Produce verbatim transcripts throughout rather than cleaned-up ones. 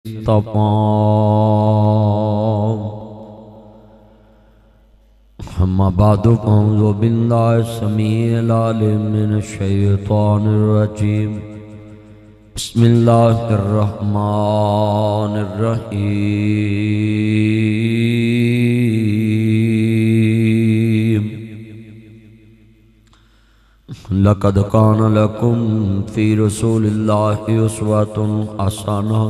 أما بعد أعوذ بالله السميع العليم من الشيطان الرجيم بسم الله الرحمن الرحيم لقد كان لكم في رسول الله أسوة حسنة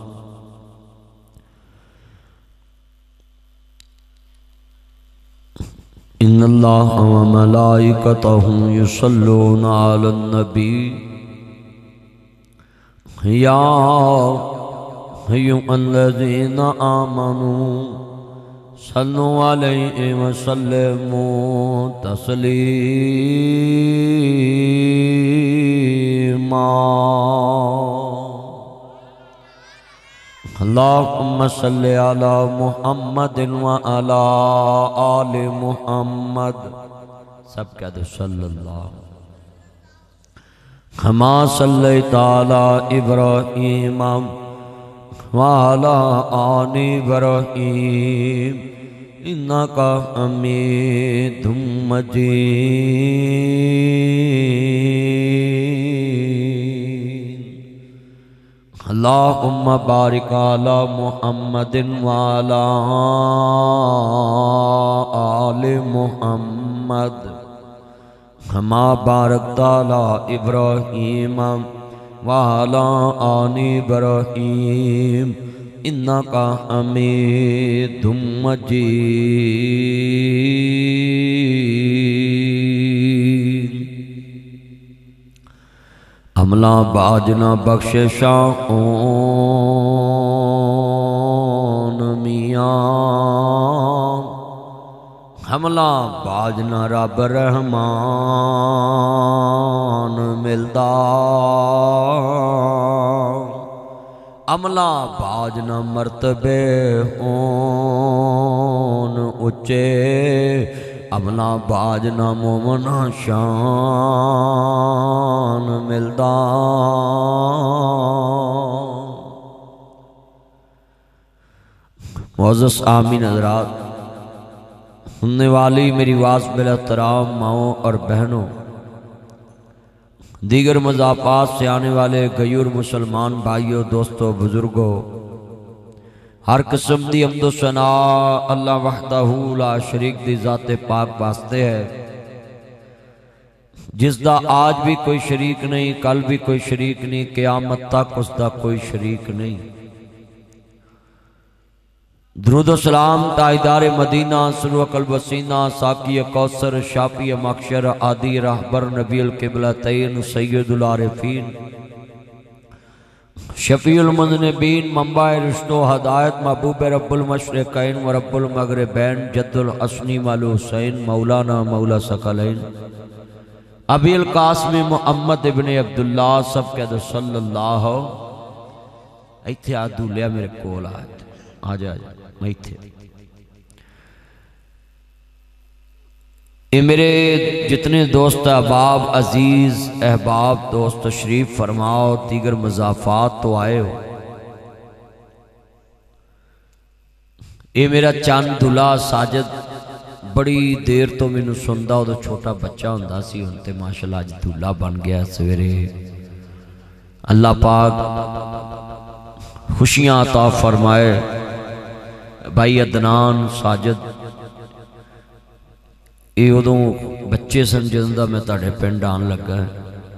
إن الله وملائكته يصلون على النبي يا أيها الذين آمنوا صلوا عليه وسلموا تسليما اللهم صل على محمد وعلى آل محمد سب کہتے صلی اللہ كما صليت على إبراهيم وعلى آل إبراهيم إنك حميد مجيد اللهم بارك على محمد وعلى آل محمد كما باركت على إبراهيم وعلى آل إبراهيم إنك حميد مجيد عملہ باجنا بخششاں میاں حملہ باجنا رب رحمان ملدا عملہ باجنا مرتبے ہون اچے عملہ باجنا مومنا شان ملدا معزز آمین حضرات سننے والی میری آواز بالاحترام ماؤں اور بہنوں دیگر مضافات سے آنے والے غیور مسلمان بھائیوں دوستوں بزرگوں ہر قسم دی حمد و ثنا اللہ وحدہ لا شریک دی ذات پاک واسطے ہے جس دا آج بھی کوئی شریک نہیں کل بھی کوئی شریک نہیں قیامت تک اس دا کوئی شریک نہیں درود و سلام تاجدار مدینہ سرور قلب وسینہ ساقی کوثر شافی مخشر عادی رہبر نبی القبلتین سید العارفین شفیع المذنبین منبع رشد و ہدایت محبوب رب المشرقین و رب المغربین جد الحسنی والو حسین مولانا مولا ثقلین ابی القاسم محمد ابن عبداللہ سب کہتے صلی اللہ ایتھے آدھو لیا میرے کول آئے آجا آجا میں تھے یہ میرے جتنے دوست احباب عزیز احباب دوست تشریف فرماؤ دیگر مضافات تو آئے ہو یہ میرا چاند دھلا ساجد بڑی دیر تو میں نے سندہ ہو تو چھوٹا بچہ ہوندہ سی ہونتے ماشاءاللہ آج دھلا بن گیا سویرے اللہ پاک خوشیاں عطا فرمائے بھائی عدنان ساجد یہ ادھوں بچے سمجھندہ میں تاڑے پینڈ آن لگا ہے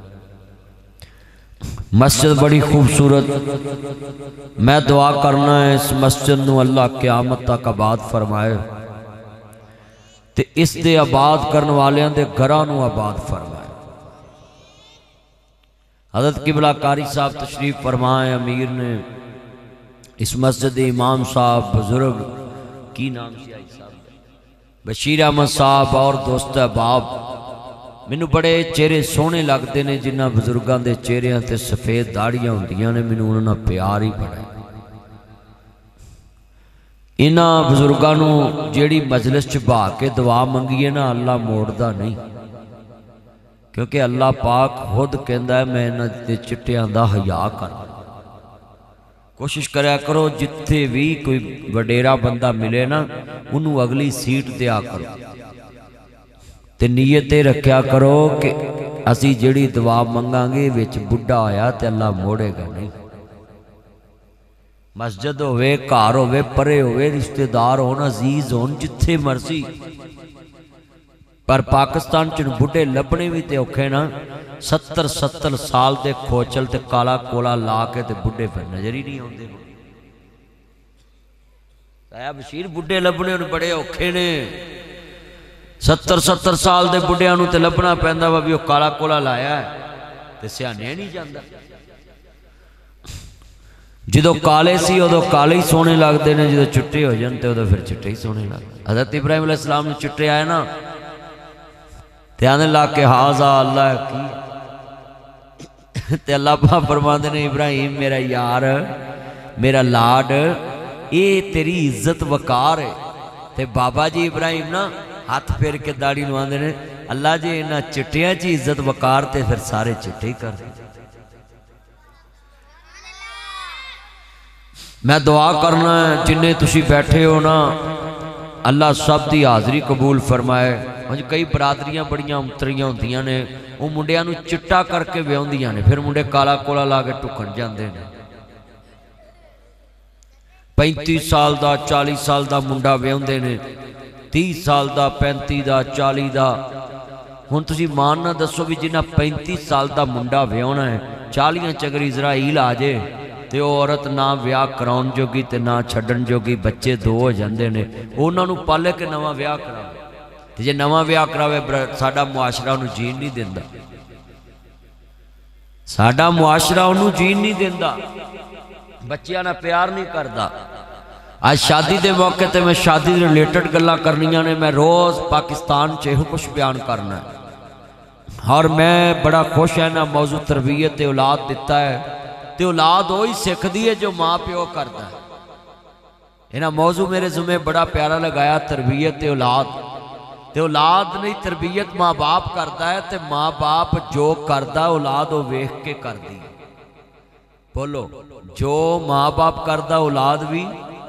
مسجد بڑی خوبصورت میں دعا کرنا ہے اس مسجد نو اللہ قیامت تک آباد فرمائے تے اس دے آباد کرنے والے دے گھرانو آباد فرمائے حضرت قبلہ قاری صاحب تشریف فرمائے امیر نے اس مسجد امام صاحب بزرگ کی نام سے آئی صاحب بشیر احمد صاحب اور دوست احباب مینوں بڑے چہرے سونے لگتے نے جنہ بزرگاں دے چہرے تے سفید داڑیاں ہوندیاں نے مینوں انہاں پیار ہی بڑا انہاں بزرگاں نو جیڑی مجلس چ بہا کے دعا منگیے نا اللہ موڑدا نہیں کیونکہ اللہ پاک خود کہندا ہے میں انہاں دے چٹیاں دا حیا کرنا कोशिश करया करो जिथे भी कोई वडेरा बंदा मिले ना उन्होंने अगली सीट दिया करो ते नीयत रखया करो कि असी जिहड़ी दुआ मंगांगे विच बुढ़ा होया ते अल्लाह मोड़ेगा नहीं। मस्जिद होवे, घर होवे, परे होवे, रिश्तेदार होन, अजीज होन, जिथे मर्जी, पर पाकिस्तान च बुढ़े लभने भी ते औखे ना। सत्तर सत्तर साल दे खोचल ते काला कोला ला के ते बुढ़े फिर नजर ही नहीं आते। साहब बशीर बुढ़े लभने बड़े औखे ने। सत्तर सत्तर साल दे बुढ़िया नूं ते लभना पैंदा वा भी वो काला कोला लाया है ते सियाने नहीं जांदा। जदों काले सी उदों काले ही सोहने लगदे ने, जदों चिट्टे हो जाण ते उदों फिर चिट्टे ही सोहने लगदे। हज़रत इब्राहिम अलैहिस्सलाम नूं चिट्टे आए ना ते आने लग के हाज़ा अल्लाह की ते अल्लाह पाक फरमाते ने इब्राहिम मेरा यार, मेरा लाड, ये तेरी इज्जत वकार है। ते बाबा जी इब्राहिम ना हाथ फेर के दाढ़ी नवांदे ने, अल्लाह जी इन्हां चिट्टियां च इज्जत वकार ते फिर सारे चिट्टे ही कर दे। मैं दुआ करना जिन्ने तुसी बैठे हो ना अल्लाह सब की हाज़री कबूल फरमाए। हज कई बरादरियां बड़ियां उतरियां होंदियां ने, वो मुंडियां नूं चिट्टा करके विआउंदियां ने, फिर मुंडे काला कोला ला के टुकन जाते हैं। पैंती साल का चालीस साल का मुंडा विआउंदे ने, तीस साल का, पैंती का, चाली का। हुण तुसीं मान ना दसो भी जिन्हां पैंती साल का मुंडा विआउणा है, चालियां च अगर इजराइल आ जाए ते औरत ना विआह कराउण जोगी ते ना छड्डण जोगी, बच्चे दो हो जांदे ने, उन्हां नूं पाले के नवां विआह करावे। ते जे नवां विआह करावे साडा मुआशरा उहनूं जीण नहीं दिंदा, साडा मुआशरा उहनूं जीण नहीं दिंदा, बच्चियां नाल प्यार नहीं करदा। आज शादी के मौके ते मैं शादी दे रिलेटेड गल्लां करनियां ने, मैं रोज़ पाकिस्तान च इहो कुछ बयान करना है और मैं बड़ा खुश है ना मौजू तरबियत ते औलाद दिता है। ते औलाद वही सीखती है जो माँ प्यो करता है। इन्हां मौजू मेरे जुम्मे बड़ा प्यारा लगाया, तरबियत ते औलाद। ते औलाद नहीं तरबियत माँ बाप करता है, ते माँ बाप जो करता औलाद वो वेख के करती। बोलो, जो माँ बाप करता औलाद भी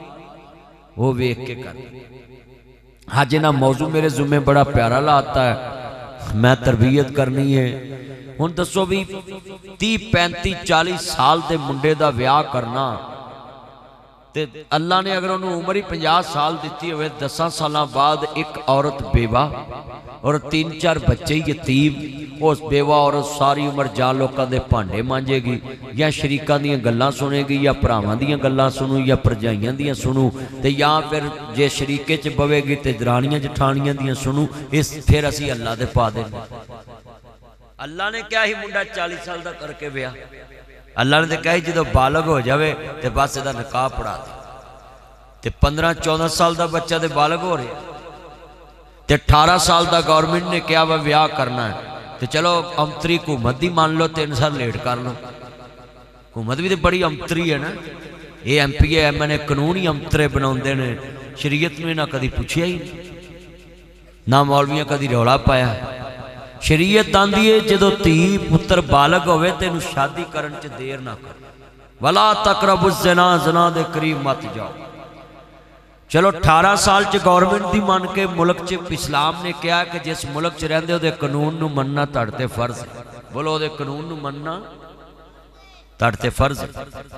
वो वेख के करता। हाँ जिन्हां मौजू मेरे जुम्मे बड़ा प्यारा लाता है, मैं तरबियत करनी है। हुण दसो भी तीह पैंती चालीस साल के मुंडे का विआह करना, ते अल्लाह ने अगर उन्होंने उम्र ही पचास साल दी हो, दसा साल बाद एक औरत बेवा और तीन चार बच्चे यतीम, उस बेवा औरत सारी उम्र जा लोगों के भांडे मांजेगी, या शरीकां दीयां गल्लां सुनेगी, या भरावां दीयां गल्लां सुनू, या भरजाइयां दीयां सुनू, ते या फिर जे शरीके च बवेगी तो दरानियां जठानियां दीयां सुनू। इस फिर असी अल्लाह दे पा देने। अल्लाह ने क्या ही मुंडा चालीस साल का करके विआह, अल्लाह ने तो कहा जो बालग हो जाए तो बस इसका निकाह पढ़ा दे। तो पंद्रह चौदह साल का बच्चा तो बालग हो रहा, तो अठारह साल का गौरमेंट ने कहा वा विआह करना है, तो चलो अंतरी हुकूमत ही मान लो, तीन साल लेट कर लो। हुकूमत भी तो बड़ी अंतरी है ना, ये M P M N A कानून ही अंतरे बनाते हैं। शरीयत में ना कभी पूछया ही ना, मौलवियां कभी रौला पाया। शरीयत आंदी है जो धी पुत्र बालग होवे ते इहनूं शादी करन च देर ना कर, वला तकरबु ज़िना, ज़िना दे करीब मत जाओ। चलो अठारह साल च गौरमेंट दी मन के मुल्क च इस्लाम ने कहा कि जिस मुल्क च रहिंदे उहदे कानून नूं मनना तुहाडे ते फर्ज है। बोलो, उहदे कानून नूं मनना तुहाडे ते फर्ज है।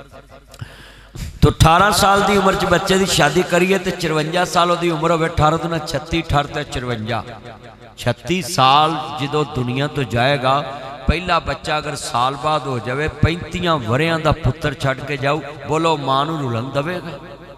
तो अठारह साल की उम्र च बच्चे की शादी करिए तो चरवंजा साल वो उम्र हो, अठारह तो ना छत्ती, अठारह तो चरवंजा, छत्ती साल जो दुनिया तो जाएगा। पहला बच्चा अगर साल बाद हो जाए, पैंतिया वरियां का पुत्र छड़ के जाऊ, बोलो मां नूं रुलन देवेगा?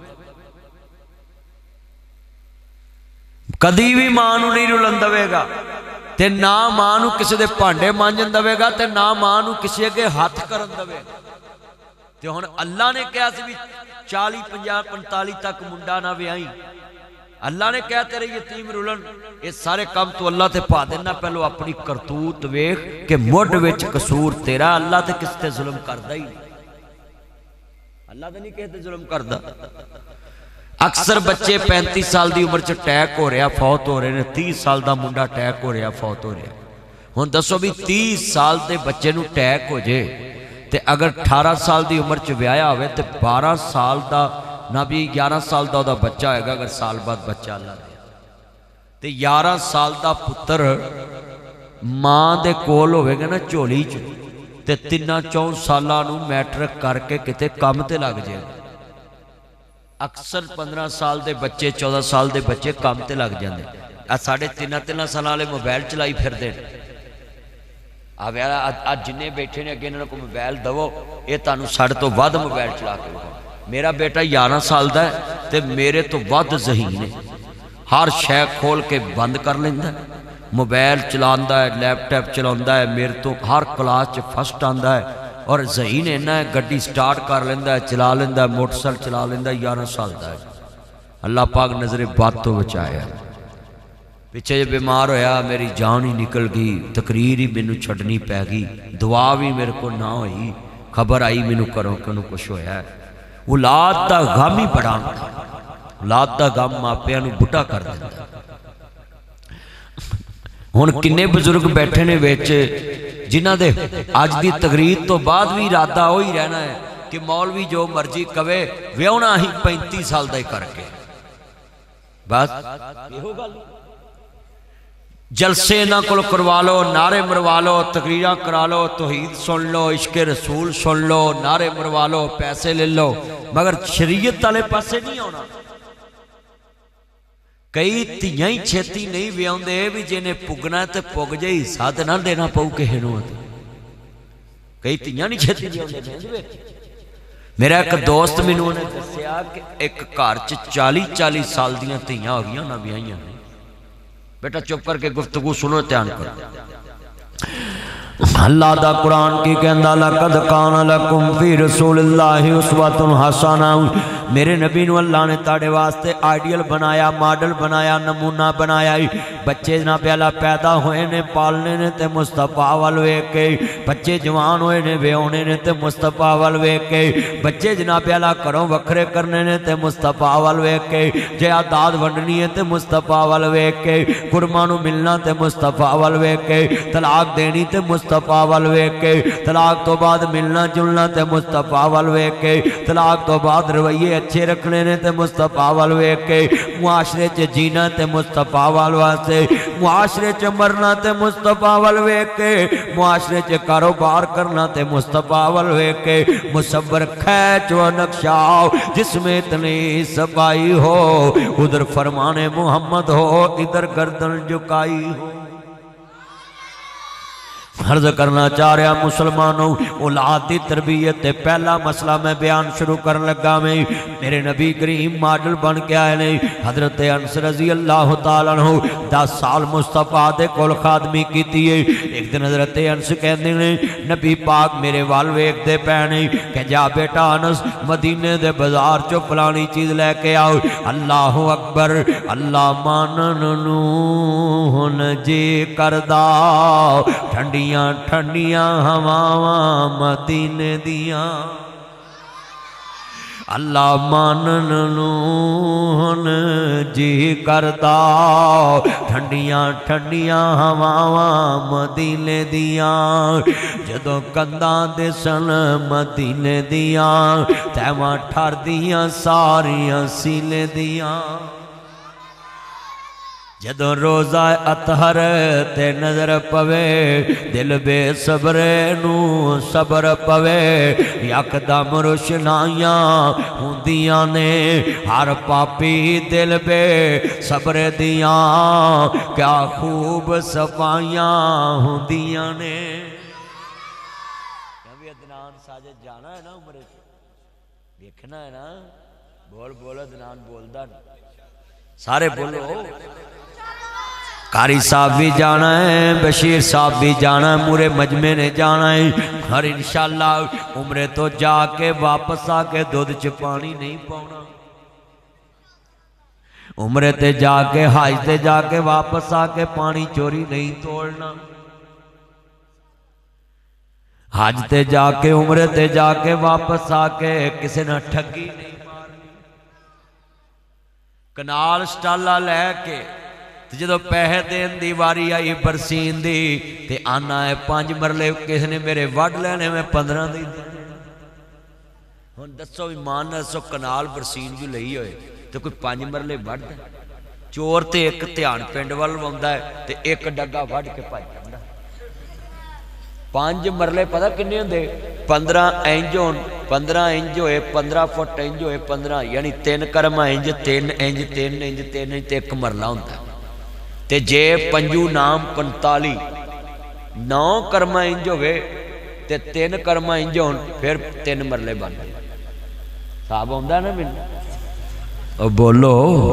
कदी भी मां नूं नहीं रुलन देवेगा, ते ना मां नूं किसी दे भांडे मांजन देवेगा, ते ना मां नूं किसी अगे हथ करन देवेगा। तो हुण अल्लाह ने कहा भी चाली पंजाह पंताली तक मुंडा ना विआही, अल्लाह ने कहा तेरे यतीम रुलन, ये सारे काम तू अल्लाह ते पा देना। पहलो अपनी करतूत वेख के मुढ़ विच कसूर तेरा। अल्लाह ते किस ते जुल्म करदा ही नहीं, अल्लाह ते नहीं किसे ते जुल्म करदा। अक्सर बच्चे पैंतीस साल की उम्र च अटैक हो रहा फौत हो रहे हैं, तीस साल का मुंडा अटैक हो रहा फौत हो रहा। हुण दसो भी तीस साल के बच्चे नूं अटैक हो जाए تے اگر اٹھارہ سال دی عمر چ ویایا ہوئے تے بارہ سال دا نہ بھی گیارہ سال دا دا بچہ ہے گا، اگر سال بعد بچہ اللہ دے تے گیارہ سال دا پتر ماں دے کول ہوئے گا نا چولی چ تے تینہ چون سالہ نو میٹرک کر کے کتے کام تے لگ جائے گا۔ اکثر پندرہ سال دے بچے چودہ سال دے بچے کام تے لگ جاندے، ساڑھے تینہ تینہ سالہ لے موبائل چلائی پھر دے آج جنہیں بیٹھے نے اگے انہوں کو موبائل دو یہ تانوں ساڑھے تو ود موبائل چلا کے لگا۔ میرا بیٹا گیارہ سال دا ہے تے میرے تو ود ذہین ہے، ہر شے کھول کے بند کر لیندہ ہے، موبائل چلاندہ ہے، لیپ ٹاپ چلاندہ ہے، میرے تو ہر کلاس چ فرسٹ آندہ ہے اور ذہین اینا ہے، گڈی سٹارٹ کر لیندہ ہے، چلا لیندہ ہے، موٹر سائیکل چلا لیندہ ہے، گیارہ سال دا ہے۔ اللہ پاک نظر بات تو بچایا۔ پیچھے جب بیمار ہویا میری جان ہی نکل گئی، تقریر ہی مینوں چھڑنی پہ گئی، دعا بھی میرے کو نہ ہوئی، خبر آئی مینوں کروں کنوں کچھ ہویا ہے۔ اولاد دا غم ہی بڑا ہوتا، اولاد دا غم ماپیاں نوں بڑا کر دیتا ہے۔ ہن کنے بزرگ بیٹھے نے وچ جنہ دے آج دی تقریر تو بعد بھی ارادہ ہوئی رہنا ہے کہ مولوی جو مرضی کوے ویونا ہی پینتی سال دا ہی کر کے بس یہ ہو گل جلسے نہ کل کروا لو، نعرے مروا لو، تقریراں کرا لو، توحید سن لو، عشق رسول سن لو، نعرے مروا لو، پیسے لے لو، مگر شریعت والے پاسے نہیں ہونا۔ کئی تیاں ہی چھتی نہیں ویاؤں دے بھی جنہیں پگنا ہے تے پگ جائی ساتھ نہ دینا پاؤ کہ ہنو ہے۔ کئی تیاں نہیں چھتی ویاؤں دے میں میرا ایک دوست میں انہوں نے دسیا کہ ایک کارچ چالی چالی سال دیاں تیاں ہو گیا نہ بیائیاں نہیں۔ بیٹا چپ کر کے گفتگو سنو تیان کر۔ اللہ دا قرآن کی کہندہ لَقَدْ كَانَ لَكُمْ فِي رَسُولِ اللَّهِ أُسْوَةٌ حَسَنَةٌ، میرے نبی نو اللہ نے تاڑے واسطے آئیڈیل بنایا، ماڈل بنایا، نمونہ بنایا۔ بچے نہ پیالا پیدا ہوئے نے پالنے نے تے مصطفیٰ والوے کے، بچے جوان ہوئے نے بیونے نے تے مصطفیٰ والوے کے، بچے جنا پیالا کروں وکھرے کرنے نے تے مصطفیٰ والوے کے، جیا داد ونڈنی ہے تے مصطفیٰ والوے کے، قرمانو ملنا تے مصطفیٰ والوے کے، طلاق دینی تے مصطفیٰ والوے کے، طلاق تو بعد ملنا جلنا تے مصطفیٰ والوے کے، طلاق تو بعد رویے اچھے رکھنے نے تے مصطفیٰ والوے کے، معاشرے چے جینا تے مصطفیٰ والوے سے، معاشرے چے مرنا تے مصطفیٰ والوے کے، معاشرے چے کاروبار کرنا تے مصطفیٰ والوے کے، مصور کھیچ و نقشاؤ جس میں اتنی صفائی ہو، ادھر فرمان محمد ہو، ادھر گردن جھکائی ہو۔ عرض کرنا چاہ رہا مسلمانوں، اولاد دی تربیت پہلا مسئلہ میں بیان شروع کرنے لگا میں میرے نبی کریم ماڈل بن کے آئے نے۔ حضرت انس رضی اللہ تعالیٰ عنہ دس سال مصطفیٰ دے کول خادمی کی تیئے۔ ایک دن حضرت انس کہنے نے نبی پاک میرے والوے ایک دے پہنے کہ جا بیٹا انس مدینے دے بازار چو فلانی چیز لے کے آؤ۔ اللہ اکبر، اللہ مانن نون جی کردہ ٹھنڈیاں ٹھنڈیاں ہواواں مدینے دیاں، اللہ مانن نون جی کردہ ٹھنڈیاں ٹھنڈیاں ہواواں مدینے دیاں، جدوں کنداں دے سن مدینے دیاں تیواں ٹھر دیاں ساریاں سیلے دیاں، جدوں روزہ اطہر تے نظر پوے دل بے صبرے نو صبر پوے، یکدم روشنائیاں ہوندیاں نے ہر پاپی دل بے صبر دیاں، کیا خوب صفائیاں ہوندیاں نے۔ کبھی عدنان ساجد جانا ہے نا عمرے سے دیکھنا ہے نا، بول بول عدنان بولدا سارے بولو، قاری صاحب بھی جانا ہے، بشیر صاحب بھی جانا ہے، مورے مجمع نے جانا ہے، اور انشاءاللہ عمرے تو جا کے واپس آ کے دودھ چ پانی نہیں پاؤنا، عمرے تے جا کے حج تے جا کے واپس آ کے پانی چوری نہیں توڑنا، حج تے جا کے عمرے تے جا کے واپس آ کے کسی نہ ٹھگی نہیں مارنی، کنال سٹالا لے کے تے جدو پیسے دین دی واری آئی برسین دی تے آنا ہے پانچ مرلے کس نے میرے وڈ لینے میں پندرہ دی ہن دسو ایمان نال دسو کنال برسین جو لئی ہوئے تے کوئی پانچ مرلے وڈ چور تے ایک دھیان پنڈ ول ووندا ہے تے ایک ڈگا وڈ کے بھج جاندا پانچ مرلے پتہ کنے ہوندے پندرہ انج ہون پندرہ انج ہوئے پندرہ فٹ انج ہوئے پندرہ یعنی تین کرما انج تین انج تین انج تین انج تے ایک مرلہ ہوندا تے جے پنجو نام پنتالی نو کرما انج ہوئے تے تین کرما انج ہون پھر تین مرلے بن صاحب ہوندا نا من او بولو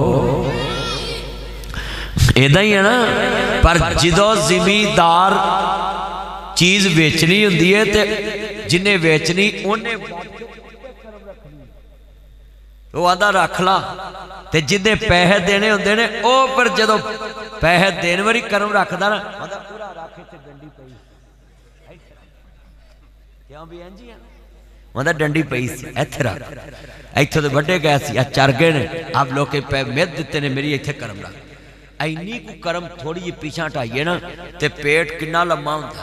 ایدہ ہی ہے نا پر جدو زمیندار چیز ویچنی ہوندی ہے تے جنہیں ویچنی انہیں وہ آدھا رکھ لا تے جنہیں پیسے دینے ہوندے نے او پر جدو پیسے دینے والی کرم رکھ دا نا آدھا پورا رکھے تے ڈنڈی پئی کیوں بھی انجی ہیں آدھا ڈنڈی پئی سی ایتھے رکھ ایتھے تو بڑے گئے سی چار گئے نے آپ لوگ کے پہ مید دیتے نے میری ایتھے کرم رکھ اینی کو کرم تھوڑی یہ پیچھا اٹھائیے نا تے پیٹ کنا لمحہ ہوندہ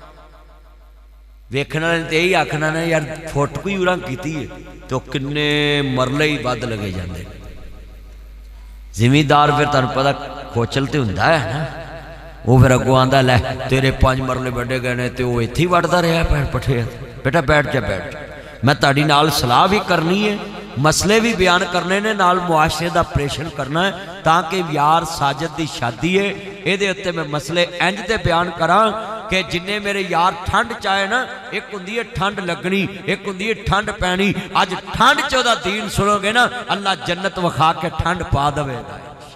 ویکھنا نے تے ہی آکھنا نے یار فوٹ کوئی اوران کیتی ہے تو کنے مرلے ہی باد لگے جاندے زمیندار پھر تن پتہ کھوچلتے ہوندہ ہے نا وہ پھر اگو آندہ لے تیرے پانچ مرلے بڑھے گئے نے تے وہ اتھی وڑتا رہا ہے پیر پٹھے بیٹا بیٹھ جا بیٹھ میں تاڑی نال صلاح بھی کرنی ہے مسئلے بھی بیان کرنے نے نال معاشرے دا پریشن کرنا ہے تاکہ یار ساجد دی شادی ہے اے دے اتے میں مسئلے انج دے بیان کراں کہ جنہیں میرے یار ٹھنڈ چاہے نا ایک ہندی ہے ٹھنڈ لگنی ایک ہندی ہے ٹھنڈ پینی آج ٹھنڈ چودہ دین سنو گے نا اللہ جنت وخا کے ٹھنڈ پا دوے گا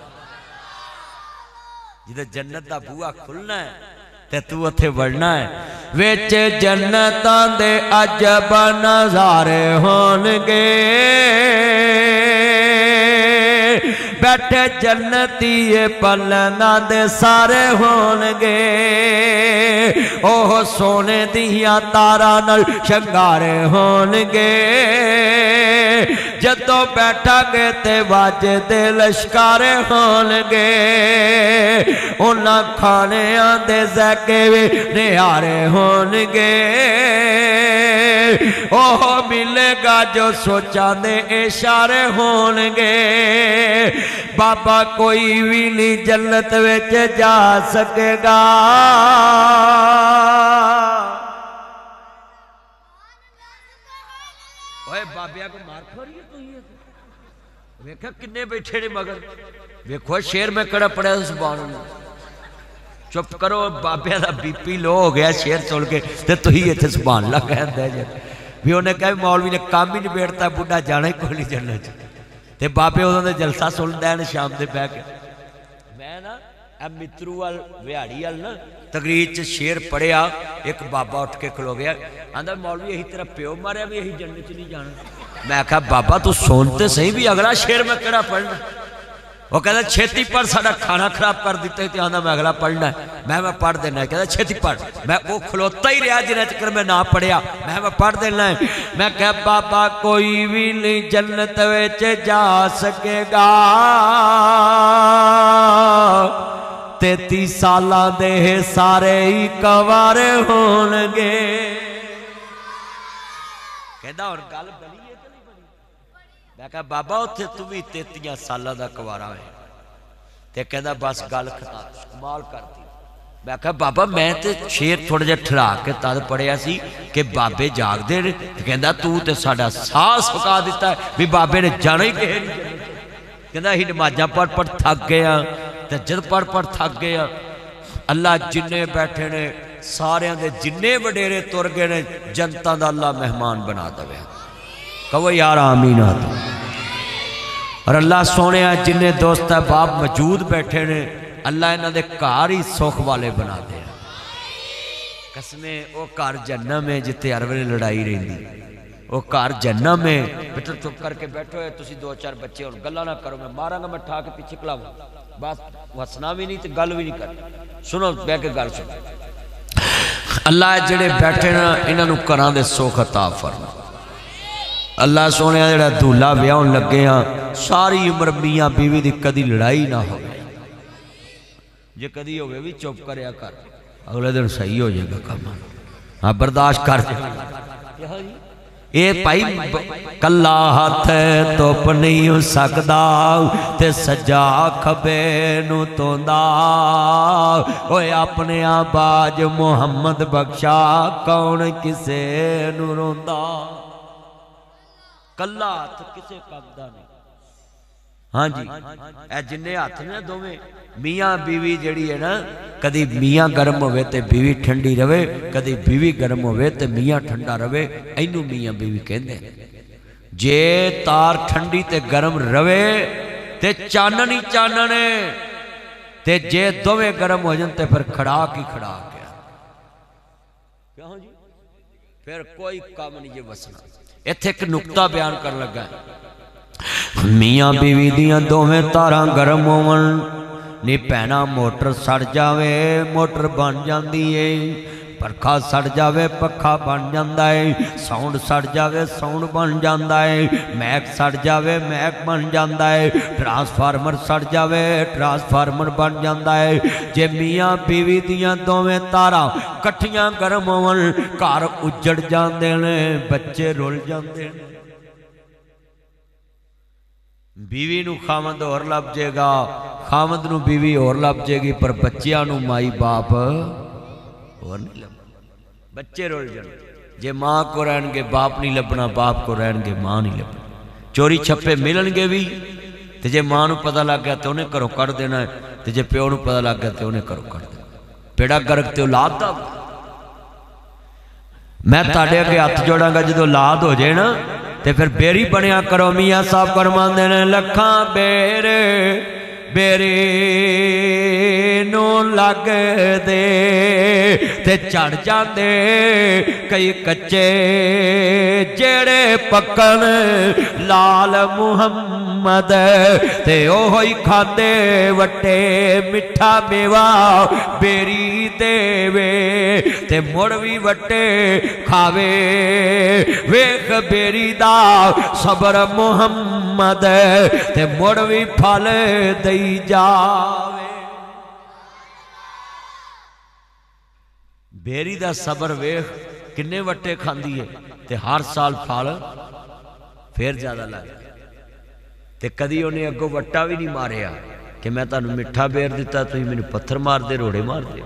جدہ جنت دا بوہ کھلنا ہے تے تو اتھے بڑھنا ہے ویچ جنتاں دے عجب نظارے ہونگے بیٹھے جنتی پلنا دے سارے ہونگے اوہ سونے دیاں تارا نل شنگارے ہونگے جدو بیٹھا گے تے واجے دے لشکارے ہونگے انہاں کھانے آندے زیکے وے نیارے ہونگے اوہ ملے گا جو سوچا دے اشارے ہونگے بابا کوئی بھی نہیں جنت وچ جا سکے گا اوہ بابیا کو مار کھو رہی ہے تو یہ ویکھا کنے بیٹھے نے مگر ویکھو شیر میں کڑا پڑا ہے سبحان اللہ چپ کرو بابیا دا بی پی لو ہو گیا شیر چول کے تو ہی یہ تھے سبحان اللہ کہہ دے جائے بھی انہیں کہا مولوی نے کام ہی نہیں بیٹھتا بڑھا جانا ہی کوئی نہیں جانا چاہتا تے باپے انہوں نے جلسہ سن دیا شام دے پہ کے میں نا اب مترو وال ویاڑی وال نا تقریر چ شیر پڑھیا ایک بابا اٹھ کے کھلو گیا آندھا مولوی یہی طرح پیو ماریا بھی یہی جنت نہیں جانا میں کہا بابا تو سونتے صحیح بھی اگلا شیر میں کڑا پڑھنا وہ کہتا چھیتی پڑھ ساڑا کھانا خراب کر دیتے تھے آندھا میں اگلا پڑھنا ہے میں میں پڑھ دینا ہے کہتا چھیتی پڑھ میں وہ کھلوتا ہی رہا جنہیں چکر میں نہ پڑھیا میں میں پڑھ دینا ہے میں کہا بابا کوئی بھی نہیں جنت ویچ جا سکے گا تیتی سالہ دے سارے ہی کوارے ہونگے کہتا اور گل بلی ہے تو نہیں بلی میں کہا بابا اتھے تمہیں تیتیاں سالہ دا کوارا ہے تے کہتا بس گل کمال کر دی میں کہا بابا میں تے شیر تھوڑا جا ٹھرا کے تاد پڑھیا سی کہ بابے جاگ دے رہے کہتا تو تے ساڑا ساس پکا دیتا ہے بھی بابے نے جانا ہی کہے نہیں کہتا ہی نمازاں پڑھ پڑھ تھک گیا تے جد پڑھ پڑھ تھک گیا اللہ جننے بیٹھے نے سارے دے جننے وڈیرے تر گئے نے جنتا دا اللہ مہمان بنا دوے کہو یار آمین آتا اور اللہ سونے ہیں جننے دوست احباب موجود بیٹھے نے اللہ انہاں دے کاری سوکھ والے بنا دے قسمیں او کار جنہ میں جتے عربے لڑائی رہی دی او کار جنہ میں بیٹھو چپ کر کے بیٹھو ہے تسی دو چار بچے اور گلہ نہ کرو میں مارا گا میں ٹھا کے پیچھے کلاؤں بات وسنا بھی نہیں تو گل بھی نہیں کر سنو بے کے گل سنو اللہ جڑے بیٹھے نا انہاں نو کراں دے سوکھ عطا فرما اللہ سونے جڑا دھولا بیاؤں لگے ہاں ساری عمر میاں بیوی دی کدی لڑائی نہ ہو जे कदी होवे भी चुप करया कर, अगले दिन सही हो जाएगा काम। हाँ बर्दाश्त कर। ये भाई कला हाथ धुप नहीं हो सकता ते सज्जा खबे नू तोंदा, ओए अपने आबाज मुहम्मद बख्शा कौन किसे नू रोंदा। कला हाथ किसे कबदा नहीं। हाँ जी, ए जिन्ने हाथ ने दोवें मियाँ बीवी जड़ी है ना, कदी मियाँ गर्म होवे ते बीवी ठंडी रवे, कदी बीवी गर्म होवे ते मियाँ ठंडा रवे, इनू मियाँ बीवी कहंदे। जे तार ठंडी ते गर्म रवे ते चानन ही चानन है, ते जे दोवें गर्म हो जान ते फिर खड़ा की खड़ा गया। क्यों जी? फिर कोई काम नहीं जे वसना। इत्थे एक नुक्ता बयान कर लगा है, मियाँ बीवी दियां दोवें तारां गर्म होवन नी भैना, मोटर सड़ जावे मोटर बन जाती है, पखा सड़ जावे पखा बन जाता है, साउंड सड़ जावे साउंड बन जाता है, मैक सड़ जावे मैक बन जाता है, ट्रांसफार्मर सड़ जावे ट्रांसफार्मर बन जाता है। जे मियाँ बीवी दियां दोवें तारां कट्ठियां गर्म होवन घर उजड़ जाते ने, बच्चे रुल जाते हैं। बीवी नू खामद और लभ जाएगा, खामद नू बीवी और लभ जाएगी, पर बच्चियां नू माई बाप और नहीं लभ। बच्चे रुल जाने। जे मां को रहणगे बाप नहीं लभना, बाप को रहणगे मां नहीं लभना। चोरी छप्पे मिलणगे भी, ते जे मां नू पता लग गया तो उन्हें घरों कढ़ देना है, ते जे प्यो नू पता लग गया तो उन्हें घरों कढ़ देना। बेड़ा गर्क ते औलाद दा। मैं तुहाडे अगे हथ जोड़ांगा, जदों औलाद हो जाए ना ते फिर बेरी बनया करो। मियाँ साहब फरमांदे ने लखां बेर बेरी नू लग दे ते चढ़ जांदे कई कच्चे, जेड़े पक्कन लाल मुहम्मद ते ओहो ही खांदे वट्टे, मिठा मेवा बेरी देवे ते मुड़ भी वट्टे खावे। वेख बेरी दा सबर मुहम्मद ते मुड़ भी फल दई जावे। बेरी दा सबर वेख किन्ने वट्टे खांदी है, ते हर साल फल फिर ज्यादा लग। ते कदी उन्हें अगों वट्टा भी नहीं मारिया कि मैं तुहानू मिठा बेर दिता तुसीं मैनू पत्थर मार दे रोड़े मार दे।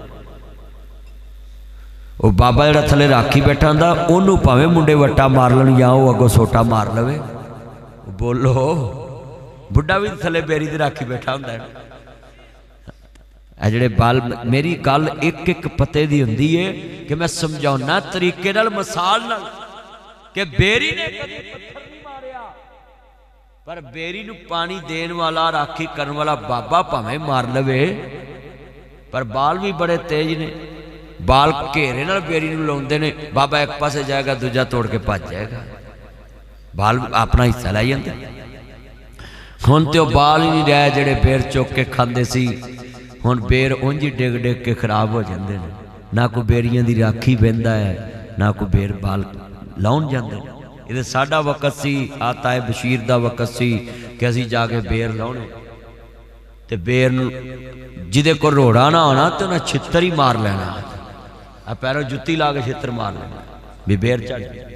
वो बाबा जिहड़ा थले राखी बैठा हुंदा ओनू भावें मुंडे वट्टा मार लण या वो अगों सोटा मार लवे। बोलो बुढ़ा भी थले बेरी दी राखी बैठा हुंदा है। जिहड़े बाल मेरी गल एक एक पते दी हुंदी है कि मैं समझाउना तरीके नाल मिसाल नाल कि बेरी ने कदी पत्थर नहीं मारिया, पर बेरी नू पानी देन वाला राखी करन वाला बाबा भावें मार लवे, पर बाल भी बड़े तेज ने। बाल घेरे नाल बेरी नू लाउंदे ने, बाबा एक पासे जाएगा दूजा तोड़ के भज जाएगा, बाल अपना हिस्सा लै जांदे। हुण ते बाल ही नहीं रहे जेड़े बेर चुक के खांदे सी, हुण बेर उंज ही डिग डिग के खराब हो जांदे ने। ना कोई बेरियां दी राखी बहिंदा है, ना कोई बेर बाल लाउण जांदे ने। इहदे साडा वक़्त सी, आ ताए बशीर दा वक़्त सी कि असीं जाके बेर लाउणे, ते बेर नू जिहदे कोल रोड़ा ना होना ते उन्हें छित्तर ही मार लेना, आ पैरों जुत्ती ला के छित्तर मार लेना भी बेर चढ़ गई।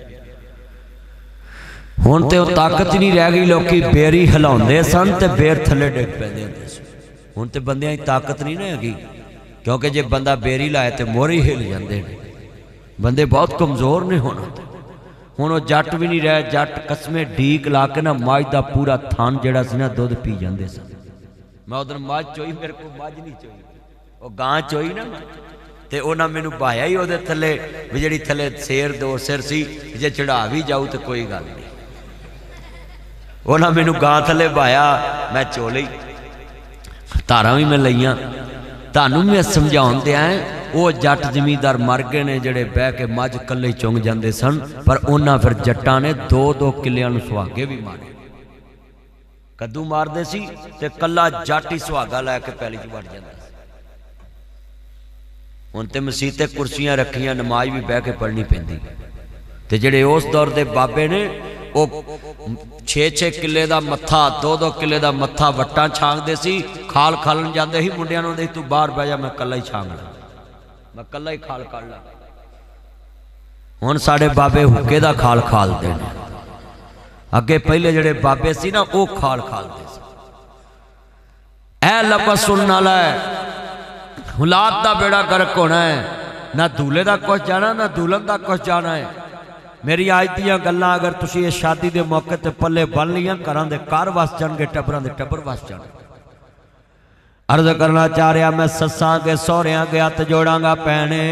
हुण ते ताकत नहीं रह गई, लोग बेरी हिलाउंदे सन ते बेर थले डिग पैंदे हुंदे सी। हुण ते बंदियां दी ताकत नहीं ना हैगी, क्योंकि जे बंदा बेरी लाए तो मोहरे हिल जाते हैं। बंदे बहुत कमज़ोर ने होना। हुण वो जट भी नहीं रहे, जट कसमें ढीक ला के ना मझ का पूरा थान जड़ा सी ना दुध पी जाते सन। मैं उधर मझ चोई, मेरे को मझ नहीं चोई, वो गां चोई ना, तो उन्हें मैनू बहाया ही वो थले भी जी थले शेर दो सिर सी, जे चढ़ा भी जाऊँ तो कोई गल नहीं। उन्हें मैनू गां थले बहाया, मैं चो ली, धारा भी मैं लईया। तुहानू मैं समझाउण दिया वो जट जमींदार मर गए ने जेड़े बह के मझ कल्ले चुंग जाते सन, पर उन्हां फिर जट्टां ने दो दो किलियां नूं सुहागे भी मारे। कद्दू मारदे सी ते कल्ला जट ही सुहागा लैके पैली च वड़ जांदा। हुण ते मसीते कुर्सियां रखियां, नमाज भी बह के पढ़नी पैंदी। ते जेड़े उस दौर दे बाबे ने वो छे छे किले का मत्था, दो दो किले का मत्था वट्टां छांगदे सी, کھال کھالن جاندے ہی منڈیاں نوں دے تو باہر بہ جا میں کلا ہی چھانگ لا میں کلا ہی کھال کھال لا ہن ساڈے بابے حکے دا کھال کھال دے نے اگے پہلے جڑے بابے سی نا او کھال کھال دے سی اے لفظ سنن والا ہے اولاد دا بیڑا گرک ہونا ہے نہ دولے دا کچھ جانا نہ دولن دا کچھ جانا ہے میری آج دیاں گلاں اگر تسی اس شادی دے موقع تے پلے بن لیاں کراں دے کار واس جان گے ٹبراں دے ٹبر واس جان عرض کرنا چاہ رہا میں سساں کے سوریاں کے ہاتھ جوڑاں گا پہنے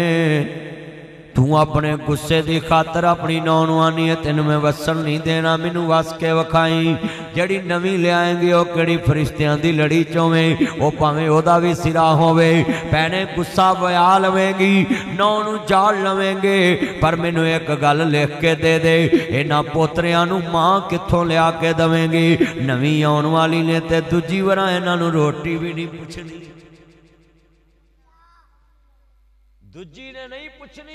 تو اپنے غصے دی خاطر اپنی نونوانی ہے تین میں وسن نہیں دینا مینوں وس کے وکھائیں جڑی نویں لے آئیں گے او کڑی فرشتیاں دی لڑی چویں او پاویں او دا وی سرا ہووے پہنے غصہ ویا لویں گی نونو جاڑ لویں گے پر مینوں ایک گل لکھ کے دے دے انہاں پوتریاں نوں ماں کتھوں لیا کے دویں گی نویں آن والی نے تے دوجی وراں انہاں نوں روٹی بھی نہیں پوچھنی دجی نے نہیں پوچھنی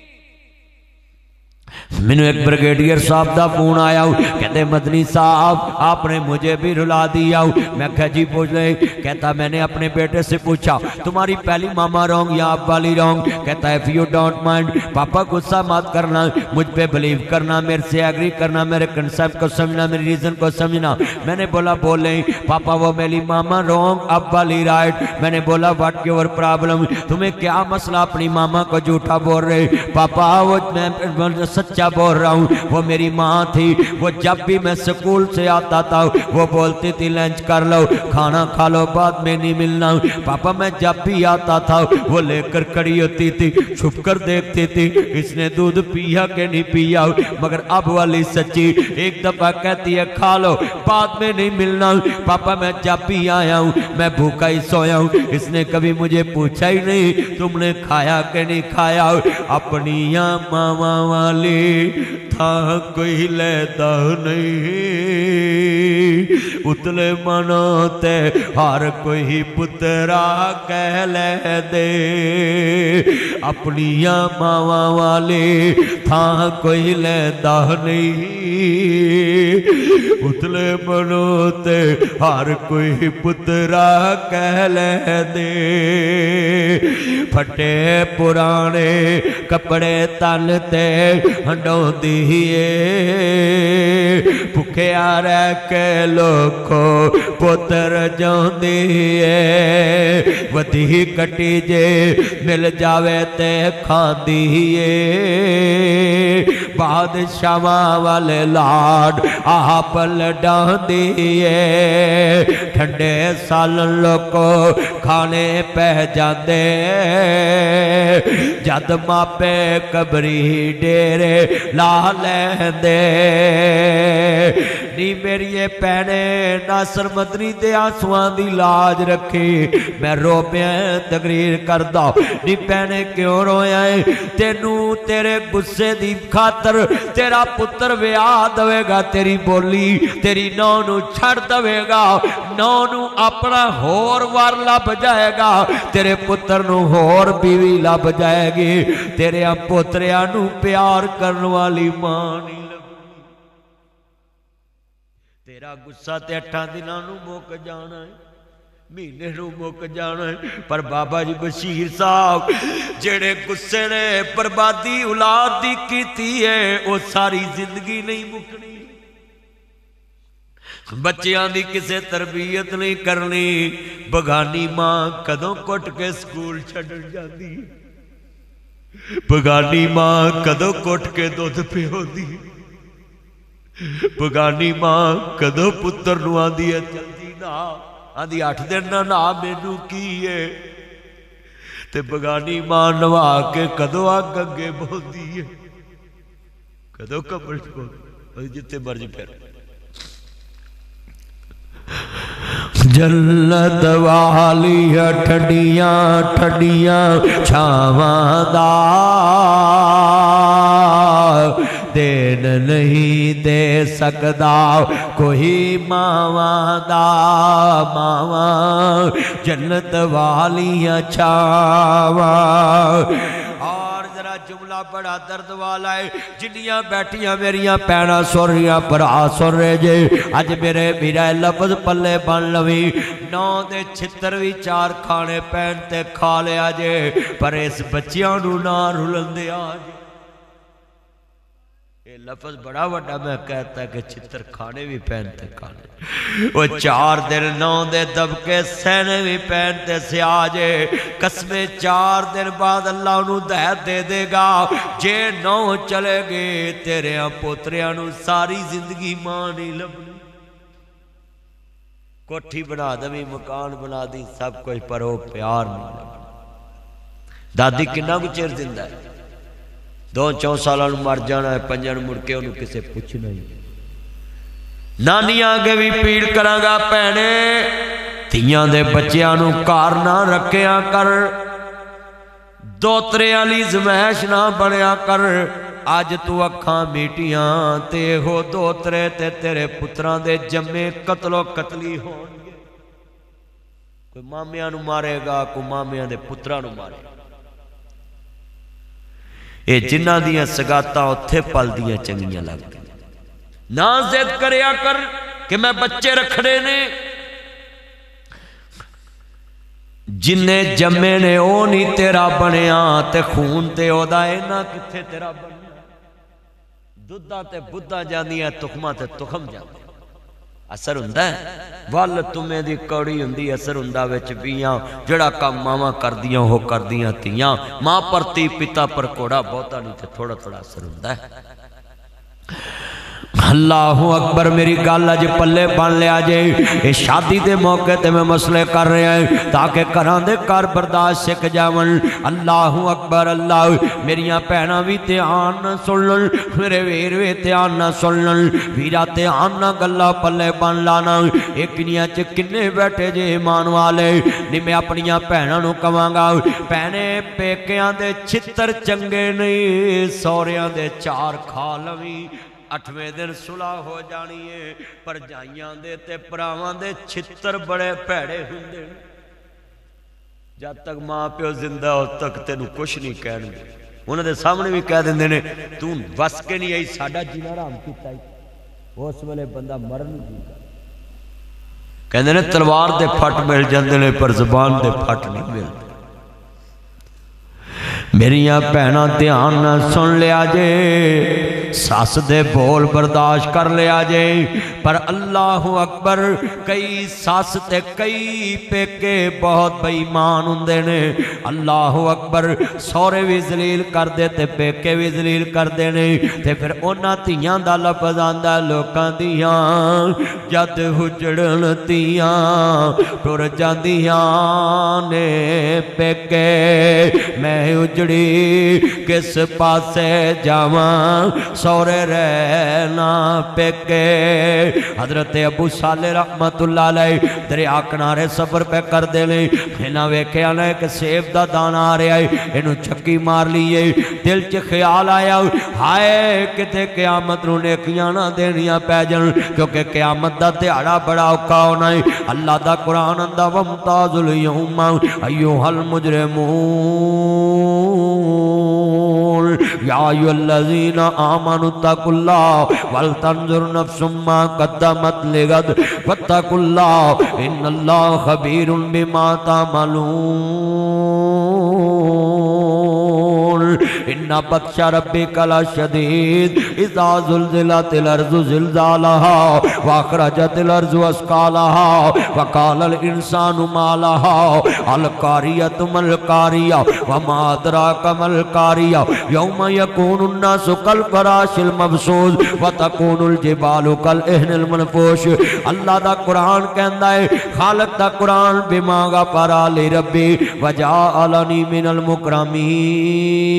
مینوں ایک بریگیڈیئر صاحب دا فون آیا کہتے مدنی صاحب آپ نے مجھے بھی رلا دیا میں کہا جی پوچھ لے کہتا میں نے اپنے بیٹے سے پوچھا تمہاری پہلی ماما رونگ یا اب والی رونگ کہتا ہے if you don't mind پاپا غصہ مت کرنا مجھ پہ بلیو کرنا میرے سے ایگری کرنا میرے کنسپٹ کو سمجھنا میری ریزن کو سمجھنا میں نے بولا بولیں پاپا وہ میری ماما رونگ اب والی رائٹ میں نے بولا what your problem تمہیں کیا مسئلہ اپنی ماما کو جھوٹا بول رہے پاپا وہ میں سچا بول رہا ہوں وہ میری ماں تھی وہ جب بھی میں سکول سے آتا تھا وہ بولتی تھی لنچ کر لو کھانا کھا لو بعد میں نہیں ملنا پاپا میں جب بھی آتا تھا وہ لے کر کڑی ہوتی تھی چھپ کر دیکھتی تھی اس نے دودھ پیا کہ نہیں پیا مگر اب والی سچی ایک دفعہ کہتی ہے کھا لو بعد میں نہیں ملنا پاپا میں جب بھی آیا ہوں میں بھوکا ہی سویا ہوں اس نے کبھی مجھے پوچھا ہی نہیں تم نے کھایا کہ نہیں کھایا اپنی ماما والی تھا کوئی لیتا نہیں اتلے منو تے ہر کوئی پترا کہہ لے دے اپنی ماما والے تھا کوئی لیتا نہیں اتلے منو تے ہر کوئی پترا کہہ لے دے پھٹے پرانے کپڑے تن تے ہنڈوں دیئے بھکیا رہ کے لوکھو پتر جون دیئے ودھی کٹی جے مل جاوے تے کھان دیئے بادشاہ والے لاڈ آپ لڈان دیئے ٹھنڈے سالن لوکو کھانے پہ جاندے جد ماپے کبری ڈیرے لا لیندے نی میری پہنے ناصر مدنی دے آنسوان دی لاج رکھی میں رو پیاں تقریر کردہ نی پہنے کیوں رویا ہے تینو تیرے غصے دی خاطر تیرا پتر ویا دوے گا تیری بولی تیری نونو چھڑ دوے گا نونو اپنا ہور وار لب جائے گا تیرے پتر نو ہور بیوی لب جائے گی تیرے اب پتریاں نو پیار کرن والی ماں نہیں لگی تیرا غصہ تے اٹھا دنوں نو موک جانا ہے مہینے نو موک جانا ہے پر بابا جی بشیر صاحب جڑے غصے نے بربادی اولاد دی کیتی ہے وہ ساری زندگی نہیں مکنی بچیاں دی کسے تربیت نہیں کرنی بگانی ماں کدوں کٹ کے سکول چھڑ جاندی بگانی ماں کدوں کٹ کے دودھ پیو دی بگانی ماں کدوں پتر نو آندی ہے جلدی نا آندی آٹھ دن نا نا مینو کیے تے بگانی ماں نوا کے کدوں آگ گنگے بہتی ہے کدوں کپڑ بہتی جتے مرجی پھر جنت والی ٹھڈیاں ٹھڈیاں چھاواں دا دین نہیں دے سکدا کوئی ماواں دا ماواں جنت والی چھاواں اور ذرا جملہ بڑا درد والا ہے جنیاں بیٹھیاں میریاں پینا سن رہیاں پر آ سن رہے جے اج میرے میرا لفظ پلے بن لوی نو دے چھتر بھی چار کھانے پین تے کھا لیا جے پر اس بچیاں نو نہ رلن دے آج یہ لفظ بڑا وڈا میں کہتا ہے کہ چھتر کھانے بھی پہنتے کھانے وہ چار دن نو دے دبکے سینے بھی پہنتے سے آجے قسمیں چار دن بعد اللہ انہوں دہت دے دے گا جے نو چلے گے تیرے پوتریاں نو ساری زندگی ماں نہیں لبنی کوٹھی بنا دی مکان بنا دی سب کچھ پر ہو پیار نہیں لبنی دادی کنہ کو چیر زندہ ہے دو چون سالہ مر جانا ہے پنجن مڑ کے انہوں کسے پوچھنا ہی نانی آگے بھی پیڑ کرانگا پہنے تیاں دے بچیاں نو کار نہ رکھیاں کر دوترے علی زمہش نہ بڑھیا کر آج تو اکھاں میٹیاں تے ہو دوترے تے تیرے پتران دے جمعے قتل و قتلی ہونگے کوئی مامیاں نو مارے گا کوئی مامیاں دے پتران نو مارے گا اے جنہ دیاں سگاتاں اتھے پل دیاں چنگیاں لگ گئی نہ زد کریا کر کہ میں بچے رکھنے نے جنہیں جمعے نے او نہیں تیرا بنیا تے خون تے او دا اے نہ کتھے تیرا بنیا دودھا تے بدھا جاندیاں تخمہ تے تخم جاندیاں اثر ہندہ ہے وال تمہیں دی کوڑی ہندی اثر ہندہ ویچ بیاں جڑا کام ماما کر دیاں ہو کر دیاں تیاں ماں پر تی پتا پر کوڑا بہتا نہیں تھے تھوڑا تھوڑا اثر ہندہ ہے اللہ اکبر میری گال آج پلے بان لے آجے یہ شادی دے موقع تے میں مسئلے کر رہے ہیں تاکہ کران دے کار برداشت سکھ جاون اللہ اکبر اللہ میریاں پہنا بھی تیان نہ سنن میرے ویر وی تیان نہ سنن ویرا تیان نہ گلہ پلے بان لانا ایک نیا چکنے بیٹھے جے ایمان والے نہیں میں اپنیاں پہنا نو کمانگا پہنے پیکیاں دے چھتر چنگے نہیں سوریاں دے چار کھالوی اٹھویں دن صلح ہو جانی ہے پر جائیاں دے تے پراوان دے چھتر بڑے پیڑے ہوندے جب تک ماں پیو زندہ ہو تک تینو کچھ نہیں کہنے گے انہوں نے سامنے بھی کہہ دیں دینے تو وس کے نہیں آئی ساڑھا جینا رام کیتا ہے وہ اس والے بندہ مرن جیتا کہنے دینے تلوار دے پھٹ مل جاندے پر زبان دے پھٹ نہیں ملتے میریاں پہنا دھیان نہ سن لیا جے ساس دے بول برداشت کر لیا جے پر اللہ اکبر کئی ساس تے کئی پیکے بہت بے ایمان ہوندے نے اللہ اکبر سورے بھی ذلیل کر دے تے پیکے بھی ذلیل کر دے نے تے پھر اونا تیاں دا لفظ آندہ لوکاں دیاں جد ہجڑن تیاں ٹر جاندیاں نے پیکے میں اجڑی کس پاسے جاواں سورے رہنا پیکے حضرت ابو صالح رحمت اللہ علیہ دریا کنارے سفر پہ کر دے لیں ہینا ویکھے آنا ہے کہ سیب دا دانا آ رہا ہے انہوں چکی مار لیے دل چ خیال آیا ہائے کتے قیامت نو نیکیاں نہ دینیاں پہ جن کیونکہ قیامت دا تیارا بڑا اوکا ہونا ہے اللہ دا قرآن اندہ ومتاز اليوم ایوہ المجرمون یا ایوہ الذین آمنوا اتقوا اللہ والتنظر نفس ما قدمت لغد واتقوا اللہ ان اللہ خبیر بما تعملون ان بطش ربک لشدید اذا زلزلت الارض زلزالها واخرجت الارض اسقالها وقال الانسان ما لها القاریۃ ما القاریۃ وما ادراک ما القاریۃ یوم یکون الناس کالفراش المبثوث وتکون الجبال کالعہن المنفوش اللہ دا قرآن کہندا ہے خالق دا قرآن بما غفر لربی وجعلنی من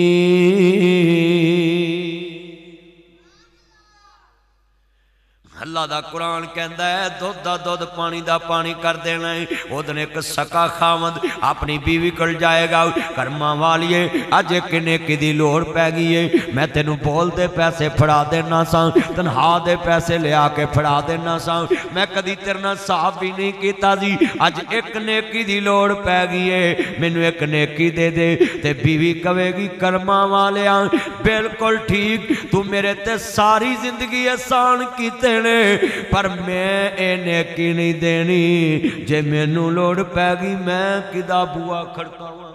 المکرمین اللہ دا قرآن کہندا ہے دودھ دا دودھ پانی دا پانی کر دینا ہے. او دن ایک سکا خاوند اپنی بیوی کل جائے گا کرماں والیے اج ایک نیکی دی لوڑ پہ گئی ہے میں تینوں بول دے پیسے پھڑا دینا سا تنہا دے پیسے لے آ کے پھڑا دینا سا میں کدی تیرنا صاف بھی نہیں کیتا جی اج ایک نیکی دی لوڑ پہ گئی ہے مینوں ایک نیکی دے دے تے بیوی کہے گی کرماں والیاں بالکل ٹھیک تو میرے تے ساری زندگی احسان کیتے نے پر میں اے نیکی نہیں دینی جے مینوں لوڑ پہ گئی میں کدا بوا کھڑکاواں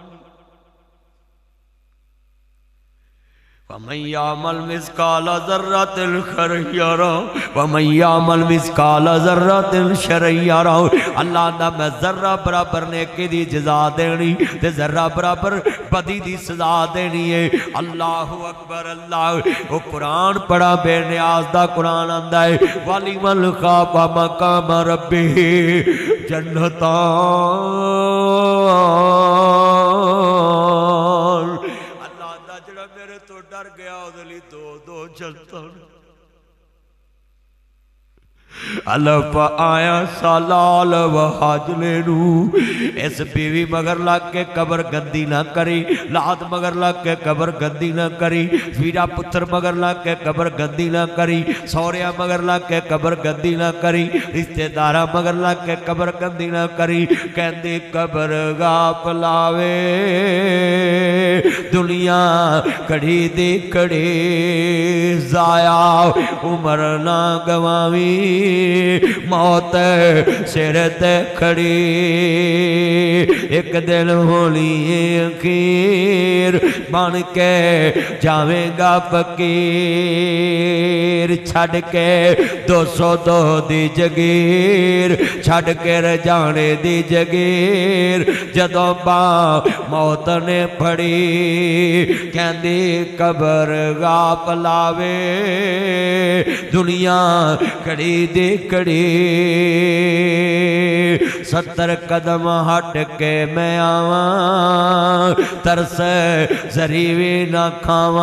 وَمَن يَعْمَلْ مِثْقَالَ ذَرَّةٍ خَيْرًا يَرَهُ وَمَن يَعْمَلْ مِثْقَالَ ذَرَّةٍ شَرًّا يَرَهُ اللہ دا میں ذرہ برابر نیکی دی جزا دینی تے ذرہ برابر بدی دی سزا دینی ہے. اللہ اکبر اللہ وہ قرآن پڑھا بے نیاز دا قرآن آندا ہے وَلِمَنْ خَافَ مَقَامَ رَبِّهِ جَنَّتَانِ ڈر گیا ادھلی دو دو جلتا علف آیا سالال و حاجلے نو اس بیوی مگر لگ کے قبر گندی نہ کری لاد مگر لگ کے قبر گندی نہ کری ویرا پتر مگر لگ کے قبر گندی نہ کری سوریا مگر لگ کے قبر گندی نہ کری رشتہ دارا مگر لگ کے قبر گندی نہ کری کہندی قبر گاپ لاوے دنیا کڑی دی کڑی زایا عمر نہ گوامی موت سرت کھڑی ایک دل ہونی اخیر بن کے جاویں گا فقیر چھڑ کے دو سو دو دی جگیر چھڑ کے رجانے دی جگیر جدوں با موت نے پھڑی کہندی قبر گاپ لاوے دنیا کڑی دی کڑی ستر قدم ہٹ کے میں آواں ترس زریوی نہ کھاواں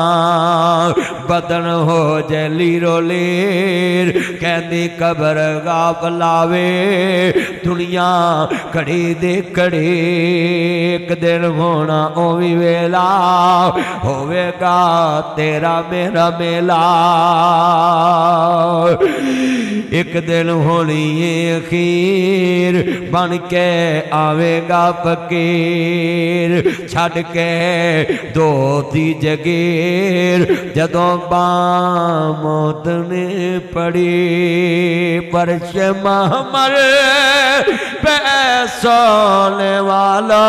بدن ہو جے لیرو لیر کہندی قبر گاپ لاوے دنیا کڑی دی کڑی ایک دن ہونا اوی ویلا ہوئے گا تیرا میرا میلا ایک دن ہونی اخیر بن کے آوے گا فقیر چھڑ کے دو دی جگیر جدوں باں موت نے پڑی پرش محمل پہ سونے والا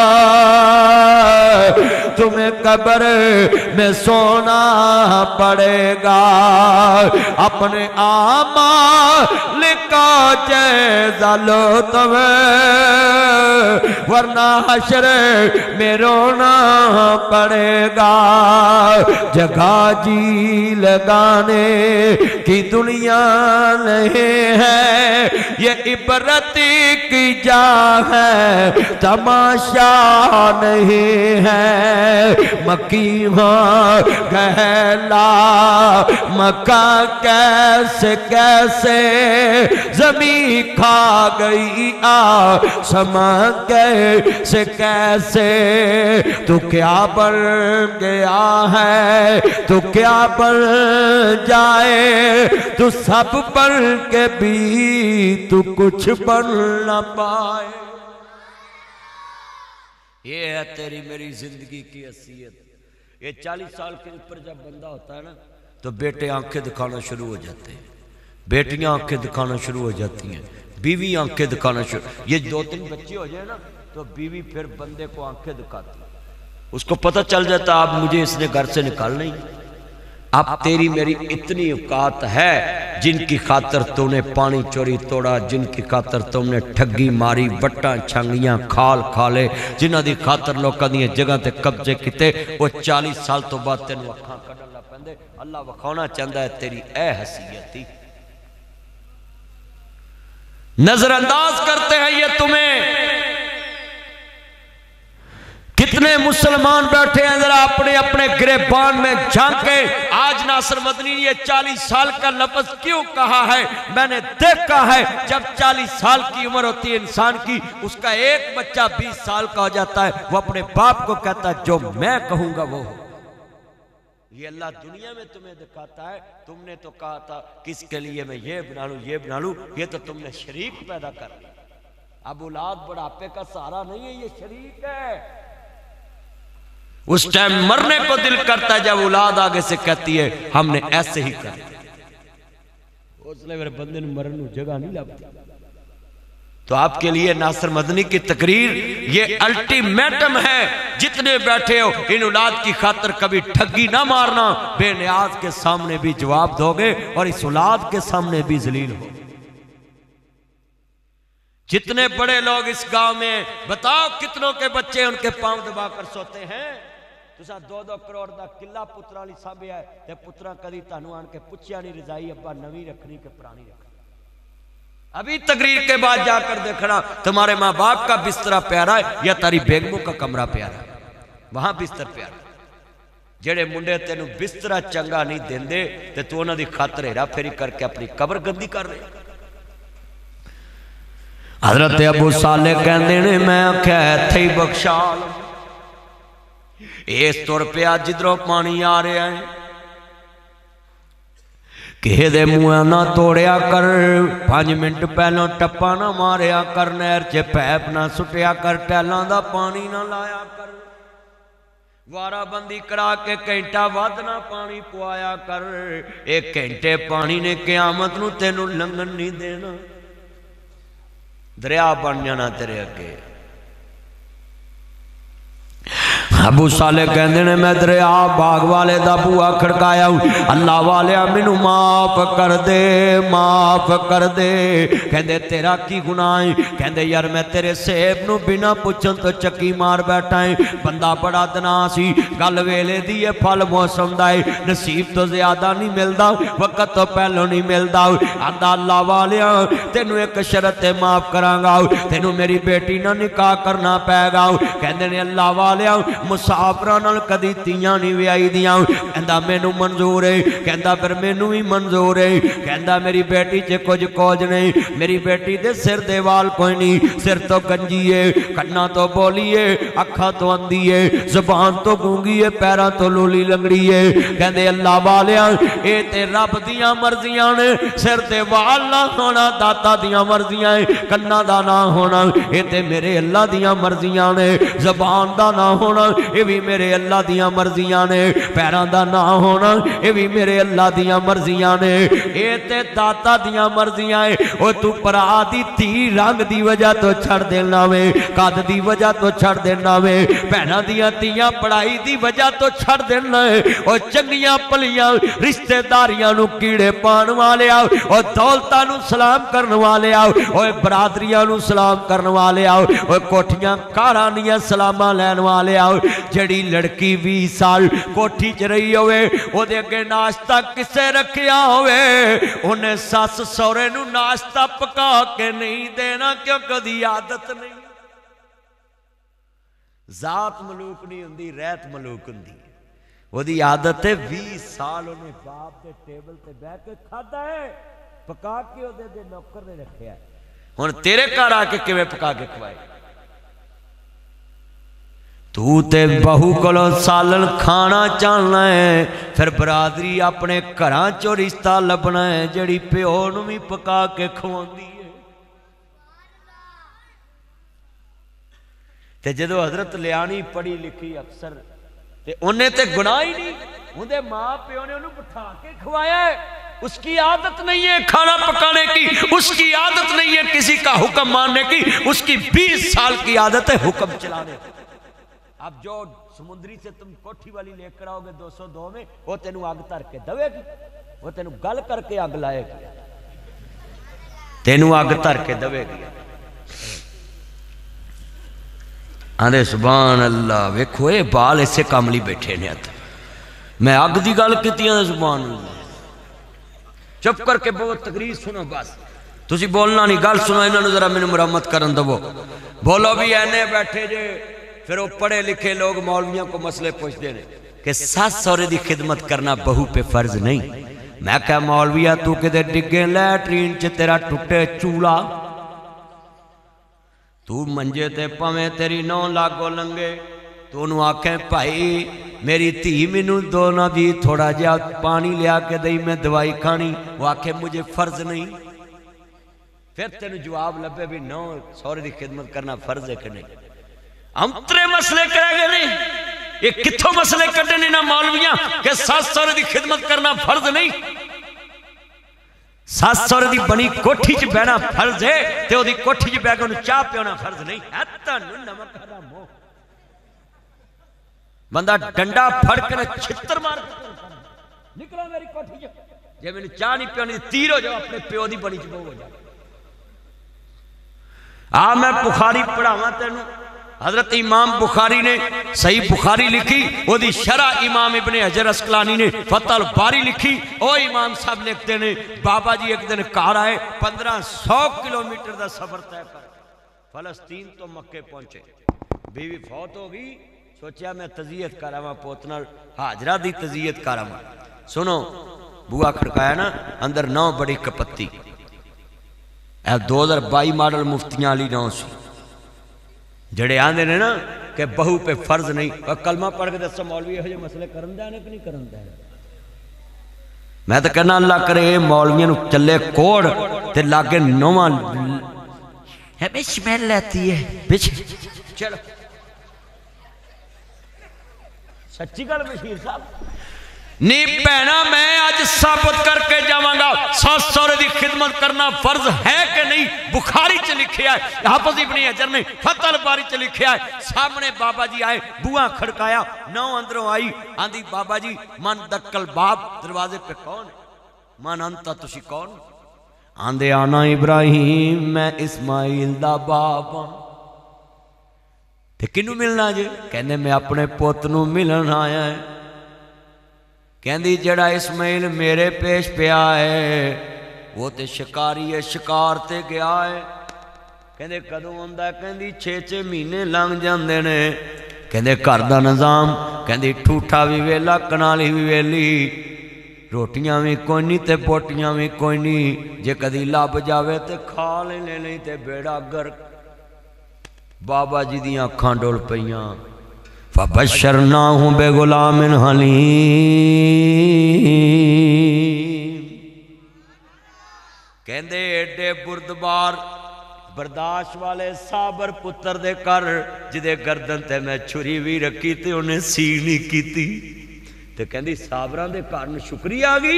تمہیں قبر میں سونا پڑے گا اپنے آمال کا جیزہ لو تمہیں ورنہ حشر میں رونا پڑے گا جگہ جی لگانے کی دنیا نہیں ہے یہ عبرت کی جا ہے تماشا نہیں ہے مکی ہاں گہلا مکہ کیسے کیسے زمین کھا گئی آسمان کیسے کیسے تو کیا بن گیا ہے تو کیا بن جائے تو سب بن کے بھی تو کچھ بن نہ پائے. یہ ہے تیری میری زندگی کی حیثیت. یہ چالیس سال کے اوپر جب بندہ ہوتا ہے نا تو بیٹے آنکھیں دکھانا شروع ہو جاتے ہیں بیٹیاں آنکھیں دکھانا شروع ہو جاتی ہیں بیوی آنکھیں دکھانا شروع یہ دو تین بچے ہو جائے نا تو بیوی پھر بندے کو آنکھیں دکھاتی ہے اس کو پتہ چل جاتا اب مجھے اس نے گھر سے نکالنا ہی اب تیری میری اتنی اوقات ہے جن کی خاطر تو نے پانی چوری توڑا جن کی خاطر تم نے ٹھگی ماری وٹاں چھنگیاں کھال کھالے جنہ دی خاطر لوکاں دی جگہ تے قبضے کیتے وہ چالیس سال تو بعد تینوں اکھاں کڈن لگ پیندے اللہ وکھانا چاہتا ہے تیری اے حیثیت نظر انداز کرتے ہیں یہ تمہیں کتنے جتنے مسلمان بیٹھے ہیں ذرا اپنے اپنے گریبان میں جھانکیں، آج ناصر مدنی یہ چالیس سال کا لفظ کیوں کہا ہے؟ میں نے دیکھا ہے جب چالیس سال کی عمر ہوتی ہے انسان کی، اس کا ایک بچہ بیس سال کا ہو جاتا ہے، وہ اپنے باپ کو کہتا ہے جو میں کہوں گا وہ ہو۔ یہ اللہ دنیا میں تمہیں دکھاتا ہے، تم نے تو کہا تھا کس کے لیے میں یہ بنا لوں یہ بنا لوں، یہ تو تم نے شریک پیدا کر لیا۔ اب اولاد بڑھاپے کا سہارا نہیں ہے، یہ شریک ہے۔ اس ٹائم مرنے کو دل کرتا ہے جب اولاد آگے سے کہتی ہے ہم نے ایسے ہی کر دیا، اس لئے میرے بندے نے مرنو جگہ نہیں لگتی۔ تو آپ کے لیے ناصر مدنی کی تقریر یہ الٹیمیٹم ہے، جتنے بیٹھے ہو ان اولاد کی خاطر کبھی ٹھگی نہ مارنا، بے نیاز کے سامنے بھی جواب دو گے اور اس اولاد کے سامنے بھی ذلیل ہو۔ جتنے بڑے لوگ اس گاؤں میں بتاؤ کتنوں کے بچے ان کے پاؤں دبا کر سوتے ہیں؟ تسا دو دو کروڑ دا قلعہ پترا لی سابے آئے تے پترا کدی تانو آن کے پچھیا نہیں رضائی ابا نوی رکھنی کے پرانی رکھنی۔ ابھی تقریر کے بعد جا کر دیکھنا تمہارے ماں باپ کا بسترہ پیارا ہے یا تاری بیگموں کا کمرہ پیارا ہے، وہاں بستر پیارا ہے۔ جڑے منڈے تینوں بسترہ چنگا نہیں دین دے تے تو انہاں دی خاطر ہیرا پھیری کر کے اپنی قبر گندی کر رہے۔ حضرت ابو صالح کہندے نے میں آکھیا تھئی بخشال اس طور پہ آج جدروں پانی آ رہے ہیں کہ دے موہ نہ توڑیا کر، پانچ منٹ پہلوں ٹپا نہ ماریا کر، نہر چے پیپ نہ سٹیا کر، ٹیلان دا پانی نہ لایا کر، وارہ بندی کرا کے کینٹا واد نہ پانی پوایا کر، ایک کینٹے پانی نے قیامت نو تینوں لنگن نہیں دینا، دریا بن جانا تیرے اگے۔ ابو صالح کہندے نے میں دریا باغ والے دا بوا کھڑکایا ہوں، اللہ والے منو معاف کر دے معاف کر دے۔ کہندے تیرا کی گناہ ہے؟ کہندے یار میں تیرے سیب نو بنا پچھن تو چکی مار بیٹھا ہے، بندہ بڑا دنا سی، گل ویلے دیئے پھل موسم دائے، نصیب تو زیادہ نہیں ملدا، وقت تو پہلو نہیں ملدا، آدھا اللہ والے تینو ایک شرط معاف کرانگا، تینو میری بیٹی نہ نکاح کرنا پائے گا۔ کہندے نے اللہ والے مسافران کدی تیاں نہیں ویائی دیاں، کہندا مینوں منظور ہے، کہندا پھر مینوں ہی منظور ہے، کہندا میری بیٹی چے کچھ کوج نہیں، میری بیٹی دے سر دے وال کوئی نہیں، سر تو گنجی ہے، کھنا تو بولی ہے، اکھا تو اندھی ہے، زبان تو گونگی ہے، پیرا تو لولی لنگڑی ہے۔ کہندے اللہ والیاں اے تے رب دیاں مرضیاں نے، سر دے وال نہ ہونا داتا دیاں مرضیاں ہیں، کھنا دا نہ ہونا اے تے میرے اللہ دیاں مرضیاں نے، زبان دا نہ ہونا یہ بھی میرے اللہ دیاں مرضیاں نے، پیران دا نہ ہونا یہ بھی میرے اللہ دیاں مرضیاں نے، اے تے داتا دیاں مرضیاں ہیں۔ او تو پر آدھی تھی رنگ دی وجہ تو چھڑ دینا میں، قد دی وجہ تو چھڑ دینا میں، پہنا دیاں تیاں پڑھائی دی وجہ تو چھڑ دینا ہے، او چنگیاں پلیاں رشتہ داریاں نو کیڑے پان والے آؤ، او دولتاں نو سلام کرن والے آؤ، او برادریاں نو سلام کرن والے آؤ، او کوٹھیاں کارانیاں سلامہ لین والے آؤ۔ جڑی لڑکی بھی سال کوٹھی چ رہی ہوئے او دے کے ناشتہ کسے رکھیا ہوئے، انہیں ساس سورے نو ناشتہ پکا کے نہیں دینا کیونکہ دی عادت نہیں، ذات ملوک نہیں ہوندی ریت ملوک ہوندی، وہ دی عادت ہے بیس سال انہیں باپ دے ٹیبل تے بیٹھ کے کھاتا ہے، پکا کے او دے دے نوکر نے رکھیا ہے، ہن تیرے گھر آ کے کیویں پکا کے کھوائے؟ تو تے بہو کلو سالن کھانا چاہنا ہے، پھر برادری اپنے گھراں چو رشتہ لبنا ہے جڑی پیو نو بھی پکا کے کھواندی ہے۔ تے جدو حضرت لیانی پڑھی لکھی افسر تے انہیں تے گناہ ہی نہیں، انہیں ماں پیو نے انہوں بٹھا کے کھوایا ہے، اس کی عادت نہیں ہے کھانا پکانے کی، اس کی عادت نہیں ہے کسی کا حکم ماننے کی، اس کی بیس سال کی عادت ہے حکم چلانے کی۔ اب جو سمندری سے تم کوٹھی والی لے کر آؤ گے دو سو دو میں، وہ تینوں آگ تر کے دوے گی، وہ تینوں گل کر کے آگ لائے گی، تینوں آگ تر کے دوے گی۔ آندھے سبحان اللہ، ویکھو اے بال اسے کاملی بیٹھے نے آتا، میں آگ دی گل کیتی ہیں سبحان اللہ، چپ کر کے بہت تقریر سنو بس، تسی بولنا نہیں، گل سنو، انہوں نے ذرا میں نے مرامت کرن دو، بولو بھی اینے بیٹھے جے پھر وہ پڑھے لکھے لوگ مولویوں کو مسئلے پوچھتے ہیں کہ ساس سورے دی خدمت کرنا بہو پہ فرض نہیں. میں کہا مولویہ تو کدے ڈگے لیٹرین چ تیرا ٹوٹے چولا تو منجے تے پویں تیری نو لاگو لنگے تو انہوں آکھیں بھائی میری تھی منو دو نہ بھی تھوڑا جا پانی لیا کے دئی میں دوائی کھانی. وہ آکھیں مجھے فرض نہیں. پھر تینوں جواب لبے بھی نو سورے دی خدمت کرنا فرض ہے کہ نہیں. ہم ترے مسئلے کرے گے نہیں. یہ کتھوں مسئلے کٹنے نہ مولویاں کہ ساس سورے دی خدمت کرنا فرض نہیں. ساس سورے دی بنی کوٹھی چ بہنا فرض ہے تے او دی کوٹھی چ بیٹھ کے چاہ پیونا فرض نہیں. تانوں نمک حرام ہو بندہ ڈنڈا پھڑ کے چھتر مار نکلو میری کوٹھی چ جے میں چاہ نہیں پیونی تیر ہو جاؤ اپنے پیو دی بنی چ بہو ہو جاؤ. آ میں بخاری پڑھاواں تینوں. حضرت امام بخاری نے صحیح بخاری لکھی وہ دی شرح امام ابن حجر اسقلانی نے فتح الباری لکھی. او امام صاحب لکھتے ہیں بابا جی ایک دن کار آئے پندرہ سو کلومیٹر دا سفر طے کر فلسطین تو مکے پہنچے. بیوی فوت ہو گئی. سوچیا میں تزیت کراواں پوتنا حاجرہ دی تزیت کراواں. سنو بوا کھڑکایا نا اندر نو بڑی کپتی اے دو ہزار بائی ماڈل مفتیاں علی نو سی جڑے آندے نے نا کہ بہو پہ فرض نہیں. کلمہ پڑھ کے دسو مولوی یہ مسئلے کرن دے کہ نہیں کرن دے. میں تو کہنا اللہ کرے مولویوں چلے کوڑ تے لاگے نواں ہمیں سمیل لیتی ہے بچ چلو سچی گل بشیر صاحب نی پہنا میں آج ثابت کر کے جاواں گا ساس سورے دی خدمت کرنا فرض ہے کہ نہیں. بخاری چ لکھیا ہے حافظ ابن حجر نے فتح الباری چ لکھیا ہے. سامنے بابا جی آئے بوہاں کھڑکایا نو اندروں آئی آندھی بابا جی من دکل باب دروازے پہ کون ہے من انتا تسی کون آندھے آنا ابراہیم میں اسماعیل دا باپ ہاں. تے کنوں ملنا جے کہنے میں اپنے پوتنوں ملن آیا ہے. کہندی جڑا اسماعیل میرے پیش پیا ہے وہ تے شکاری ہے شکار تے گیا ہے. کہندے کدوں ہوندا ہے کہندی چھ چھ مہینے لنگ جاندے نے. کہندے گھر دا نظام کہندی ٹھوٹا بھی ویلا کنالی بھی ویلی روٹیاں بھی کوئی نہیں تے بوٹیاں بھی کوئی نہیں. جے کدی لب جاوے تے کھا لے نہیں تے بیڑا گرک. بابا جی دیاں اکھاں ڈول پئیاں فبشرناہم بغلام حلیم. کہندے ایڈے بردبار برداشت والے صابر پتر دے کر جدے گردن تے میں چھری بھی رکھی تے انہیں سی نہیں کیتی. تے کہندی صابران دے کارن شکری آگئی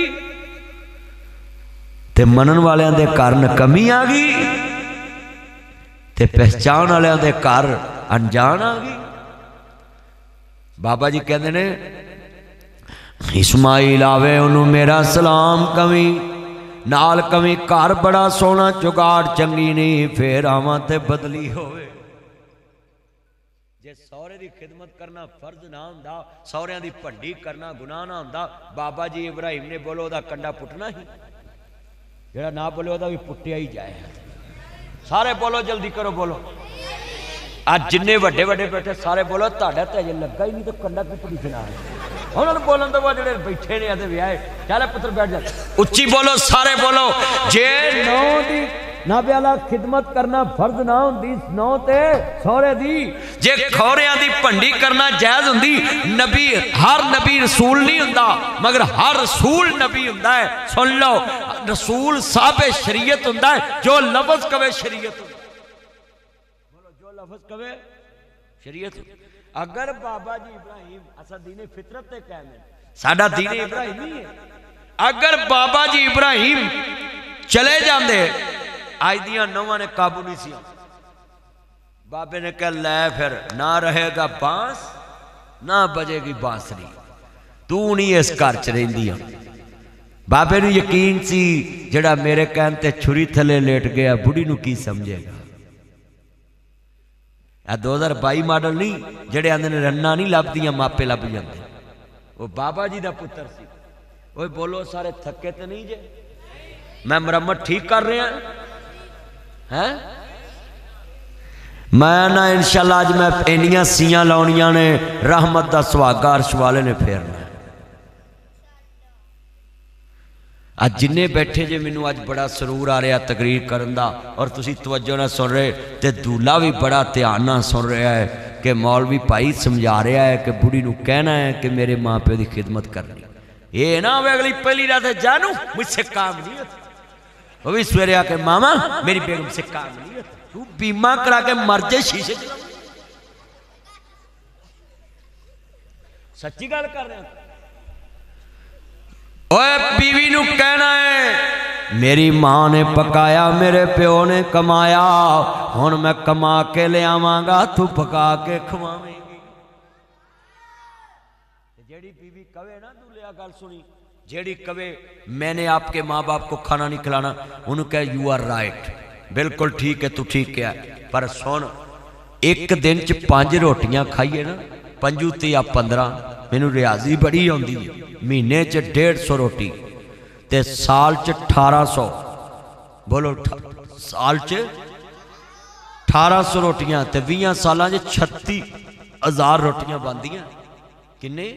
تے منن والیاں دے کارن کمی آگئی تے پہچان والیاں دے کار انجان آگئی. بابا جی کہندے نے اسماعیل آوے انہوں میرا سلام کمی نال کمی کار بڑا سونا چگاڑ چنگی نہیں پھر آواں تے بدلی ہوئے. جے سورے دی خدمت کرنا فرض نہ ہوندا سوریاں دی پنڈی کرنا گناہ نہ ہوندا بابا جی ابراہیم نے بولو دا کنڈا پٹنا ہی جڑا نہ بولو دا بھی پٹیا ہی جائے. سارے بولو جلدی کرو بولو. آج جننے وڈے وڈے بیٹھے سارے بولو تاڑا تے اجے لگا ہی نہیں تو کنڈا کی پڑی چنا ہے. انہوں نے بولن تو وہ جڑے بیٹھے نے آدھے بھی آئے چلے پتر بیٹھ جائے اچھی بولو سارے بولو. جے نو دی نبی اللہ خدمت کرنا فرض نہ ہوندی نو تے سورے دی جے کھوریاں دی پنڈی کرنا جائز ہوندی. نبی ہر نبی رسول نہیں ہوندا مگر ہر رسول نبی ہوندا ہے. سن لو رسول صاحب شریعت ہوندا ہے جو لفظ کہے شریعت بولو جو لفظ کہے شریعت. اگر بابا جی ابراہیم اسا دین فطرت تے قائم ہے ساڈا دین ابراہیم نہیں ہے. اگر بابا جی ابراہیم چلے جاندے آج دیاں نواں نے قابو نہیں سی. بابے نے کہا لے پھر نہ رہے گا بانس نہ بجے گی بانسری تو نہیں اس گھر چ رہندی. بابے نو یقین سی جڑا میرے کہن تے چھری تھلے لیٹ گیا بڑھی نو کی سمجھے گا. دو ہزار بائی ماڈل نہیں جڑے آندے نے رنہ نہیں لب دیاں ماپے لب جاندے. وہ بابا جی دا پتر سی. وہ بولو سارے تھکے تے نہیں جے میں مرمت ٹھیک کر رہے ہیں. میں نہ انشاءاللہ اج میں اینیاں سیاں لاؤنیاں نے رحمت دا سواگا عرش والے نے پھیرنا آج جنہیں بیٹھے جے مینوں آج بڑا سرور آ رہا تقریر کرن دا اور تسی توجہ نہ سن رہے تے دولا بھی بڑا دھیان نہ سن رہا ہے کہ مولوی بھائی سمجھا رہا ہے کہ بڑھی نو کہنا ہے کہ میرے ماں پیو دی خدمت کرنی یہ نہ ہوئے اگلی پہلی رات ہے جانو مجھ سے کام نہیں ہوتا وہ بھی سویرے آ کے ماما میری بیگم سے کام نہیں ہوتا تو بیمہ کرا کے مر جائے شیشے چلا سچی گال کر رہے ہیں اوہ بیوی نو کہنا ہے میری ماں نے پکایا میرے پیو نے کمایا ہن میں کما کے لے آواں گا تو پکا کے کھواویں گی جیڑی بیوی کہے نا تو لیا گل سنی جیڑی کہے میں نے آپ کے ماں باپ کو کھانا نہیں کھلانا انہوں کہے یو آر رائٹ بالکل ٹھیک ہے تو ٹھیک کیا ہے پر سن ایک دن چ پانچ روٹیاں کھائیے نا پنجو تے یا پندرہ مینوں ریاضی بڑی ہوندی ہے مہینے چ ڈیڑھ سو روٹی تے سال چ اٹھارہ سو بولو سال چ اٹھارہ سو روٹیاں تے ویاں سالاں چ چھتی ہزار روٹیاں باندیاں کنے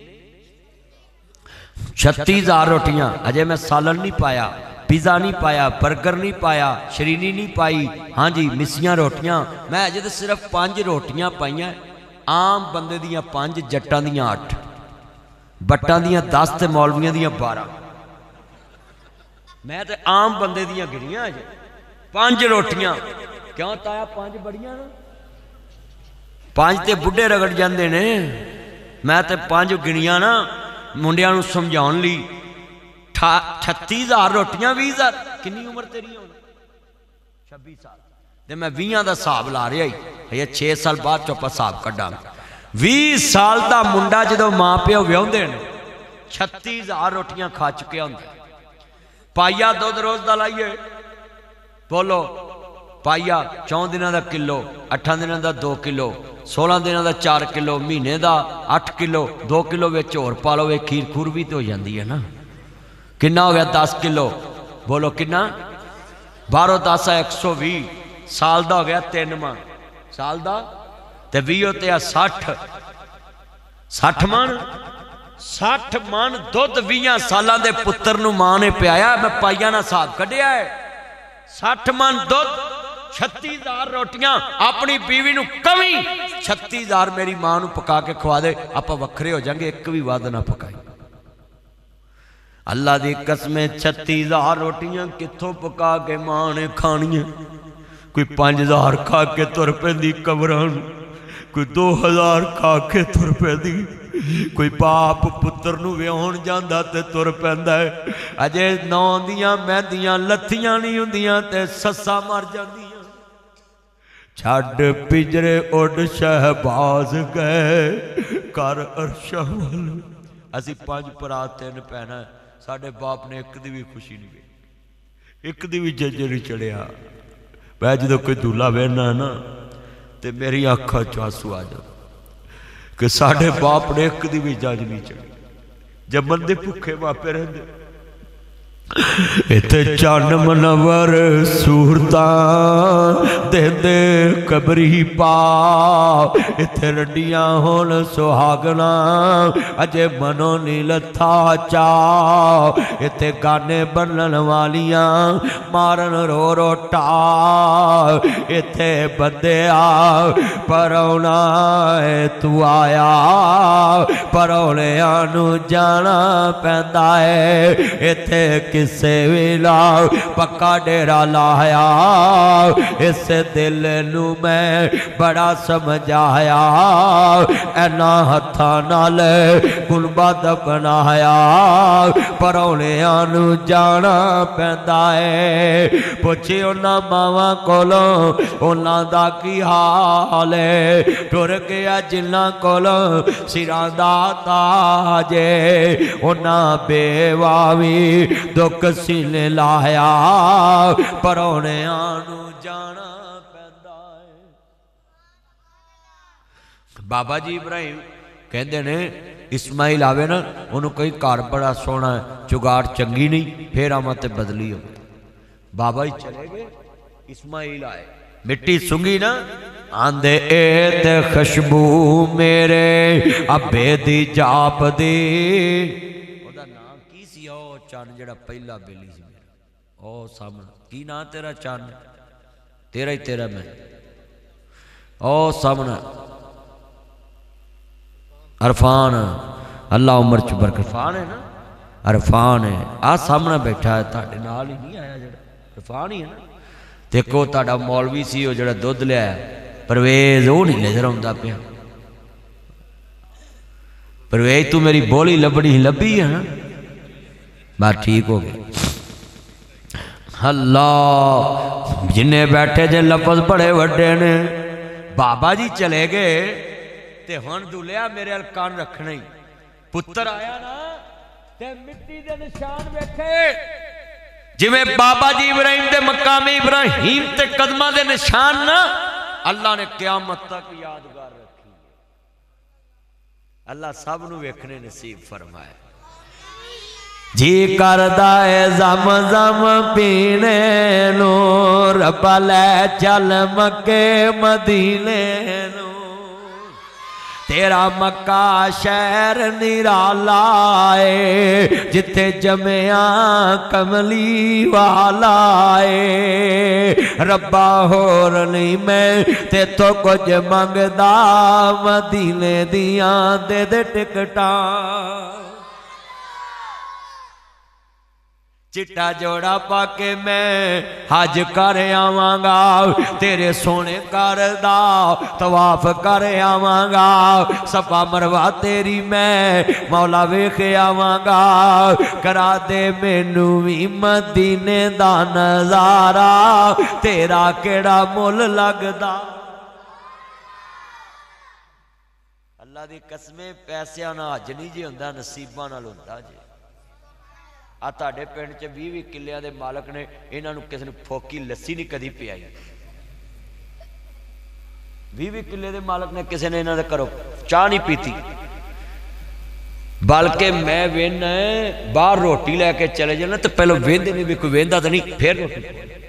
چھتی ہزار روٹیاں اجے میں سالن نہیں پایا پیزا نہیں پایا برگر نہیں پایا شرینی نہیں پائی ہاں جی مسیاں روٹیاں میں اجے تو صرف پانچ روٹیاں پائیاں عام بندے دیاں پانچ جٹاں دیاں آٹھ بٹاں دیاں دس تے مولویاں دیاں بارہ میں تے عام بندے دیاں گریاں اجے پانچ روٹیاں کیوں تایا پانچ بڑیاں نا پانچ تے بڑھے رگڑ جاندے نے میں تے پانچ گنیاں نا منڈیاں نو سمجھاؤن لی چھتی ہزار روٹیاں بھی ہزار کنی عمر تیری ہونا چھبی سال تے میں ویاں دا صاحب لا رہا ہی یہ چھ سال بعد چوپا صاحب کڈا وی سال دا منڈا جدو ماں پیو ویوندے نے چھتی ہزار روٹیاں کھا چکے ہوندے پائیا دو روز دا لائیے بولو پائیا چون دنوں دا کلو اٹھاں دنوں دا دو کلو سولہ دنوں دا چار کلو مہینے دا اٹھ کلو دو کلو وچ اور پالو وے کھیر کھور بھی تو ہو جاندی ہے نا کنا ہو گیا دس کلو بولو کنا بارہ دس ایک سو بھی سال دا ہو گیا تین ماں سال دا تے وی ہوتے ہیں ساٹھ ساٹھ مان ساٹھ مان دودھ ویاں سالاں دے پتر نو ماں نے پیایا میں پائیا نہ صاحب کڈیا ہے ساٹھ مان دودھ چھتی ہزار روٹیاں اپنی بیوی نو کمی چھتی ہزار میری ماں نو پکا کے کھوا دے اپا وکھرے ہو جائیں گے ایک بھی وعدہ نہ پکائی اللہ دی قسمیں چھتی ہزار روٹیاں کتھوں پکا کے ماں نے کھانیاں کوئی پانچ ہزار کھا کے تر پہ دی قبران کوئی دو ہزار کھا کے تر پہ دی کوئی باپ پتر نو ویہون جاندہ تے تر پہندہ ہے اجے نو دیاں میں دیاں لتھیاں نہیں ہوں دیاں تے سسا مار جاندیاں چھاڑ پجرے اڑ شہباز گئے کر عرشہ والو اسی پانچ پرات تین پہنا ہے ساڑھے باپ نے ایک دی بھی خوشی نہیں گئی ایک دی بھی ججری چڑھیا میں جدو کوئی دولہ بہنا ہے نا تے میری آنکھا چاسو آ جا کہ ساڑھے باپ نے ایک دی بھی جاج نہیں چڑھی جب بندے پکھے ماں پہ رہ دے اتے چان منور سورتان دے دے قبری پا اتے رڈیاں ہون سہاگنا اجے منو نیلتھا چا اتے گانے بنن والیاں مارن رو رو ٹا اتے بندے آ پرونا ہے تو آیا پرونے آنو جانا پہندہ ہے اتے کسے ویلا پکا ڈیرا لایا اس دل نو میں بڑا سمجھایا اینا ہتھا نال گنبا دبنایا پرونے آنو جانا پہندہ ہے پوچھے انہا ماما کولوں انہا دا کی حال ہے ٹور گیا جنہ کولوں سیران دا تاجے انہا بیواوی دکھ سینے لایا پرونے آنو جانا پیدا ہے بابا جی ابراہیم کہندے نے اسماعیل آوے نا انہوں کئی کار بڑا سونا ہے چگار چنگی نہیں پھر آمد بدلی ہو بابا ہی چلے گئے اسماعیل آئے مٹی سنگی نا آندے اے تے خشبو میرے ابے دی جاپ دی او دا نام کی سی او چان جڑا پہلا بیلی سی میرا او سامنا کی نام تیرا چان تیرا ہی تیرا میں او سامنا عرفان اللہ عمر چ برکت عرفان ہے نا عرفان ہے آ سامنا بیٹھا ہے تاڑے نال ہی نہیں آیا جڑا عرفان ہی ہے نا دیکھو تاڑا مولوی سی وہ جڑا دودھ لیا ہے پرویز وہ نہیں نظر آتا پیا پرویز تو میری بولی لبڑی لبی ہے نا بات ٹھیک ہو گئی اللہ جنہیں بیٹھے جن لفظ بڑے وڈے نے بابا جی چلے گئے تے ہن دلیا میرے الکان رکھنے پتر آیا نا تے مٹی دے نشان بیٹھے جی میں بابا جی ابراہیم دے مقام ابراہیم تے قدمہ دے نشان نا اللہ نے قیامت تک یادگار رکھی اللہ سب نو ویکھنے نصیب فرمائے جی کردہ ہے زم زم پینے نو رب لے چل مکے مدینے نو تیرا مکہ شہر نرالا ہے جتے جمعیاں کملی والا ہے ربا ہور نہیں میں تے تو کچھ منگدا مدینے دیاں دے دے ٹکٹاں چٹا جوڑا پاکے میں حج کر آواں گا تیرے سونے کر دا طواف کر آواں گا صفا مروہ تیری میں مولا ویکھ آواں گا کرا دے مینو وی مدینے دا نظارہ تیرا کیڑا مول لگدا اللہ دی قسمیں پیسیاں نہ حج نہیں جی ہوندا نصیباں نال ہوندا جی آتا ڈے پینڈ چے بھی بھی کلیاں دے مالک نے انہاں نو کس نے پھوکی لسی نہیں کدی پی آئی بھی بھی کلیاں دے مالک نے کسے نے انہاں دے کرو چاہ نہیں پیتی بلکہ میں وین باہر روٹی لے کے چلے جانا تو پہلو وین دے نہیں بھی کوئی وین دا تو نہیں پھر روٹی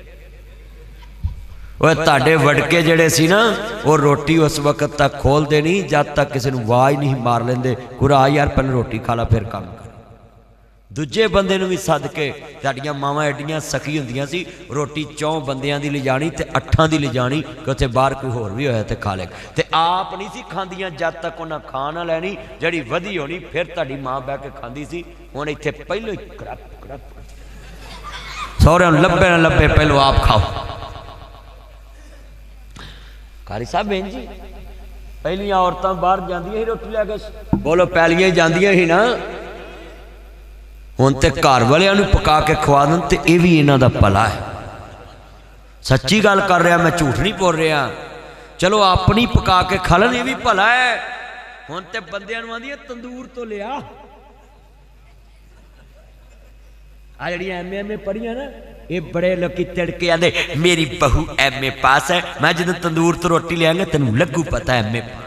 وہ تاڑے وڑکے جڑے سی نا وہ روٹی اس وقت تک کھول دے نہیں جب تک کسی نے وائی نہیں مار لیندے کورا یار پہلے روٹی کھالا پھر کام کر دوجے بندے نو بھی صدقے تاڑیاں ماما ایڈیاں سکی ہوندیاں سی روٹی چون بندیاں دی لے جانی تے اٹھاں دی لے جانی کہ اتھے باہر کوئی ہور بھی ہویا تے کھا لے تے آپ نہیں سی کھاندیاں جب تک انہاں کھانا لینی جڑی ودی ہونی پھر تاڑی ماں بہ کے کھاندی سی ہن ایتھے پہلو ہی کرپ کرپ سورے ہن لبے نہ لبے پہلو آپ کھاؤ قاری صاحب بہن جی پہلیاں عورتاں باہر جاندیاں ہی روٹی لے کے بولو پہلیاں جاندیاں ہی نا ہون تے کار والے انہوں پکا کے کھوا دن تے اے بھی انہوں دا پلا ہے سچی گال کر رہا میں جھوٹ نہیں بول رہا چلو اپنی پکا کے کھلن اے بھی پلا ہے ہون تے بندے انہوں آدھی تندور تو لیا آجڑی ایم ایم اے پڑھی ہیں نا اے بڑے لکی تڑکے آدھے میری بہو ایم اے پاس ہے میں جدن تندور تو روٹی لے آنگے تنہوں لگو پتا ہے ایم اے پاس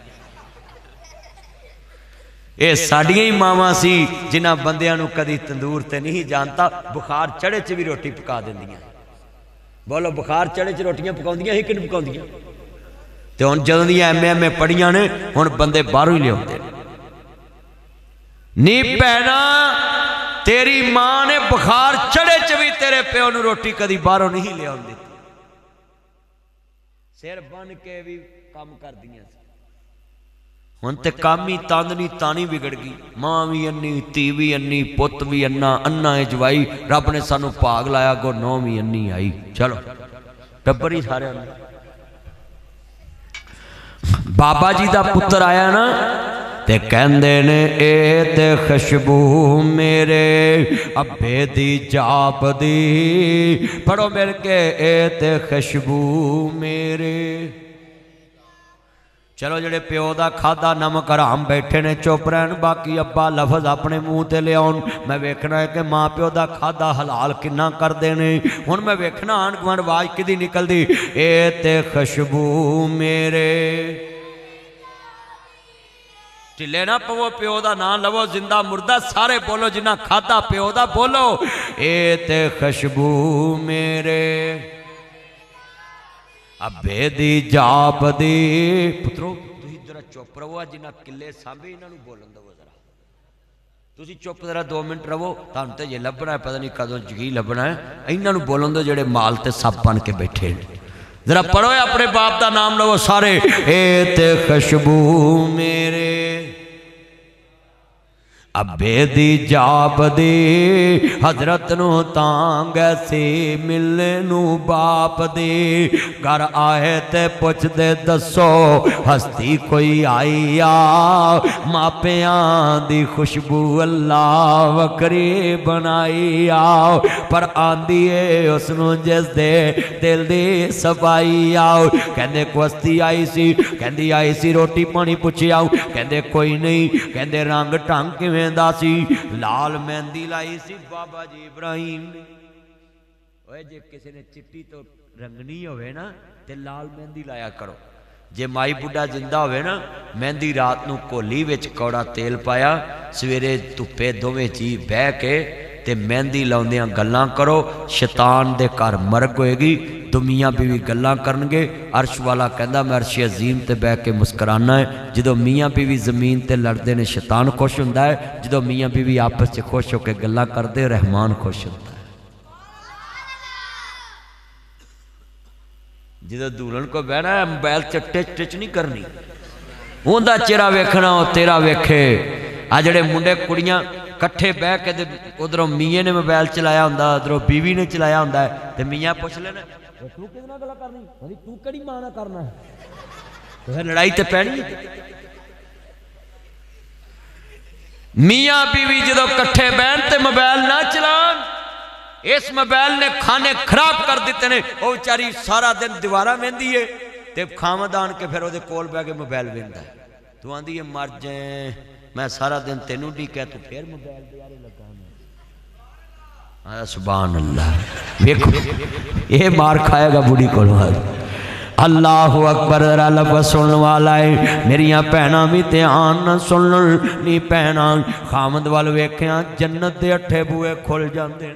اے ساڑیاں ہی ماما سی جنہ بندیاں نو کدی تندور تے نہیں جانتا بخار چڑے چ بھی روٹی پکا دیندیاں بولو بخار چڑے چ روٹیاں پکاؤندیاں ہی کن پکاؤندیاں تے ہن جدوں دی ایم ایم اے پڑھیاں نے ہن بندے باہروں ہی لے آندے نی پہنا تیری ماں نے بخار چڑے چ بھی تیرے پیو نو روٹی کدی باہروں نہیں لے آندی سر بن کے بھی کام کر دیاں ہن تے کامی تاندنی تانی بگڑ گئی ماں بھی انی تی بھی انی پت بھی انا انا اجوائی رب نے سانو پاگ لایا گو نو بھی انی آئی چلو ٹبری سارے انا بابا جی دا پتر آیا نا تے کہندے نے اے تے خشبو میرے ابے دی جاب دی پڑھو مل کے اے تے خشبو میرے چلو جڑے پیو دا کھادا نمک حرام بیٹھے نے چپ رہن باقی ابا لفظ اپنے منہ تے لے آن میں ویکھنا ہے کہ ماں پیو دا کھادا حلال کنا کر دینے ہن میں ویکھنا آن گوان واج کدی نکل دی اے تے خشبو میرے ٹلے نہ پو پیو دا نام لو زندہ مردہ سارے بولو جنہ کھادا پیو دا بولو اے تے خشبو میرے ابے دی جاب دی پترو تسی ذرا چپ رہو جنہ کلے سامبے انہاں نوں بولن دو ذرا تسی چپ ذرا دو منٹ رہو تانوں تے یہ لبنا ہے پتہ نہیں کدوں جگی لبنا ہے انہاں نوں بولن دو جڑے مال تے سب بن کے بیٹھے ذرا پڑھو اپنے باپ دا نام لو سارے اے تے خوشبو میرے ابے دی جاب دی حضرت نو تانگ ایسی ملنے نو باپ دی گھر آئے تے پوچھ دے دسو ہستی کوئی آئی آ ماپیاں دی خوشبو اللہ وکری بنائی آؤ پر آندیے اس نو جس دے دل دی صفائی آؤ کہندے کو ہستی آئی سی کہندی آئی سی روٹی پانی پوچھی آؤ کہندے کوئی نہیں کہندے رنگ ٹھنگ کیویں دا سی لال مہندی لائی سی بابا جی ابراہیم نے اوے جے کسی نے چٹی تو رنگنی ہوئے نا تے لال مہندی لایا کرو جے مائی بڑھا زندہ ہوئے نا مہندی رات نو کولی وچ کوڑا تیل پایا سویرے تپے دوویں جی بہ کے تے مہندی لاؤندیاں گلاں کرو شیطان دے کار مرگ ہوئے گی دو میاں بیوی گلاں کرنگے عرش والا کہندہ میں عرش عظیم تے بہ کے مسکرانا ہے جدو میاں بیوی زمین تے لڑدے نے شیطان خوش ہوندہ ہے جدو میاں بیوی آپس سے خوش ہو کے گلاں کر دے رحمان خوش ہوندہ ہے جدو دولن کو بہنا ہے موبائل سے ٹچ ٹچ نہیں کرنی ہوندہ چیرہ ویکھنا ہو تیرہ ویکھے آجڑے منڈے کڑیاں کٹھے بہ کے ادھروں میاں نے موبائل چلایا ہوندہ ادھروں بیوی نے چلایا ہوندہ ہے تے میاں پوچھ لینا تو کتنا گلا کرنی تو کڑی مانا کرنا ہے تو پھر لڑائی تے پہنی میاں بیوی جدو کٹھے بہن تے موبائل نہ چلان اس موبائل نے کھانے خراب کر دیتے نے وہ بیچاری سارا دن دیوارہ مہندی ہے تے خامدان کے پھر وہ دے کول بہ کے موبائل ویندا ہے تو آندی ہے مر جائیں میں سارا دن تینوں ڈی کہہ تو پھر موبائل دیارے لگانا سبحان اللہ ویکھو یہ مار کھائے گا بڑی کولو اللہ اکبر ذرا لفظ سنن والا ہے میریاں پہنا بھی دھیان نہ سنن نہیں پہنا خامد وال ویکھیاں جنت دے اٹھے بوئے کھل جاندے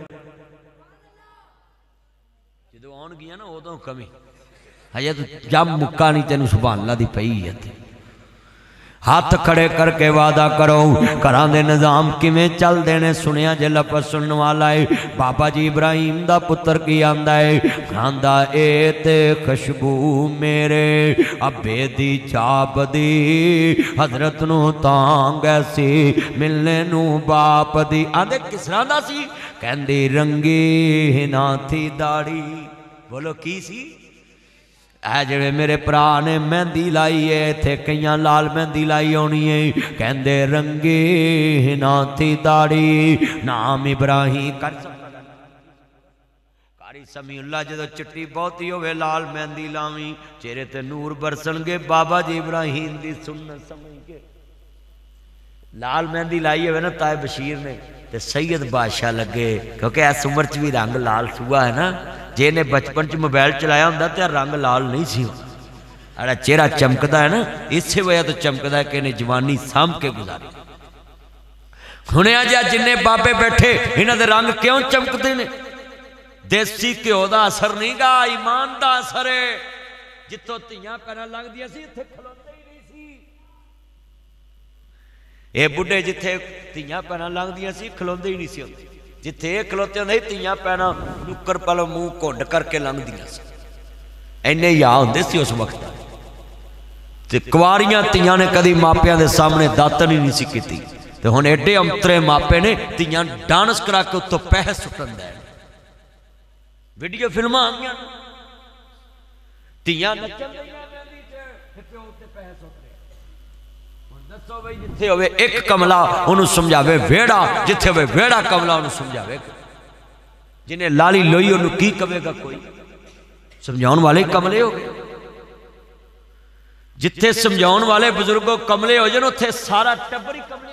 جدو آن گیا نا ادوں کمی ہے تو جب مکہ نہیں تینوں سبحان اللہ دی پئی ہے ہاتھ کھڑے کر کے وعدہ کرو کران دے نظام کی میں چل دینے سنیا جے لفظ سنن والا ہے بابا جی ابراہیم دا پتر کی آندہ ہے آندہ اے تے خوشبو میرے ابے دی چاپ دی حضرت نو تانگ ایسی ملنے نو باپ دی آندے کس راندہ سی کہندی رنگی نہ تھی داڑی بولو کی سی اے جڑے میرے پرا نے مہندی لائی ہے تھے کئیاں لال مہندی لائی ہونی ہے کہندے رنگی نہ تھی داڑی نام ابراہیم کر سکتا کاری سمی اللہ جدو چٹی بہت ہی ہوئے لال مہندی لاویں چہرے تے نور برسن گے بابا جی ابراہیم دی سنت سمجھ کے لال مہندی لائی ہوئے نا تائے بشیر نے تے سید بادشاہ لگے کیونکہ ایس عمر چ بھی رنگ لال سوا ہے نا جے نے بچپن چ موبائل چلایا ہوندا تے رنگ لال نہیں سی اڑا چہرہ چمکدا ہے نا اس سے وجہ تو چمکدا ہے کہ انہیں جوانی سام کے گزاری ہنے آ جا جننے بابے بیٹھے انہاں دے رنگ کیوں چمکدے نے دیسی گھیو دا اثر نہیں گا ایمان دا اثر ہے جتوں تیاں پیراں لگدیاں سی ایتھے کھلوتے ہی نہیں سی اے بڈھے جتھے تیاں پیراں لگدیاں سی کھلوندے ہی نہیں سی ہوندے جتھے ایک کھلوتے ہوندے تیاں پیراں نکر پلو منہ کھنڈ کر کے لنگدیاں سی اینے یا ہوندے سی اس وقت تے کواریاں تیاں نے کدی ماپیاں دے سامنے داتن ہی نہیں سی کیتی تے ہن ایڈے امترے ماپے نے تیاں ڈانس کرا کے اتوں پہ سٹن دے ویڈیو فلماں آ گیا تیاں نچن دیاں مہندی تے پیو تے پہ سٹ دسو بھئی جتھے ہوئے ایک کملا انہوں سمجھاوے ویڑا جتھے ہوئے ویڑا کملا انہوں سمجھاوے جنہیں لالی لوئی انہوں کی کبے گا کوئی سمجھاؤن والے کملے ہو گئے جتھے سمجھاؤن والے بزرگوں کملے ہو جنہوں تھے سارا ٹبری کملے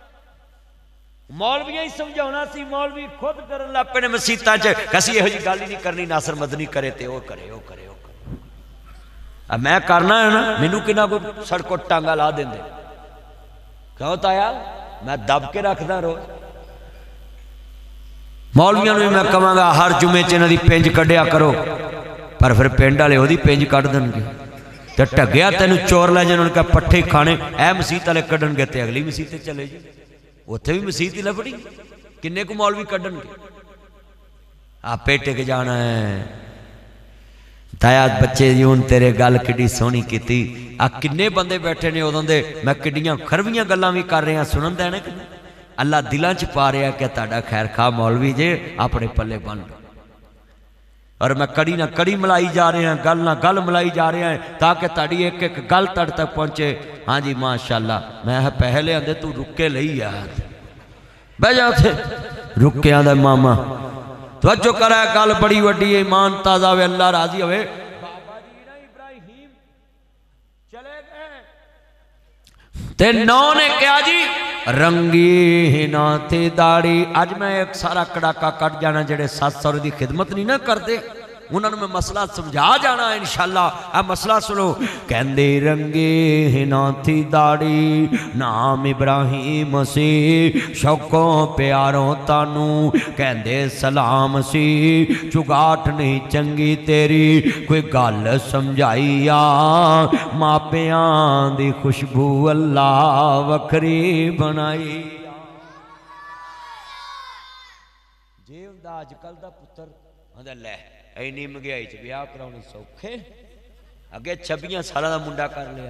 مولوی ہی سمجھاؤنا سی مولوی خود کرن لاپے نے مسیطہ چے کسی یہ جی گالی نہیں کرنی ناصر مدنی کرے تے وہ کرے وہ کرے وہ کرے اب میں کرنا ہے نا مینوں کنا کو سڑکو ٹانگا لا دیں دے کیا ہوتا ہے میں دب کے رکھ دا روز مولویاں نے میں کہاں گا ہر جمعے چینہ دی پینج کڑیا کرو پر پھر پنڈ والے وہ پنج کٹ دیں گے تو ٹگیا تینوں چور لے جائیں، انہوں نے کہا پٹھے کھانے اے مسیت والے کڈن گے تو اگلی مسیت چلے جی، اتنے بھی مسیت ہی لبڑی، کنے کو مولوی کڈن گے، آپ ٹک جانا ہے۔ تایا بچے جیون تیرے گل کڈی سونی کیتی، آ کنے بندے بیٹھے نے ادوں دے، میں کڈیاں کھرویاں گلاں بھی کر رہے ہیں، سنن دینا کہ اللہ دلاں چ پا رہا کہ تہاڈا خیر خواہ مولوی جے اپنے پلے بن لو، اور میں کڑی نہ کڑی ملائی جا رہے ہیں، گل نہ گل ملائی جا رہے ہیں تاکہ تاڑی ایک ایک گل تڑ تک پہنچے۔ ہاں جی ماشاءاللہ، میں پہلے آندے تو رکے لئی یار، بہ جا تھے رکے آندے ماما توجہ کرا ہے، گل بڑی وڈی ایمان تازہ ہوئے، اللہ راضی ہوئے۔ بابا جی نا ابراہیم چلے گئے تے نو نے کیا جی رنگی ہنا تے داڑی، آج میں ایک سارا کڑاکا کٹ جانا جڑے سات سو دی خدمت نہیں نہ کر دے، انہوں نے میں مسئلہ سمجھا جانا ہے انشاءاللہ۔ اب مسئلہ سنو، کہندے رنگی ہنا تھی داڑی نام ابراہیم سی، شوقوں پیاروں تانو کہندے سلام سی، چگاٹ نہیں چنگی تیری کوئی گل سمجھائیا، ماپیاں دی خوشبو اللہ وکری بنائی۔ جی ہوندا اج کل دا پتر ہوندا لے اینی مہنگائی چ بیاہ کراؤنے سوکھے، اگے چھبیاں سالہ دا منڈا کر لیا،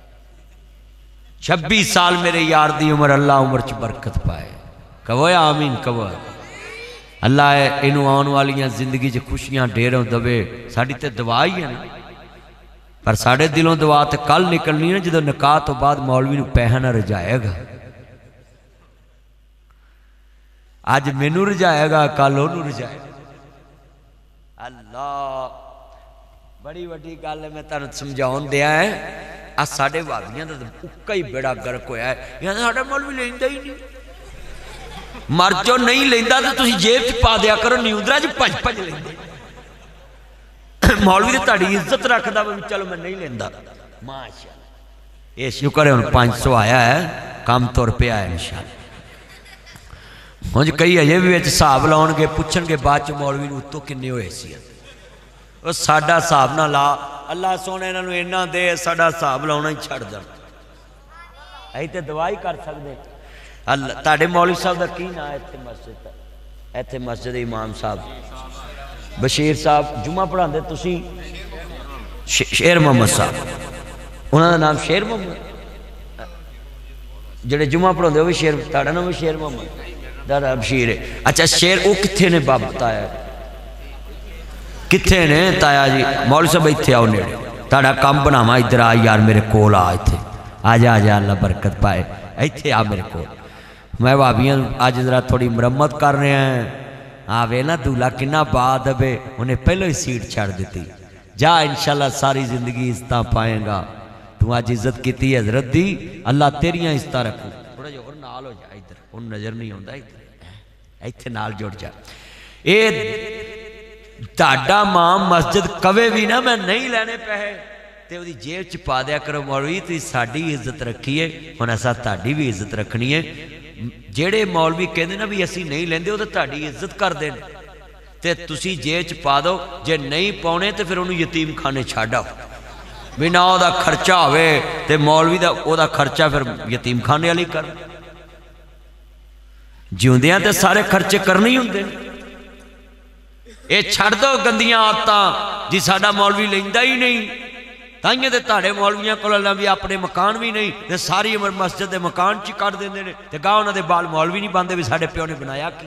چھبیس سال میرے یار دی عمر، اللہ عمر چ برکت پائے، کہو یا آمین کہو، اللہ انہوں آن والیاں زندگی چ خوشیاں ڈیروں دوے، ساڑی تے دعا ہی ہیں پر ساڑے دلوں دعا تے کل نکلنی ہے جدو نکاح تو بعد مولوی نو پہنا رجائے گا، آج مینوں رجائے گا کل انہوں رجائے گا۔ اللہ بڑی وڈی گل ہے، میں تانوں سمجھاؤن دیا ہے، آج ساڑے وابیاں دا اکا ہی بیڑا گرک ہویا ہے، یہاں ساڑے مولوی لیندہ ہی نہیں، مر جو نہیں لیندہ تو تسی جیب چ پا دیا کرو، نیوندرہ جو پنج پنج لیندے، مولوی دے تاڑی عزت رکھ دا چلو میں نہیں لیندہ، ماشاءاللہ یہ شکر ہے ان پانچ سو آیا ہے، کام طور پہ آیا انشاءاللہ۔ مجھ کئی ہے یہ بھی ویچ صاحب لاؤن گے پچھن کے بعد چو مولوی نو تو کنے ہوئے سی ہے، وہ ساڑھا صاحب نہ لا، اللہ سونے انہوں نے انہاں دے ساڑھا صاحب لاؤنا ہی چھڑ جا، ایتے دعائی کر سکتے، اللہ تاڑے مولوی صاحب دا کی نا ایتھے مسجد ایتھے مسجد امام صاحب بشیر صاحب جمعہ پڑھا دے تسی شیر محمد صاحب، انہوں دا نام شیر محمد، جڑے جمعہ پڑھا دے وہ بھی شیر، تاڑا نام بھی شیر محمد دادا بشیر ہے۔ اچھا شیر وہ کتھے نے باب بتایا ہے، کتھے نے تایا جی مولوی صاحب ایتھے آؤ نیڑے، تاڑا کام بناما ادھر آ یار میرے کول آ ایتھے، آجا آجا اللہ برکت پائے، ایتھے آ میرے کول، میں وابیاں آج ذرا تھوڑی مرمت کر رہے ہیں، آوے نا دولا کنہ بعد ابے انہیں پہلو ہی سیٹ چھاڑ دیتی، جا انشاءاللہ ساری زندگی عزتہ پائیں گا، تو آج عزت کیتی ہے حضرت دی، اللہ تیریاں عزتہ رکھو، تھوڑا جو اور نال ہو جائے ادھر، ان نظر نہیں ہوندہ ادھر، ایتھے نال جوڑ جا، اے تاڑا ماں مسجد کوے بھی نا میں نہیں لینے پہے، تے وہ دی جیب چ پا دیا کرو مولوی تی ساڑی عزت رکھیے، ہونا سا تاڑی بھی عزت رکھنی ہے، جیڑے مولوی کہنے نا بھی اسی نہیں لیندے ہو تو تاڑی عزت کر دیں، تے تسی جیب چ پا دو، جے نہیں پاؤنے تے پھر انہوں یتیم کھانے چھاڑا، بنا او دا خرچہ ہوئے تے مولوی دا او دا خرچہ پھر یتیم کھانے علی کر، جیوندیاں تے سارے خرچے کرنے ہی ہوندے، اے چھڑ دو گندیاں آتا جی ساڑا مولوی لیندہ ہی نہیں، تائیں تے تاڑے مولویاں کو اللہ بھی اپنے مکان بھی نہیں، تے ساری عمر مسجد دے مکان چی کر دیں دے، تے گاہ انہوں دے بال مولوی نہیں باندے بھی ساڑے پیوں نے بنایا کی،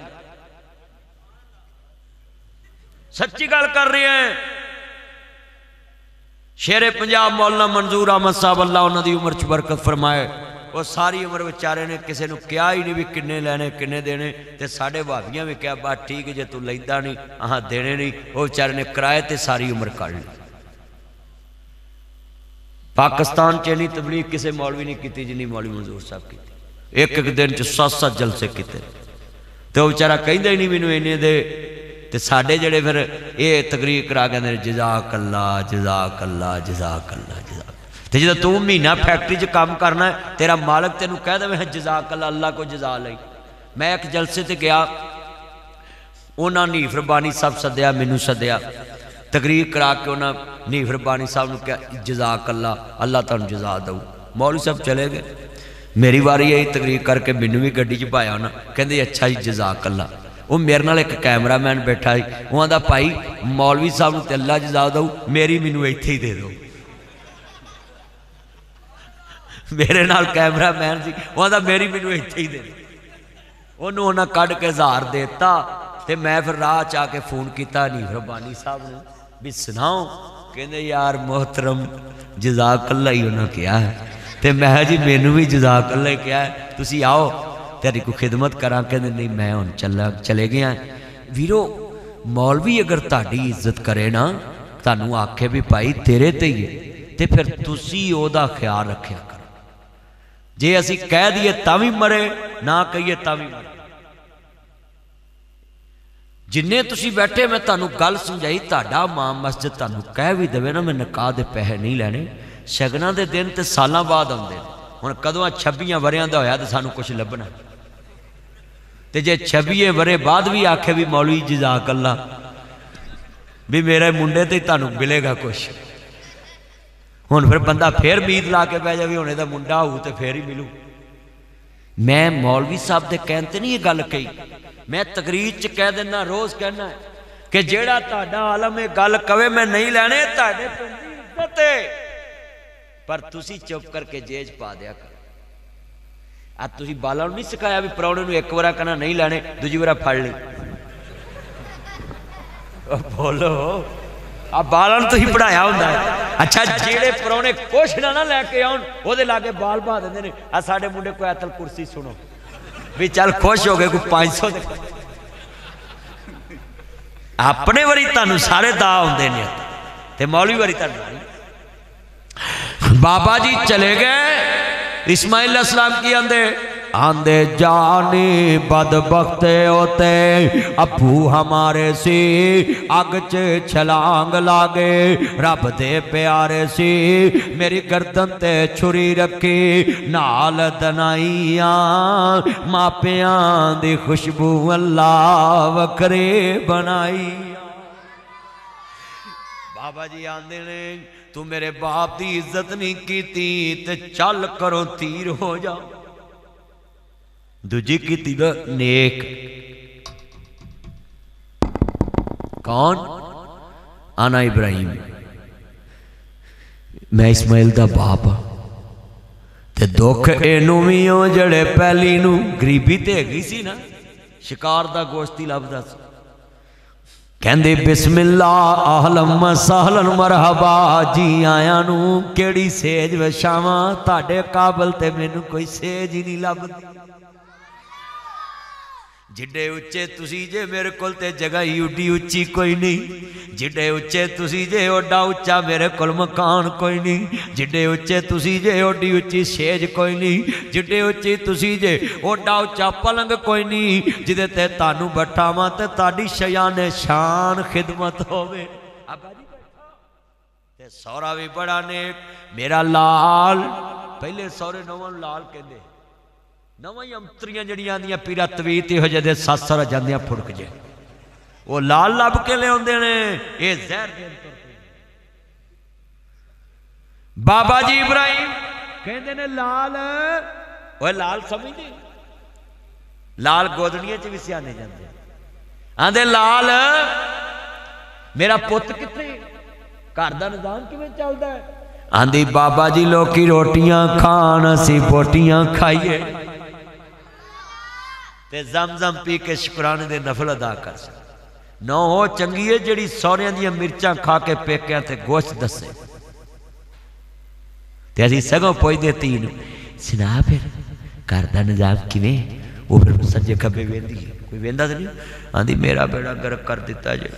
سچی گال کر رہے ہیں۔ شیر پنجاب مولانا منظور احمد صاحب اللہ انہوں دی عمر چ برکت فرمائے، وہ ساری عمر بیچارے نے کسے نو کیا ہی نہیں بھی کنے لینے کنے دینے، تے ساڑے بھابیاں بھی کیا بات ٹھیک ہے جے تو لیندہ نہیں آہاں دینے نہیں، وہ بیچارے نے کرائے تے ساری عمر کر لی۔ پاکستان چینی تبلیغ کسے مولوی نہیں کیتی جنہی مولوی منظور صاحب کیتی، ایک ایک دن چو سات سات جلسے کیتے، تو وہ بیچارہ کہیں دے نہیں مینوں اینے دے، تے ساڑے جڑے پھر یہ تقریر کرا گئے ہیں جزاک اللہ جزاک اللہ جزاک اللہ جزاک اللہ، تے جدہ تو مہینہ فیکٹری جو کام کرنا ہے تیرا مالک تینوں کہہ دے میں جزاک اللہ اللہ کو جزا لئی۔ میں ایک جلسے تے گیا، انہاں نے فربانی صاحب سدیا مینوں سدیا، تقریر کرا کے انہاں نیف ربانی صاحب نے کہا جزاک اللہ اللہ تعالیٰ جزا دو. مولوی صاحب چلے گئے. میری واری یہی تقریر کر کے مینوں بھی گڈی چ پایا انہاں کہندے اچھا جی جزاک اللہ. وہ میرے نال ایک کیمرہ مین بیٹھا سی وہ آندا بھائی مولوی صاحب نوں تے اللہ جزا دو میری مینوں ایتھے ہی دے دو. میرے نال کیمرہ مین سی وہ آندا میری مینوں ایتھے ہی دے دو. انہوں انہاں کڈ کے ہزار دیتا تے میں پھر راہ چاہ کے فون کیتا نیف ربانی صاحب نے بھی سناؤ. کہندے یار محترم جزاک اللہ ہی انہاں کیا ہے. تے میں جی مینوں بھی جزاک اللہ ہی کیا ہے تسی آؤ تیری کو خدمت کراں. کہندے نہیں میں ہن چلا چلے گیا. ویرو مولوی اگر تہاڈی عزت کرے نا تانوں آکھے بھی بھائی تیرے تے ہی ہے تے پھر تسی او دا خیال رکھیا کرو. جے اسی کہہ دیے تاں وی مرے نہ کہیے تاں وی مرے. جنہیں تسی بیٹھے میں تانوں گل سمجھائی تہاڈا ماں مسجد تانوں کہہ بھی دے نا میں نکاح دے پیسے نہیں لینے شگنا دے دن تے سالاں بعد آندے ہن کدواں چھبیاں وریاں دا ہویا تے سانوں کچھ لبنا تے جے چھبیے ورے بعد بھی آکھے بھی مولوی جزاک اللہ بھی میرے منڈے تے تانوں ملے گا کچھ. ہن پھر بندہ پھر امید لا کے پہ جائے ہونے دا منڈا ہو تے پھر ہی ملوں. میں مولوی صاحب دے کہنتے نہیں یہ گل کہی میں تقریر چ کہہ دینا روز کہنا ہے کہ جیڑا تہاڈا عالم یہ گل کہے میں نہیں لینے تہاڈے پنڈ دی عزت ہے پر تسی چپ کر کے جیج پا دیا کر. اب تسی بالا نہیں سکھایا بھی پراؤنے نو ایک وارا کہنا نہیں لینے دوجی وارا پھڑ لی. بولو اب بالا نو تسی پڑھایا ہوندا ہے. اچھا جیڑے پراؤنے کچھ نہ نہ لے کے آؤن او دے لاگے بال با دیندے نے آ ساڈے منڈے کوئی آیت الکرسی سنو بھی چل خوش ہو گئے کوئی پانچ سو دے اپنے وری تانوں سارے دا ہوندے نے تے مولوی وری تانوں. بابا جی چلے گئے اسماعیل علیہ السلام کی آندے آندے جانی بدبخت ہوتے ابو ہمارے سی اگ چ چھلانگ لاگے رب دے پیارے سی میری گردن تے چھری رکھی نال دنائیاں ماپیاں دی خوشبو اللہ وکھری بنائی. بابا جی آندے نے تو میرے باپ دی عزت نہیں کیتی تے چل کرو تیر ہو جا. دوجی کی تیرہ نیک کون آنا ابراہیم میں اسماعیل دا باپ تے دکھ اینو میوں جڑے پہلی نو گریبی تے گئی سی نا شکار دا گوشتی لبدا سی کہندے بسم اللہ اہلم سہلن مرحبا جی آیا نو کیڑی سیج وشاواں تاڑے قابل تے مینوں کوئی سیج ہی نہیں لبدی. جڈے اچے تسی جے میرے کول تے جگہ ہی اڈی اچھی کوئی نہیں جڈے اچے تسی جے اوڈا اچا میرے کول مکان کوئی نہیں جڈے اچے تسی جے اوڈی اچھی سیج کوئی نہیں جڈے اچھی تسی جے اوڈا اچا پلنگ کوئی نہیں جدے تے تانوں بٹھاواں تے تاڈی شیان شان خدمت ہووے. ابا جی بیٹھا تے سورا بھی بڑا نیک میرا لال پہلے سورے نواں لال کہندے نواں امتریاں جڑیاں دیاں پیرا تویت ہو جے دے سات سارا جاندیاں پھڑک جے وہ لال لب کے لے ہوندے نے اے زہر دے انتر پہ. بابا جی ابراہیم کہندے نے لال وہ لال سمجھ دی لال گودڑیاں چ بھی سیانے جاندے آندے لال میرا پت کتنے گھر دا نظام کیویں چلدا ہے آندی بابا جی لوکی روٹیاں کھان اسی بوٹیاں کھائیے تے زمزم پی کے شکرانے دے نفل ادا کر سکتے نو ہو چنگی ہے جڑی سوریاں دیا مرچاں کھا کے پیکیاں تے گوشت دسے تے اسی سگوں پوچھ دے تین سنا پھر گھر دا نظام کیویں وہ پھر سجے کھبے ویندی ہے کوئی ویندا تے نہیں آندی میرا بیڑا گرک کر دیتا جے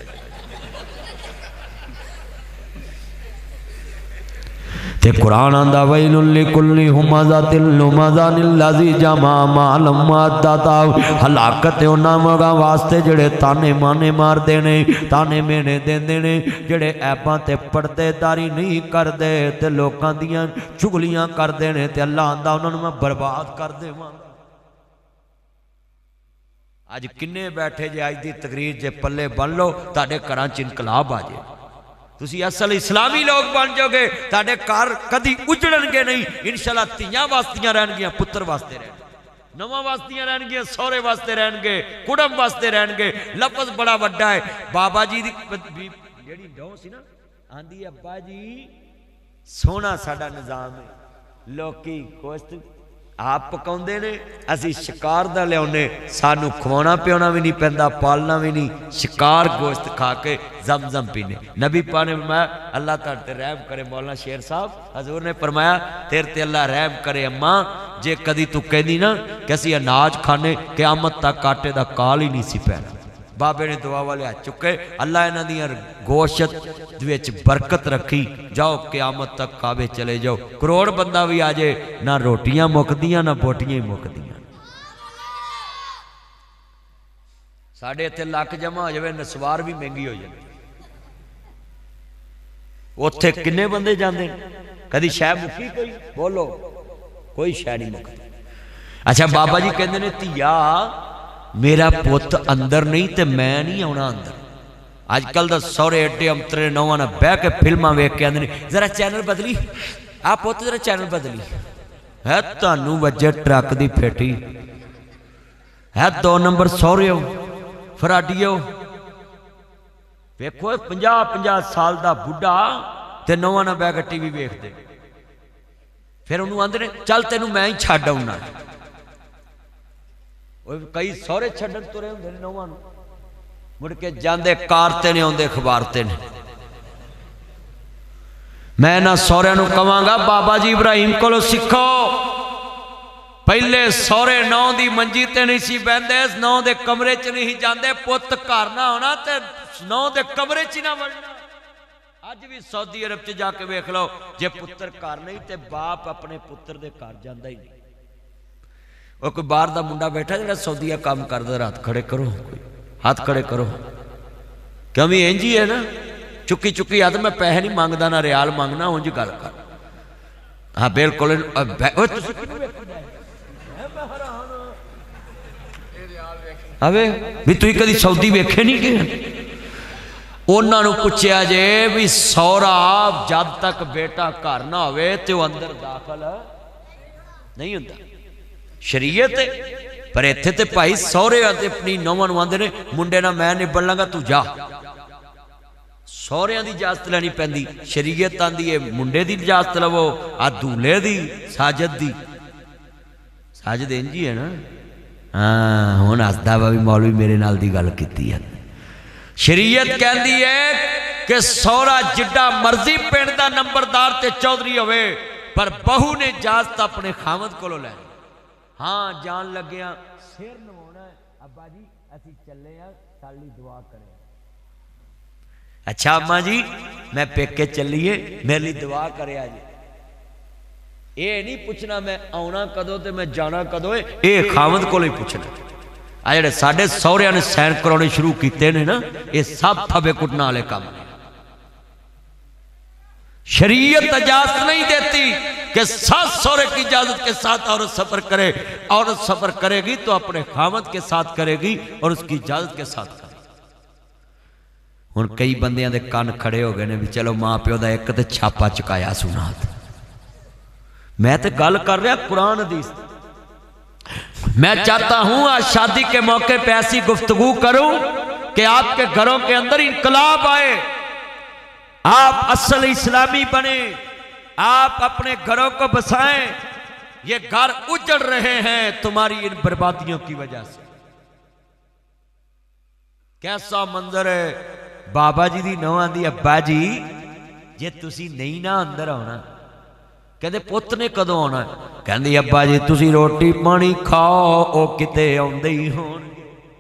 تے قرآن آندہ وَيْلٌ لِكُلِّ هُمَزَةٍ لُمَزَةٍ الَّذِي جَمَعَ مَالًا وَعَدَّدَهُ ہلاکت انہاں مگا واسطے جڑے تانے مانے مار دینے تانے مینے دین دینے جڑے ایباں تے پردے داری نہیں کر دے تے لوکاں دیاں چگلیاں کر دینے تے اللہ آندہ انہوں نے میں برباد کر دے ماں. آج کنے بیٹھے جے آج دی تقریر جے پلے بن لو تاڑے کرانچ انقلاب آجے تسی اصل اسلامی لوگ بن جاؤ گے تاڑے کار کدی اجڑن گے نہیں انشاءاللہ تیاں واسطیاں رہن گیا پتر واسطے رہن گے نواں واسطیاں رہن گیا سورے واسطے رہن گے کڑم واسطے رہن گے لفظ بڑا وڈا ہے بابا جی دی جیڑی ڈھو سی نا آندھی ابا جی سونا ساڑا نظام ہے لوکی گوشت آپ پکاؤندے نے اسی شکار دا لے ہونے سانو کھوانا پیونا بھی نہیں پہندا پالنا بھی نہیں شکار گوشت کھا کے زمزم پینے نبی پانے فرمایا اللہ تعالیٰ تے رحم کرے مولانا شیر صاحب حضور نے فرمایا تیرے تے اللہ رحم کرے اماں جے کدی تو کہہ دی نا کیسی اناج کھانے قیامت تک کاٹے دا کال ہی نہیں سی پہنا بابے نے دعا والے آ چکے اللہ انہاں دیاں گوشت وچ برکت رکھی جاؤ قیامت تک کعبے چلے جاؤ کروڑ بندہ بھی آ جائے نہ روٹیاں مکدیاں نہ بوٹیاں ہی مکدیاں ساڑھے اتھے لاکھ جمع ہو جائے نسوار بھی مہنگی ہو جائے اتھے کنے بندے جاندے کدی شے مکی کوئی بولو کوئی شے نہیں مکدی اچھا بابا جی کہندے نے تیا میرا پوت اندر نہیں تے میں نہیں ہونا اندر آج کل دا سورے اٹھے امترے نوانا بے کے فلمہ ویک کے اندر ذرا چینل بدلی آپ پوت ذرا چینل بدلی ہے تانو وجہ ٹرک دی پھیٹی ہے دو نمبر سورے ہو فراڈی ہو ویکھو پنجا پنجا سال دا بڑھا تے نوانا بے کے ٹی وی ویک دے پھر انہوں اندر چل تینوں میں ہی چھاڑا ہونا کئی سورے چھڑن تو رہے ہوں دے نوانو مڑ کے جاندے کارتے نے ہوندے خبارتے نے میں نہ سورے نو کمانگا بابا جی ابراہیم کو لو سکھو پہلے سورے نو دی منجیتے نہیں سی بیندے نو دے کمرے چ نہیں جاندے پوت کارنا ہونا تے نو دے کمرے چ نہ ورنا آج بھی سعودی عرب چ جا کے ویکھ لو جے پتر کار نہیں تے باپ اپنے پتر دے کار جاندہ ہی نہیں اور کوئی بار دا منڈا بیٹھا جڑا سعودیہ کام کر دے ہاتھ کھڑے کرو ہاتھ کھڑے کرو کمی انجی ہے نا چکی چکی ہاتھ میں پیسے نہیں مانگدا نہ ریال مانگنا ہوں جی گل کر ہاں بالکل اوے بھی تو ہی کدی سعودی ویکھے نہیں کہ انہاں نو پوچھیا جے بھی سورا جب تک بیٹا گھر نہ ہوئے تے وہ اندر داخل نہیں ہوندا شریعت پر ایتھے تے پائی سورے آتے اپنی نوان واندے نے منڈے نہ میں نبڑ لنگا تو جا سورے آن دی اجازت لینی پیندی شریعت آن دی منڈے دی اجازت لو آ دولے دی ساجد دی ساجد انجی ہے نا ہاں ہون آسدہ بابی مولوی میرے نال دی گل کیتی ہے شریعت کہن دی ہے کہ سورا جڈا مرضی پینڈا نمبردار تے چودری ہوئے پر بہو نے اجازت اپنے خامد کو لو لین ہاں جان لگیاں سیر نمونا ہے ابا جی ایسی چلے ہیں سالی دعا کریں اچھا اماں جی میں پیکے چلیے میری دعا کرے آجی اے نہیں پوچھنا میں آنا کدو تے میں جانا کدو ہے اے خامد کو لئی پوچھنا آجڑے ساڑھے سوریاں نے سین کرونے شروع کیتے نے نا اے سب تھبے کٹنا لے کام شریعت اجازت نہیں دیتی کہ سات سورے کی اجازت کے ساتھ عورت سفر کرے عورت سفر کرے گی تو اپنے خامد کے ساتھ کرے گی اور اس کی اجازت کے ساتھ کرے گی ان کئی بندیاں دے کان کھڑے ہو گئے نے بھی چلو ماں پیو دا ایک تے چھاپا چکایا سنات میں تے گل کر رہا قرآن حدیث میں چاہتا ہوں آج شادی کے موقع پہ ایسی گفتگو کروں کہ آپ کے گھروں کے اندر انقلاب آئے آپ اصل اسلامی بنے آپ اپنے گھروں کو بسائیں یہ گھر اجڑ رہے ہیں تمہاری ان بربادیوں کی وجہ سے کیسا منظر ہے بابا جی دی نوان دی ابا جی یہ تسی نہیں نہ اندر ہونا کہتے پوت نے کدو ہونا ہے کہتے ابا جی تسی روٹی پانی کھاؤ او کتے ہوندے ہی ہون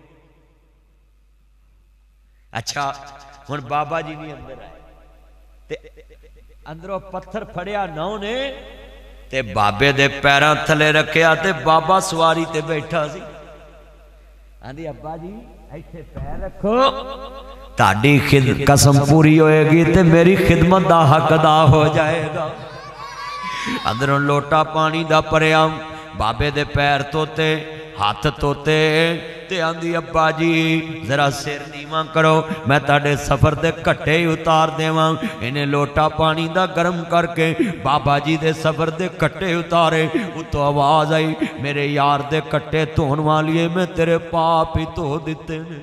اچھا ہن بابا جی نہیں اندر آئے اندروں پتھر پھڑیا نو نے تے بابے دے پیران تھلے رکھیا تے بابا سواری تے بیٹھا سی آندھی ابا جی ایتھے پیر رکھو تاڑی قسم پوری ہوئے گی تے میری خدمت دا حق ادا ہو جائے گا اندروں لوٹا پانی دا پریام بابے دے پیر توتے ہاتھ توتے تے آندی ابا جی ذرا سر نیواں کرو میں تاڑے سفر دے کٹے اتار دیواں. انہیں لوٹا پانی دا گرم کر کے بابا جی دے سفر دے کٹے اتارے. اتو آواز آئی میرے یار دے کٹے دھون والیے میں تیرے پاپ ہی دھو دیتے نے.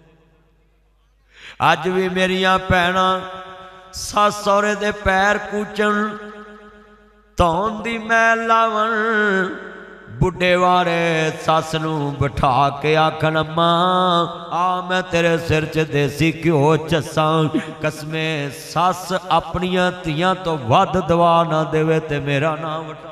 آج بھی میریاں پینا ساس سورے دے پیر کوچن تون دی میل لاون بڑھے وارے ساس نو بٹھا کے آکھن اماں آ میں تیرے سر چ دیسی کیوں چساں قسمیں ساس اپنیاں تیاں تو ود دوا نہ دے تے میرا نام وٹا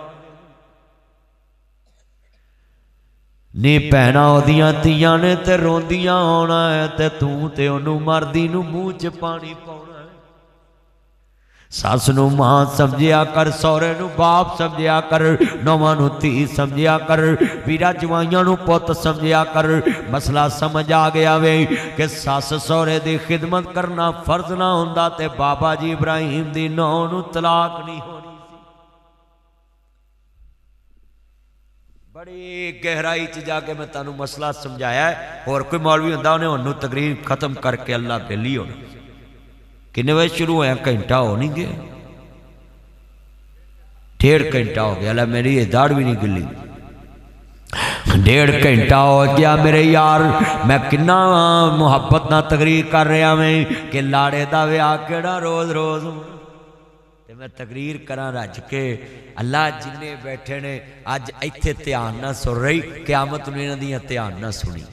نی پہنا ہو دیاں تیاں نے تے روندیاں ہونا ہے تے توں تے انہوں مردی نو منہ چ پانی پاؤنا ہے. ساس نو ماں سمجھیا کر سورے نو باپ سمجھیا کر نواں نو تی سمجھیا کر ویرا جوائیاں نو پوت سمجھیا کر. مسئلہ سمجھ آ گیا وے کہ ساس سورے دی خدمت کرنا فرض نہ ہوندا تے بابا جی ابراہیم دی نو نو طلاق نہیں ہونی. بڑی گہرائی چ جا کے میں تانوں مسئلہ سمجھایا ہے. اور کوئی مولوی ہوندا انہیں انہوں تقریر ختم کر کے اللہ کے لیے ہونا. کنے بجے شروع ہویا گھنٹہ ہو نہیں گیا ڈیڑھ گھنٹہ ہو گیا. اللہ میری یہ داڑھ بھی نہیں گلی. ڈیڑھ گھنٹہ ہو گیا میرے یار میں کنا محبت نہ تقریر کر رہا میں کہ لاڑے دا ویاہ کیڑا روز روز تے میں تقریر کراں رج کے. اللہ جنہیں بیٹھے نے آج ایتھے تیان نہ سن رہی قیامت نے نہ دیا تیان نہ سنی.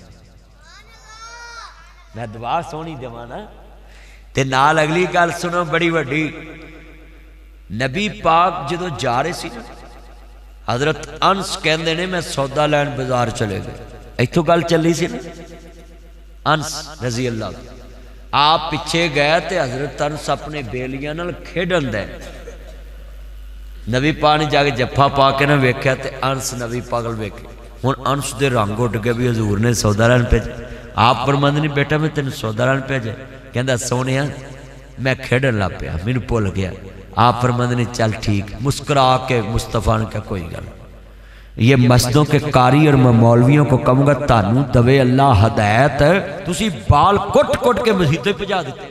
میں دعا سونی دیوانا تے نال اگلی گل سنو بڑی وڈی. نبی پاک جدو جا رہے سی حضرت انس کہندے نے میں سودا لین بازار چلے گئے. ایتھوں گل چلی سی نا انس رضی اللہ آپ پیچھے گئے تے حضرت انس اپنے بیلیاں نال کھیڈن دے. نبی پاک نے جا کے جفا پا کے نہ ویکھیا تے انس نبی پاگل ویکھے. ہن انس دے رنگ اٹھ گئے بھی حضور نے سودا لین بھیجا. آپ فرماندے نہیں بیٹا میں تینوں سودا لین بھیجا. کہندا سونیا میں کھیڈن لگ پیا مینوں بھول گیا. آپ فرماندے نے چل ٹھیک مسکرا کے مصطفیٰ نے کہا کوئی گل. یہ مسجدوں کے قاری اور میں مولویوں کو کہوں گا تانوں دوے اللہ ہدایت تسی بال کٹ کٹ کے مسجدیں پجا دیتے.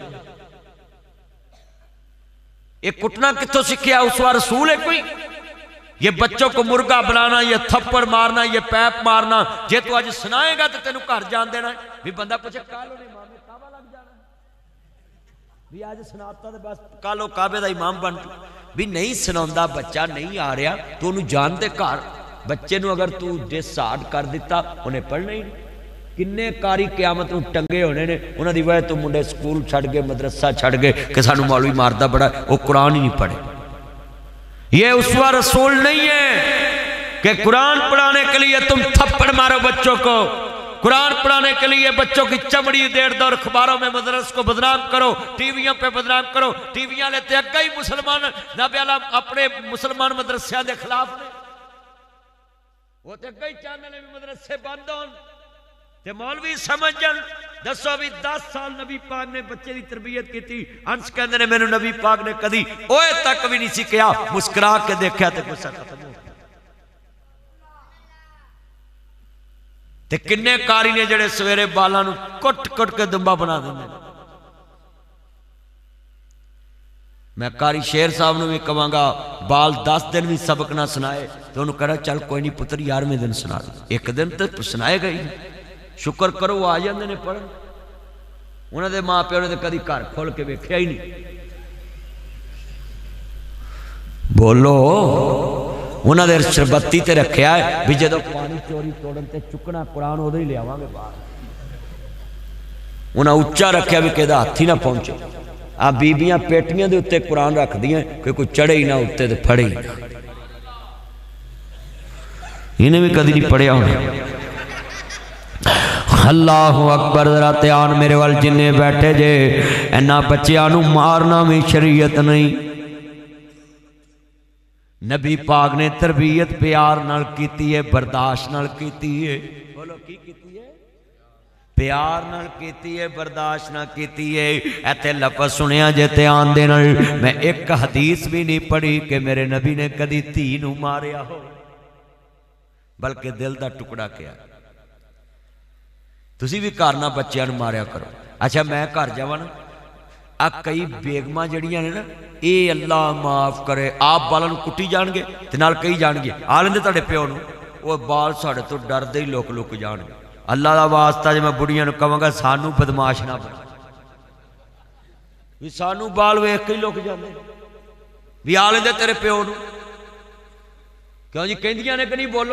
یہ کٹنا کتوں سکھیا اس وار رسول ہے کوئی. یہ بچوں کو مرغا بنانا یہ تھپڑ مارنا یہ پیپ مارنا جے تو آج سنائے گا تو تینوں گھر جان دینا ہے. بھی بندہ پوچھے کالو نے امام کعبہ لگ جانا بھی آج سناتا تو بس کالو کعبے دا امام بن کے بھی نہیں سناؤندا بچہ نہیں آ رہا تو انہوں جان دے گھر. بچے نو اگر تو ڈسارڈ کر دیتا انہیں پڑھنا ہی نہیں. کنے کاری قیامت نو ٹنگے ہونے نے انہاں دی وجہ تو منڈے سکول چھڑ گئے مدرسہ چھڑ گئے کہ سانو مولوی ماردا بڑا وہ قرآن ہی نہیں پڑھے. یہ اسوہ رسول نہیں ہے کہ قرآن پڑھانے کے لیے تم تھپڑ مارو بچوں کو. قرآن پڑھانے کے لیے بچوں کی چمڑی دیر دور اخباروں میں مدرس کو بدنام کرو ٹی ویوں پہ بدنام کرو. ٹی ویاں لیتے اگا ہی مسلمان نبی اللہ اپنے مسلمان مدرسیاں دے خلاف نے وہ تے اگا ہی چاہنے میں مدرسے بند ہون تے مولوی سمجھ جن. دسو بھی دس سال نبی پاک نے بچے دی تربیت کی تھی. انس کہندے نے میں نے نبی پاک نے کدی اوئے تک بھی نہیں سکھیا مسکرا کے دیکھا تے غصہ ختم ہو تے کنے کاری نے جڑے سویرے بالاں نو کٹ کٹ کے دمبا بنا دیندے. میں کاری شیر صاحب نے بھی کہاں گا بال دس دن بھی سبق نہ سنائے تو انہوں کہا چل کوئی نہیں پتر یارویں دن سنا دے. ایک دن تو سنائے گا ہی شکر کرو وہ آ جاندے نے پڑھن. انہوں نے ماں پیو نے کدی گھر کھول کے ویکھیا ہی نہیں. بولو انہوں نے شربتی تے رکھیا ہے بھی جدو پانی چوری توڑن تے چکنا قرآن ادھر ہی لے آواں گے باہر. انہوں نے اچا رکھیا بھی کہ ہاتھ ہی نہ پہنچے. آپ بیبیاں پیٹیاں دے اتے قرآن رکھ دیاں کہ کوئی چڑھے ہی نہ اتے دے پھڑے ہی نہ. انہیں بھی کدی نہیں پڑھیا ہونا. اللہ اکبر ذرا تیان میرے وال جنہیں بیٹھے جے اینا بچیانو مارنا میں شریعت نہیں. نبی پاک نے تربیت پیار نال کیتی ہے برداشت نال کیتی ہے. بولو کی کیتی ہے پیار نال کیتی ہے برداشت نہ کیتی ہے. ایتے لفظ سنیا جے تیان دے نال میں ایک حدیث بھی نہیں پڑھی کہ میرے نبی نے کدی تھی نو ماریا ہو بلکہ دل دا ٹکڑا کیا. तुसी भी घर ना बच्चों नूं मारिया करो। अच्छा मैं घर जावां ना, आ कई बेगमां जड़ियां ने ना, ये अल्लाह माफ़ करे आप बालों कुट्टी जाणगे ते नाल कही जाणगे आ लेंदे तुहाडे प्यो नूं, वो बाल साढ़े तो डरदे ही लुक लुक जाणगे। अल्लाह दा वास्ता जे मैं बुढ़ियां नूं कहांगा सानू बदमाश ना बना, भी सानू बाल वेख के ही लुक जांदे भी आ लेंदे तेरे प्यो नूं। क्यों जी कहंदियां ने कि नहीं? बोलो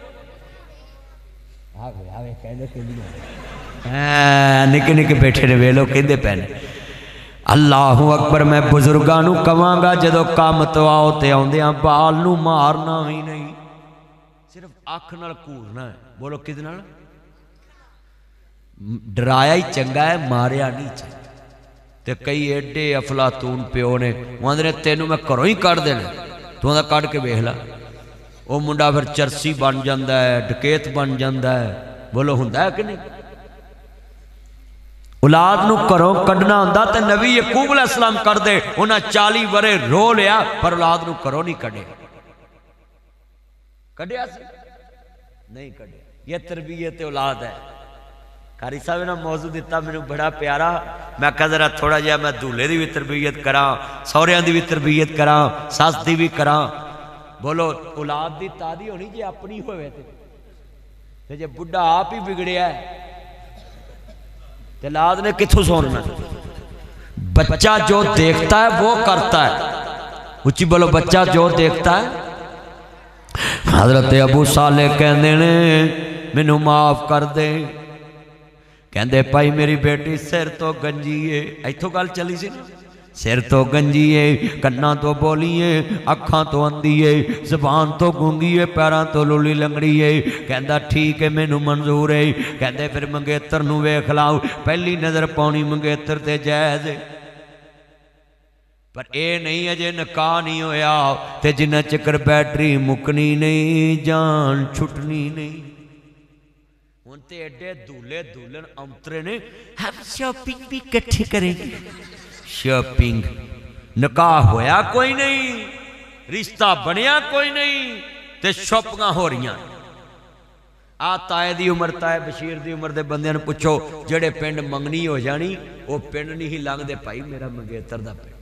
निके निके बैठे ने वेलो कहंदे पै ने। अल्लाहू अकबर। मैं बुजुर्गां नूं कहांगा जदों काम तो आओ ते आउंदियां बाल नूं मारना ही नहीं, सिर्फ अख नाल घूरना है। बोलो किदे नाल? डराया ही चंगा है, मारिया नहीं चंगा। ते कई एडे अफलातून प्यो ने वो आंदे ने तेनू मैं घरों ही कढ़ देना, तू आंदा कढ़ के वेख ला। वो मुंडा फिर चरसी बन जाता है, डकैत बन जाता है। बोलो हुंदा है कि नहीं? औलाद नूं घरों कढ़ना हुंदा ते नबी यकूब अलैहिस्सलाम कढ़ दे, उन्हां चाली वरे रो लिया पर औलाद नूं घरों नहीं कढ़े। कढ़िया सी नहीं कढ़े। ये तरबियत औलाद है। कारी साहब ने मौजू दिता मैनू बड़ा प्यारा। मैं कहा जरा थोड़ा जिहा मैं दूल्हे की भी तरबियत करा, सौहरियां की भी तरबियत करा, सस की भी करा। बोलो औलाद की तादी होनी जे अपनी होवे ते जे बुढ़ा आप ही बिगड़िया तो औलाद ने कित्थों सुनना? बच्चा जो देखता है वो करता है। उच्ची बोलो बच्चा जो देखता है। हजरत अबू साले कहंदे ने मैनू माफ कर दे, कहंदे भाई मेरी बेटी सिर तो गंजी है। इत्थों गल चली सी ना, सिर तो गंजी है, कन्ना तो बोली है, अखां तो अंधी है, जबान तो गूंगी है, पैरों तो लूली लंगड़ी है। कहंदा ठीक है मैनू मंजूर है। कहंदे फिर मंगेतर नूं वेख लाओ, पहली नज़र पाउणी मंगेतर ते जायज़ है, पर यह नहीं अजे निकाह नहीं होया ते जिन्ना चिकर बैटरी मुकनी नहीं, जान छुटनी नहीं। हुण ते एडे दूल्हे दुल्हन अंतरे ने, हम शॉपिंग भी इकट्ठी करेंगे। शॉपिंग निकाह होया कोई नहीं, रिश्ता बनिया कोई नहीं, ते शॉपिंगां हो रही। आ ताए दी उम्र, ताए बशीर दी उम्र दे बंदियां नूं पुछो जेड़े पिंड मंगनी हो जानी, वो पिंड नहीं लंघदे भाई मेरा मंगेतर दा पिंड।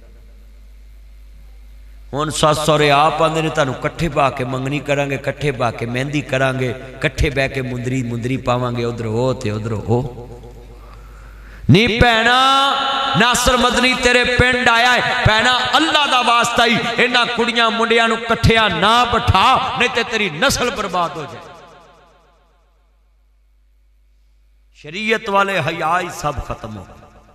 हुण सस सौरे आप आंदे ने तुहानूं कट्ठे पा के मंगनी करांगे, कट्ठे पा के मेहंदी करांगे, कट्ठे बह के मुंदरी मुंदरी पावांगे, उधर हो ते उधर हो। नी भैना नासर मदनी तेरे पिंड आया है, भैना अल्लाह दा वास्ता ही इन्हां कुड़ियां मुंडियां नूं कट्ठियां ना बिठा, नहीं ते तेरी नस्ल बर्बाद हो जाए। शरीयत वाले हया ही सब खत्म हो।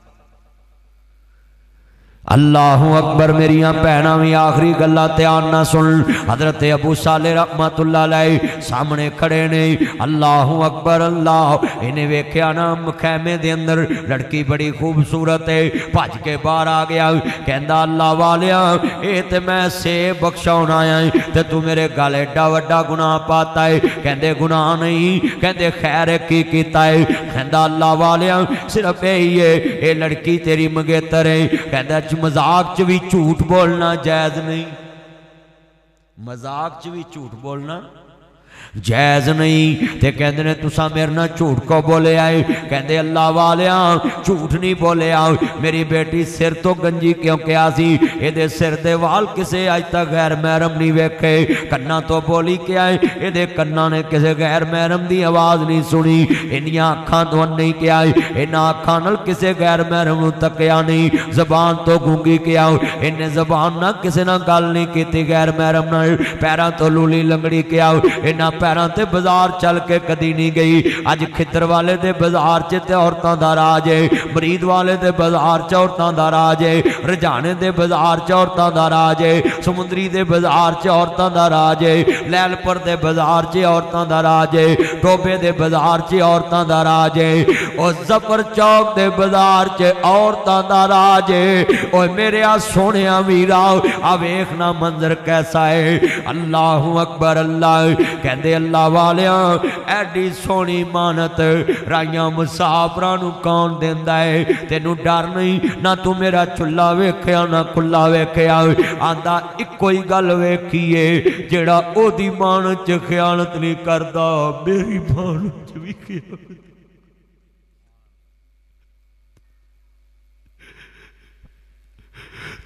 अल्लाहु अकबर। मेरिया भैनां भी आखिरी गल्लां ध्यान ना सुन। हजरत अबू साले रहमतुल्लाह अलैह सामने खड़े ने। अल्लाहु अकबर। अल्लाह इन्हें वेख्या ना खैमे दे अंदर लड़की बड़ी खूबसूरत है, भज के बाहर आ गया। कहंदा अल्लाह वालिया ये ते मैं सेब बख्शाउण आया ते तू मेरे गल एडा वड्डा गुनाह पाता है। कहंदे गुनाह नहीं, कहंदे खैर की कीता है। कहंदा अल्लाह वालिया सिर्फ यही है, ये लड़की तेरी मंगेतर है। कहंदा मजाक च भी झूठ बोलना जायज नहीं, मजाक च भी झूठ बोलना जायज नहीं। ते कहते ने तुसा मेरे नाल झूठ को बोले आए। कहते अल्लाह वालिया झूठ नहीं बोले आओ, मेरी बेटी सिर तो गंजी क्यों क्या सी, ये सिर दे वाल किसे अज तक गैर महरम नहीं वेखे। कन्ना तो बोली क्या है, ये कन्ना ने किसी गैर महरम की आवाज़ नहीं सुनी। इनिया अखां तो नहीं क्या है, इन्हां अखां नाल किसी गैर महरम तकिया नहीं। जबान तो गूंगी क्या, इन्हें जबान ना किसी ना गल नहीं की गैर महरम नाल। पैरों तो लूली लंगड़ी क्या, इन्हां पैरों ते बाजार चल के कदी नहीं गई। अज खितर वाले दे बाजार च ते औरतां दा राज है, मरीद वाले दे बाजार च औरतां दा राज है, रजाने दे बाजार च औरतां दा राज है, समुंदरी दे बाजार च औरतां दा राज है, लैलपुर दे बाजार च औरतां दा राज है, टोबे दे बाजार च औरतां दा राज है, और जफर चौक दे बाजार च औरतां दा राज है। और मेरे आ सोने वीरा आ वेखना मंजर कैसा है। अल्लाहु अकबर। अल्लाह कहते अल्लाह वालिया एडी सोहनी मानत राइया मुसाफरां नूं कौन देंदा है। तेनू डर नहीं ना, तू मेरा चुल्ला वेख्या ना खुला वेख्या। आंदा इको ही गल वेखीए जेड़ा ओदी मानत च खयानत नहीं करदा, मेरी मानत च भी खयानत।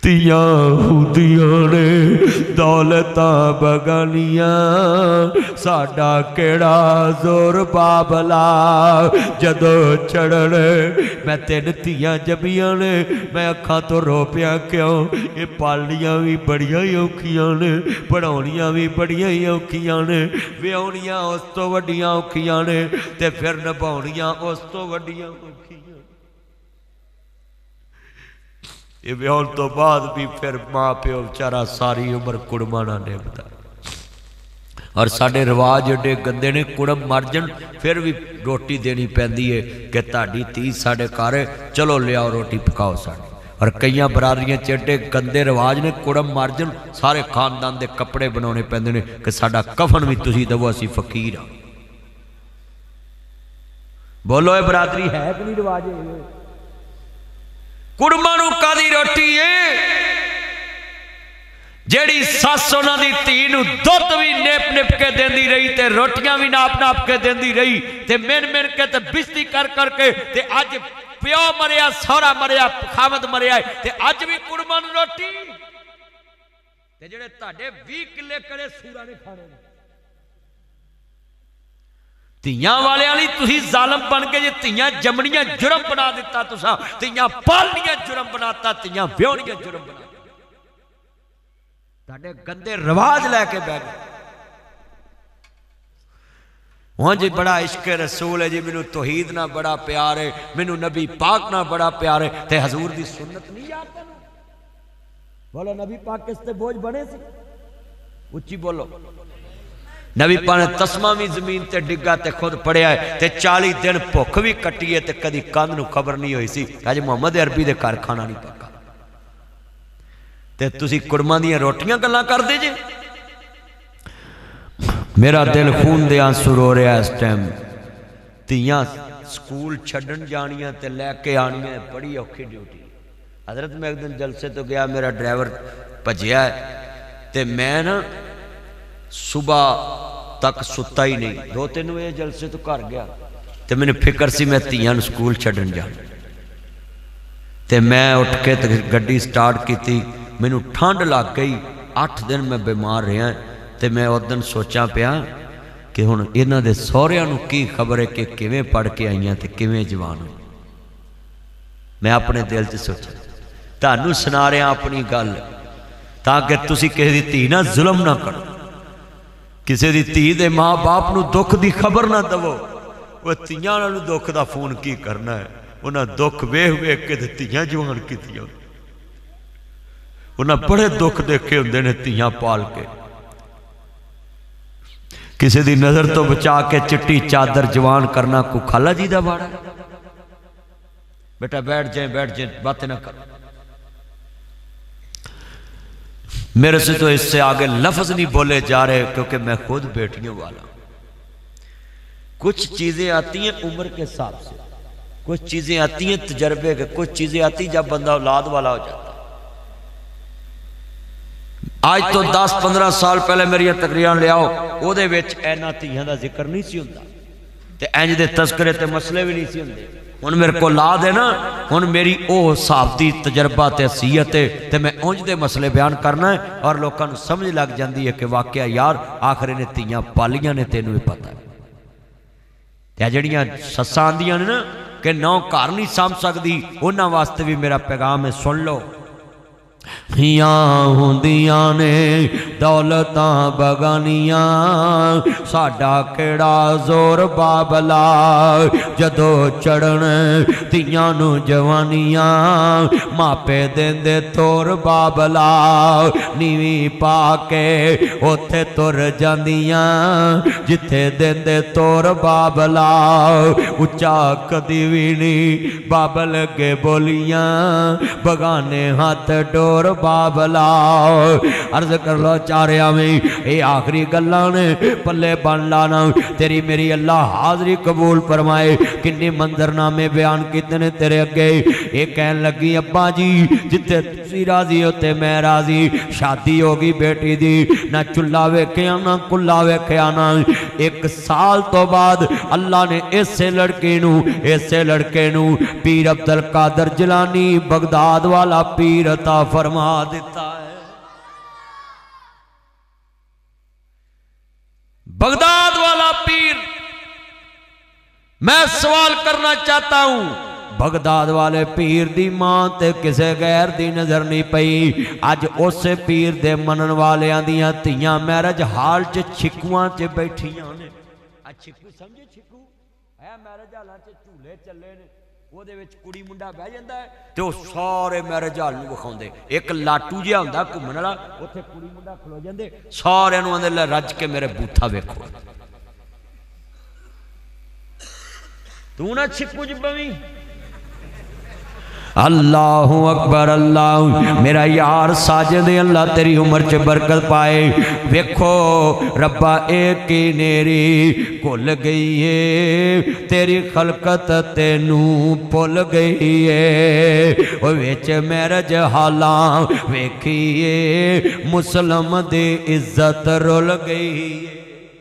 تیاں ہودیاں نے دولتاں بگانیاں ساڈا کیڑا زور بابلا جدو چڑھن میں تین تیاں جمیاں نے میں اکھاں تو رو پیا کیوں یہ پالنیاں بھی بڑیاں ہی اوکھیاں نے پڑھاونیاں بھی بڑیاں ہی اوکھیاں نے ویاونیاں اس تو وڈیاں اوکھیاں نے تے پھر نبھاونیاں اس تو وڈیاں اوکھیاں یہ ویاون تو بعد بھی پھر ماں پیو بیچارہ ساری عمر کڑمانا نبھدا اور ساڈے رواج ایڈے گندے نے کڑم مر جن پھر بھی روٹی دینی پیندی ہے کہ تہاڈی تی ساڈے گھر ہے چلو لے آؤ روٹی پکاؤ ساڈی اور کئیاں برادریاں چیٹے گندے رواج نے کڑم مر جن سارے خاندان دے کپڑے بناونے پیندے نے کہ ساڈا کفن بھی تسی دو اسی فقیر ہاں بولو اے برادری ہے کہ نہیں رواج ہے کڑمانو کادی روٹی ہے جیڑی ساس انہاں دی تی نو دودھ بھی نیپ نیپ کے دیندی رہی تے روٹیاں بھی ناپ ناپ کے دیندی رہی تے من من کے تے بستی کر کر کے تے اج پیو مریا سورا مریا خامد مریا تے اج بھی کڑمان روٹی تے جڑے تہاڈے وی کلے کڑے سورا نے کھانے تیاں والے والی تسی ظالم بن کے جے تیاں جمنیاں جرم بنا دیتا تسا تیاں پالنیاں جرم بناتا تیاں بیونیاں جرم بناتا تاڑے گندے رواج لے کے بیٹھ وہاں جی بڑا عشق رسول ہے جی منو توحید نہ بڑا پیار ہے منو نبی پاک نہ بڑا پیار ہے تے حضور دی سنت نہیں آتا بولو نبی پاک کس تے بوجھ بنے سی اچھی بولو نبی پاک نے تسمہ بھی زمین تے ڈگا تے خود پڑیا ہے تے چالی دن بھوک بھی کٹی ہے تے کدی کاند نو خبر نہیں ہوئی سی کہ محمد عربی دے کار کھانا نہیں پکا تے تسی کڑماں دیاں روٹیاں گلاں کر دے جے میرا دل خون دے آنسو رو رہا ہے اس ٹائم تیاں سکول چھڑن جانیاں تے لے کے آنیاں بڑی اوکھی ڈیوٹی حضرت میں ایک دن جلسے تو گیا میرا ڈرائیور پجیا ہے تے میں نا صبح تک ستا ہی نہیں دو تین ہوئے جلسے تو کر گیا تے میں نے فکر سی میں تیاں سکول چھڑن جانا تے میں اٹھ کے گڈی سٹارٹ کی تھی میں نے ٹھانڈ لگ گئی آٹھ دن میں بیمار رہا تے میں اس دن سوچا پیا کہ ہن انہاں دے سوہریاں نو کی خبر ہے کہ کیویں پڑھ کے آئیاں تے کیویں جوان ہوئی میں اپنے دل چ سوچا تانوں سنا رہا اپنی گل تاکہ تسی کسی دی تھی نہ ظلم نہ کرو کسی دی تھی دے ماں باپ نو دکھ دی خبر نہ دو وہ تیاں نو دکھ دا فون کی کرنا ہے انہاں دکھ ویکھ ویکھ کے تے تیاں جوان کیتیاں انہاں بڑے دکھ دیکھے ہوندے نے تیاں پال کے کسی دی نظر تو بچا کے چٹی چادر جوان کرنا کو کھالا جی دا باڑا بیٹا بیٹھ جائیں بیٹھ جائیں باتیں نہ کرو میرے سے تو اس سے آگے لفظ نہیں بولے جا رہے کیونکہ میں خود بیٹھیوں والا کچھ چیزیں آتی ہیں عمر کے حساب سے کچھ چیزیں آتی ہیں تجربے کے کچھ چیزیں آتی ہیں جب بندہ اولاد والا ہو جاتا ہے آج تو دس پندرہ سال پہلے میری تقریران لے آؤ او دے ویچ اینا تیہاں دا ذکر نہیں سی ہوندہ تے اینج دے تذکرے تے مسئلے بھی نہیں سی ہوندے ان میرے کو لا دے نا ان میری او صحابتی تجربہ تے حسیت ہے تے میں اونج دے مسئلے بیان کرنا ہے اور لوگاں نو سمجھ لگ جاندی ہے کہ واقعہ یار آخر نے تیاں پالیاں نے تینوں ہی پتہ ہے تے جڑیاں سسان دیاں نے نا کہ نو کار نہیں سام سکدی انہاں واسطے بھی میرا پیغام ہے سن لو ہیاں ہوندیاں نے دولتاں بگانیاں ساڈا کیڑا زور بابلا جدو چڑھن تیاں نو جوانیاں ماپے دین دے تور بابلا نیوی پا کے اوتھے تر جاندیاں جتھے دین دے تور بابلا اچا کدی وی نہیں بابل کے بولیاں بگانے ہاتھ ڈور بابلا عرض کر لو چاریا میں اے آخری گلہ نے پلے بن لانا تیری میری اللہ حاضری قبول فرمائے کنی منظر نامے بیان کتنے تیرے اگے اے کہن لگی ابا جی جتے تسی راضی ہوتے میں راضی. شادی ہوگی بیٹی دی, نہ چلا ویکھیا نہ کلا ویکھیا نا. ایک سال تو بعد اللہ نے اسے لڑکے نو اسے لڑکے نو پیر عبد القادر جیلانی بغداد والا پیر عطا فرما دیتا ہے. بغداد والا پیر. میں سوال کرنا چاہتا ہوں, بغداد والے پیر دی ماں تے کسے غیر دی نظر نہیں پئی. اج اس پیر دے منن والیاں دیاں تیاں میرج حال چ چھکواں چ بیٹھیاں نے. آ چھکو سمجھے چھکو ہے میرج حالاں چ جھولے چلے نے, او دے وچ کڑی منڈا بہ جاندا ہے تے او سارے میرج حال نوں وکھاوندے. ایک لاٹو جہا ہوندا گھومن والا, اوتھے کڑی منڈا کھلو جاندے, سارے نوں آندے لے رج کے میرے بوتھا ویکھو. تو نہ چھکو ج بویں. اللہ اکبر اللہ. میرا یار ساجد اللہ تیری عمر چ برکت پائے. ویکھو ربا ایک ہی نیری کھل گئی ہے, تیری خلقت تینوں بھول گئی ہے. او وچ میرج حالاں ویکھیے مسلم دی عزت رول گئی ہے.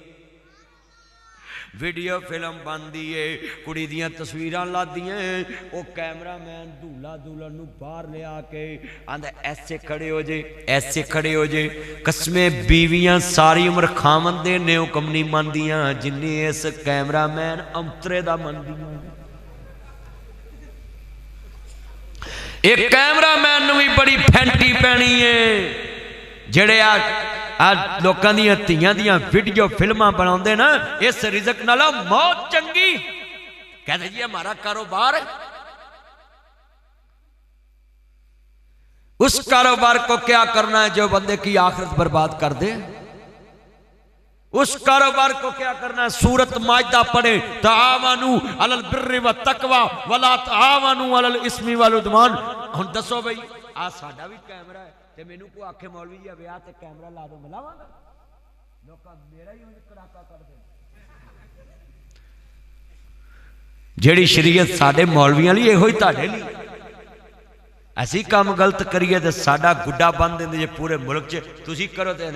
ویڈیو فلم بن دیئے, کڑی دیاں تصویران لا دیئے, او کیمرہ مین دولا دولا نو باہر لے آکے آندھا ایسے کھڑے ہو جے ایسے کھڑے ہو جے. قسمیں بیویاں ساری عمر خامن دے نے حکم نہیں من دیاں جنہی اس کیمرہ مین امترے دا من دیاں. ایک کیمرہ مین نوی بڑی پھینٹی پینی ہے جڑے آج آج لوکان دیاں تیاں دیاں ویڈیو فلمہ بناؤں دے نا, اس رزق نالا موت چنگی. کہتے جی ہمارا کاروبار ہے, اس کاروبار کو کیا کرنا ہے جو بندے کی آخرت برباد کر دے. اس کاروبار کو کیا کرنا ہے, سورت مائدہ پڑھے تعاونوا علی البر والتقوی ولا تعاونوا علی الاسم والعدوان. ہن دسو بھئی آ ساڈا بھی کیمرہ ہے تے مینوں کو آکھے مولوی جی ویاہ تے کیمرہ لا دو ملاواں گا, لوکاں میرا ہی انج کڑاکا کر دے. جیڑی شریعت ساڈے مولویاں لئی ایہو ہی تہاڈے لئی. ایسی کام غلط کریے تے ساڈا گڈا بن دیندے جے پورے ملک چ تسی کرو تے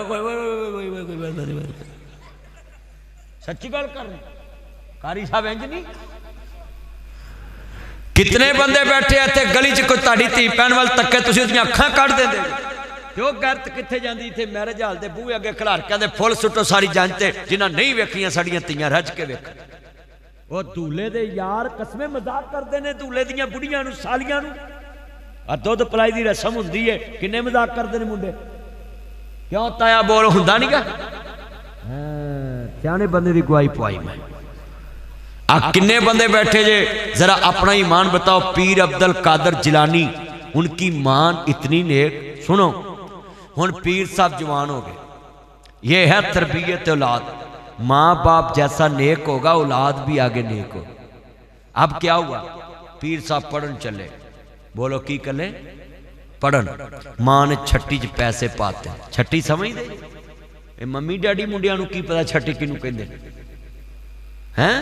سچی گل کر رہے قاری صاحب انج نہیں. کتنے بندے بیٹھے ہیں گلی چ کوئی تہاڈی تھی پہن وال تکے تسی اودیاں اکھاں کڈ دیندے تے او غیرت کتھے جاندی تے میرج حال دے بوئے اگے کھلار کے دے پھل سٹو ساری جان تے جنہاں نہیں ویکھیاں ساڈیاں تیاں رج کے ویکھ. او دولے دے یار قسمیں مذاق کردے نے دولے دیاں بڑیاں نو سالیاں نو. اور دودھ پلائی دی رسم ہوندی ہے, کنے مذاق کردے نے منڈے. کیوں تایا بول ہوندا نہیں گا, ہاں سیانے بندے دی گواہی پوائی میں. آ کنے بندے بیٹھے جے ذرا اپنا ایمان بتاؤ. پیر عبد القادر جیلانی ان کی مان اتنی نیک. سنو ہن پیر صاحب جوان ہو گئے, یہ ہے تربیت اولاد. ماں باپ جیسا نیک ہوگا اولاد بھی آگے نیک ہو. اب کیا ہوا, پیر صاحب پڑھن چلے. بولو کی کلے پڑھن. ماں نے چھٹی چ پیسے پاتے. چھٹی سمجھ دے اے ممی ڈیڈی منڈیاں نو کی پتا چھٹی کنوں کہندے ہیں.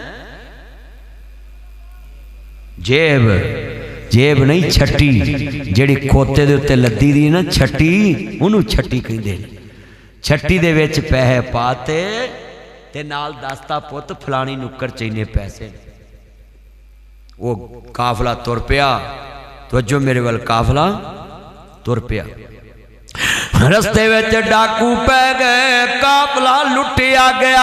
جیب جیب نہیں چھٹی جیڑی کھوتے دے اتے لدی دی نا چھٹی, انہوں چھٹی کہندے. چھٹی دے وچ پیسے پاتے تے نال دستا پت فلانی نکر چینے پیسے. وہ قافلہ تر پیا. توجہ میرے وال قافلہ تر پیا. رستے وچ ڈاکو پہ گئے, قافلہ لٹیا گیا.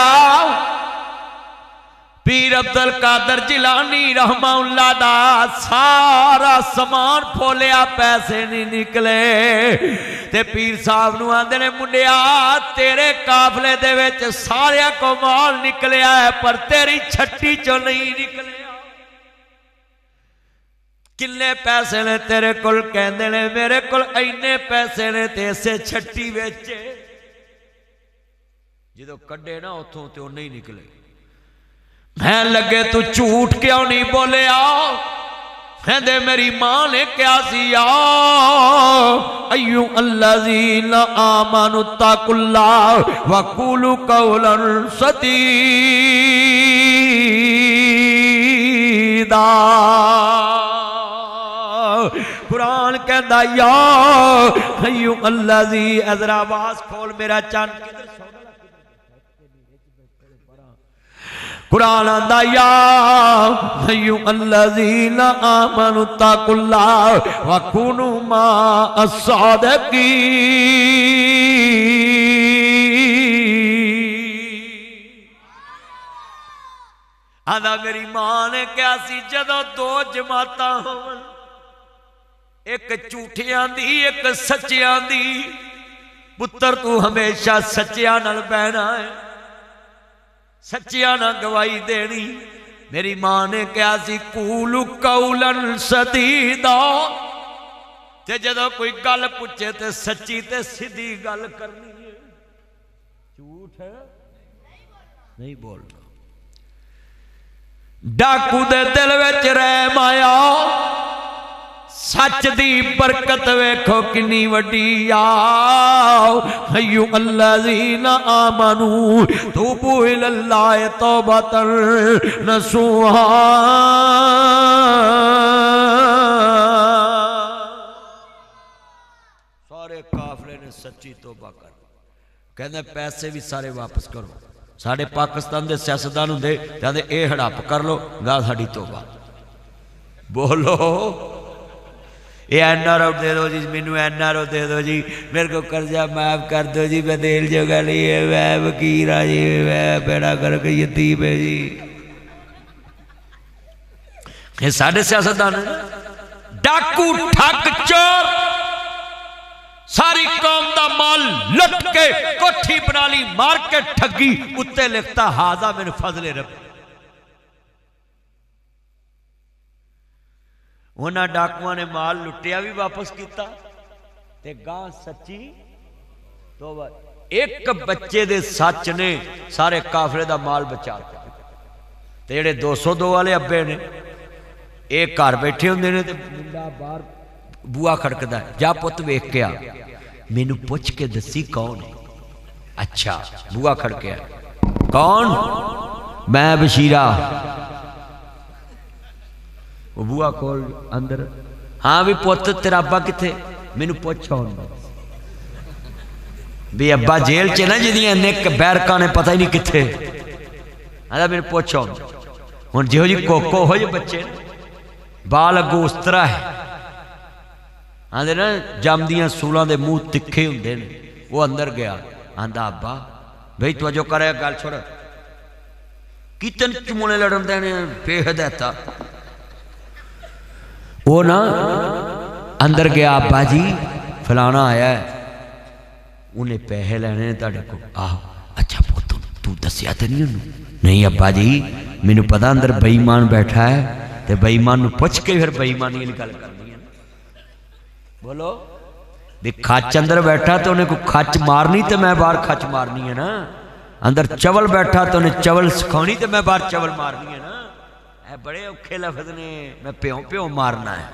پیر عبد القادر جیلانی رحمہ اللہ دا سارا سامان پھولیا, پیسے نہیں نکلے. تے پیر صاحب نو آندے نے منڈیا تیرے قافلے دے وچ سارے کو مال نکلیا ہے پر تیری چھٹی چو نہیں نکلیا. کلے پیسے نے تیرے کل کہندے نے میرے کل اینے پیسے نے تے اسے چھٹی وچ جدو کڈے نا اتھوں تے وہ نہیں نکلے. میں لگے تو جھوٹ کیوں نہیں بولے آؤ, کہندے میری ماں نے کیا سیا ایو الذین آمنوا اتقوا اللہ وقولوا قولا سدیدا. قرآن کہندا یا حی الذی، ذرا آواز کھول میرا چند قرآن آندا یا حی الذین آمنوا اتقوا اللہ وکونوا مع الصادقین۔ آندا میری ماں نے کیا سی جدو دو جماعتاں ہون، ایک جھوٹیاں دی ایک سچیاں دی، پتر تو ہمیشہ سچیاں نال بہنا ہے، سچیاں نہ گواہی دینی۔ میری ماں نے کیا سی قولوا قولا سدیدا، تے جدو کوئی گل پوچھے تے سچی تے سیدھی گل کرنی ہے، جھوٹ ہے نہیں بولنا۔ ڈاکو دے دل وچ رحم آیا، سچ دی برکت ویکھو کنی وڈی یا حی الذین آمنوا توبوا الی اللہ توبۃ نصوحا۔ سارے قافلے نے سچی توبہ کر، کہندے پیسے بھی سارے واپس کرو، ساڑھے پاکستان دے سیاستدانوں دے کہندے اے ہڑپ کر لو گا ساڑھی توبہ۔ بولو اے این آر او دے دو جی، مینو این آر او دے دو جی، میرے کو قرضہ معاف کر دو جی، میں دل جو گلی ہے میں وکیر آ جی، میں بیڑا کر کے یتیم ہے جی۔ یہ ساڑھے سیاستدان ہیں، ڈاکو ٹھگ چور، ساری قوم دا مال لٹ کے کوٹھی بنا لی، مار کے ٹھگی، اتے لکھتا ھذا من فضل رب۔ انہاں ڈاکواں نے مال لٹیا بھی واپس کیتا تے گاں سچی توبہ۔ ایک بچے دے سچ نے سارے کافرے دا مال بچا تے جڑے دو سو دو والے ابے نے ایک گھر بیٹھے ہوندے نے تے منڈا باہر بوا کھڑکدا ہے، جا پت ویکھ کے آ، مینوں پوچھ کے دسی کون ہے؟ اچھا بوا کھڑکیا، کون؟ میں بشیرہ۔ وہ بوا کھول اندر، ہاں بھی پوت تیرا ابا کتھے؟ مینوں پوچھ ہون بھی ابا جیل چ نا جدیاں نک بیرکاں نے پتہ ہی نہیں کتھے، آندا مینوں پوچھ ہون۔ ہن جہو جی کوکو ہو جی بچے بال اگوں اس طرح ہے، آندے نا جامدیاں سولاں دے منہ تکھے ہوندے نے۔ وہ اندر گیا، آندا ابا بھئی توجہ کرے گل چھوڑ، کتن چمونے لڑن دینے بے ہدایتا۔ وہ نا اندر گیا، ابا جی فلانا آیا ہے، انہیں پیسے لینے تاڑے کو۔ آہ اچھا پوت تو دسیا تے نہیں انہوں؟ نہیں ابا جی مینوں پتا اندر بے ایمان بیٹھا ہے، تے بے ایمان نو پوچھ کے پھر بے ایمانی والی گل کرنی ہے۔ بولو بھی کھچ اندر بیٹھا تو انہیں کو کھچ مارنی تے میں باہر کھچ مارنی ہے نا، اندر چول بیٹھا تو انہیں چول سکھونی تے میں باہر چول مارنی ہے نا۔ بڑے اوکھے لفظ نے، میں پیوں پیوں مارنا ہے۔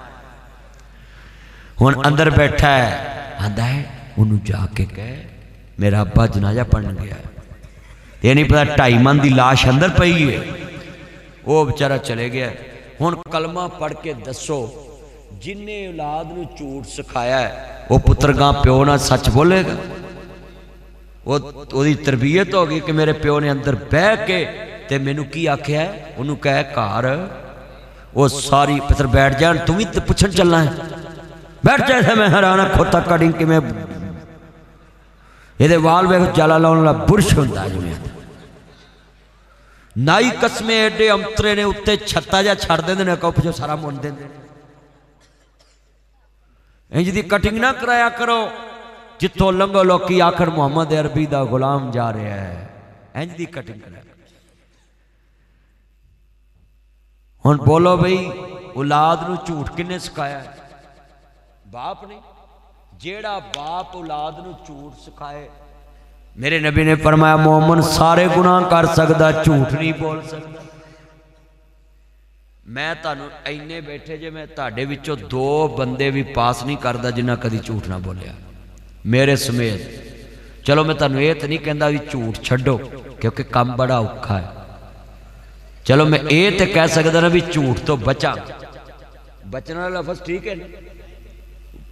ہن اندر بیٹھا ہے، آندا ہے انہوں جا کے کہے میرا ابا جنازہ پڑھن گیا ہے، یہ نہیں پتا ٹائی من دی لاش اندر پئی ہے۔ وہ بیچارہ چلے گیا۔ ہن کلمہ پڑھ کے دسو جن نے اولاد نو جھوٹ سکھایا ہے وہ پتر گاں پیو نہ سچ بولے گا؟ وہ دی تربیت ہوگی کہ میرے پیو نے اندر بہ کے تے مینوں کی آکھیا ہے، انہوں کہے کار وہ ساری پتر بیٹھ جان، تم ہی پوچھن چلنا ہے، بیٹھ جائے تھے میں حیرانہ کھوتا کٹنگ کہ میں یہ دے وال بے جالا لاؤن اللہ برش ہوندہ ہے جو میں نائی قسمیں ایڈے امترے نے اتے چھتا جا چھڑ دیں دے نے کہو پچھو سارا مون دیں دے۔ انج دی کٹنگ نہ کرایا کرو جتو لنگو لوکی آخر محمد عربی دا غلام جا رہے ہیں، انج دی کٹنگ کرایا کرو۔ ہن بولو بھئی اولاد نو جھوٹ کنے سکھایا ہے؟ باپ نے۔ جیڑا باپ اولاد نو جھوٹ سکھائے، میرے نبی نے فرمایا مومن سارے گناہ کر سکدا جھوٹ نہیں بول سکتا۔ میں تانوں اینے بیٹھے جے میں تاڑے وچوں دو بندے بھی پاس نہیں کردا جنہ کدی جھوٹ نہ بولیا میرے سمیت۔ چلو میں تانوں یہ تے نہیں کہندا بھی جھوٹ چھڈو کیونکہ کام بڑا اوکھا ہے، چلو میں یہ تے کہہ سکدا نا بھی جھوٹ تو بچا، بچنا لفظ ٹھیک ہے نا،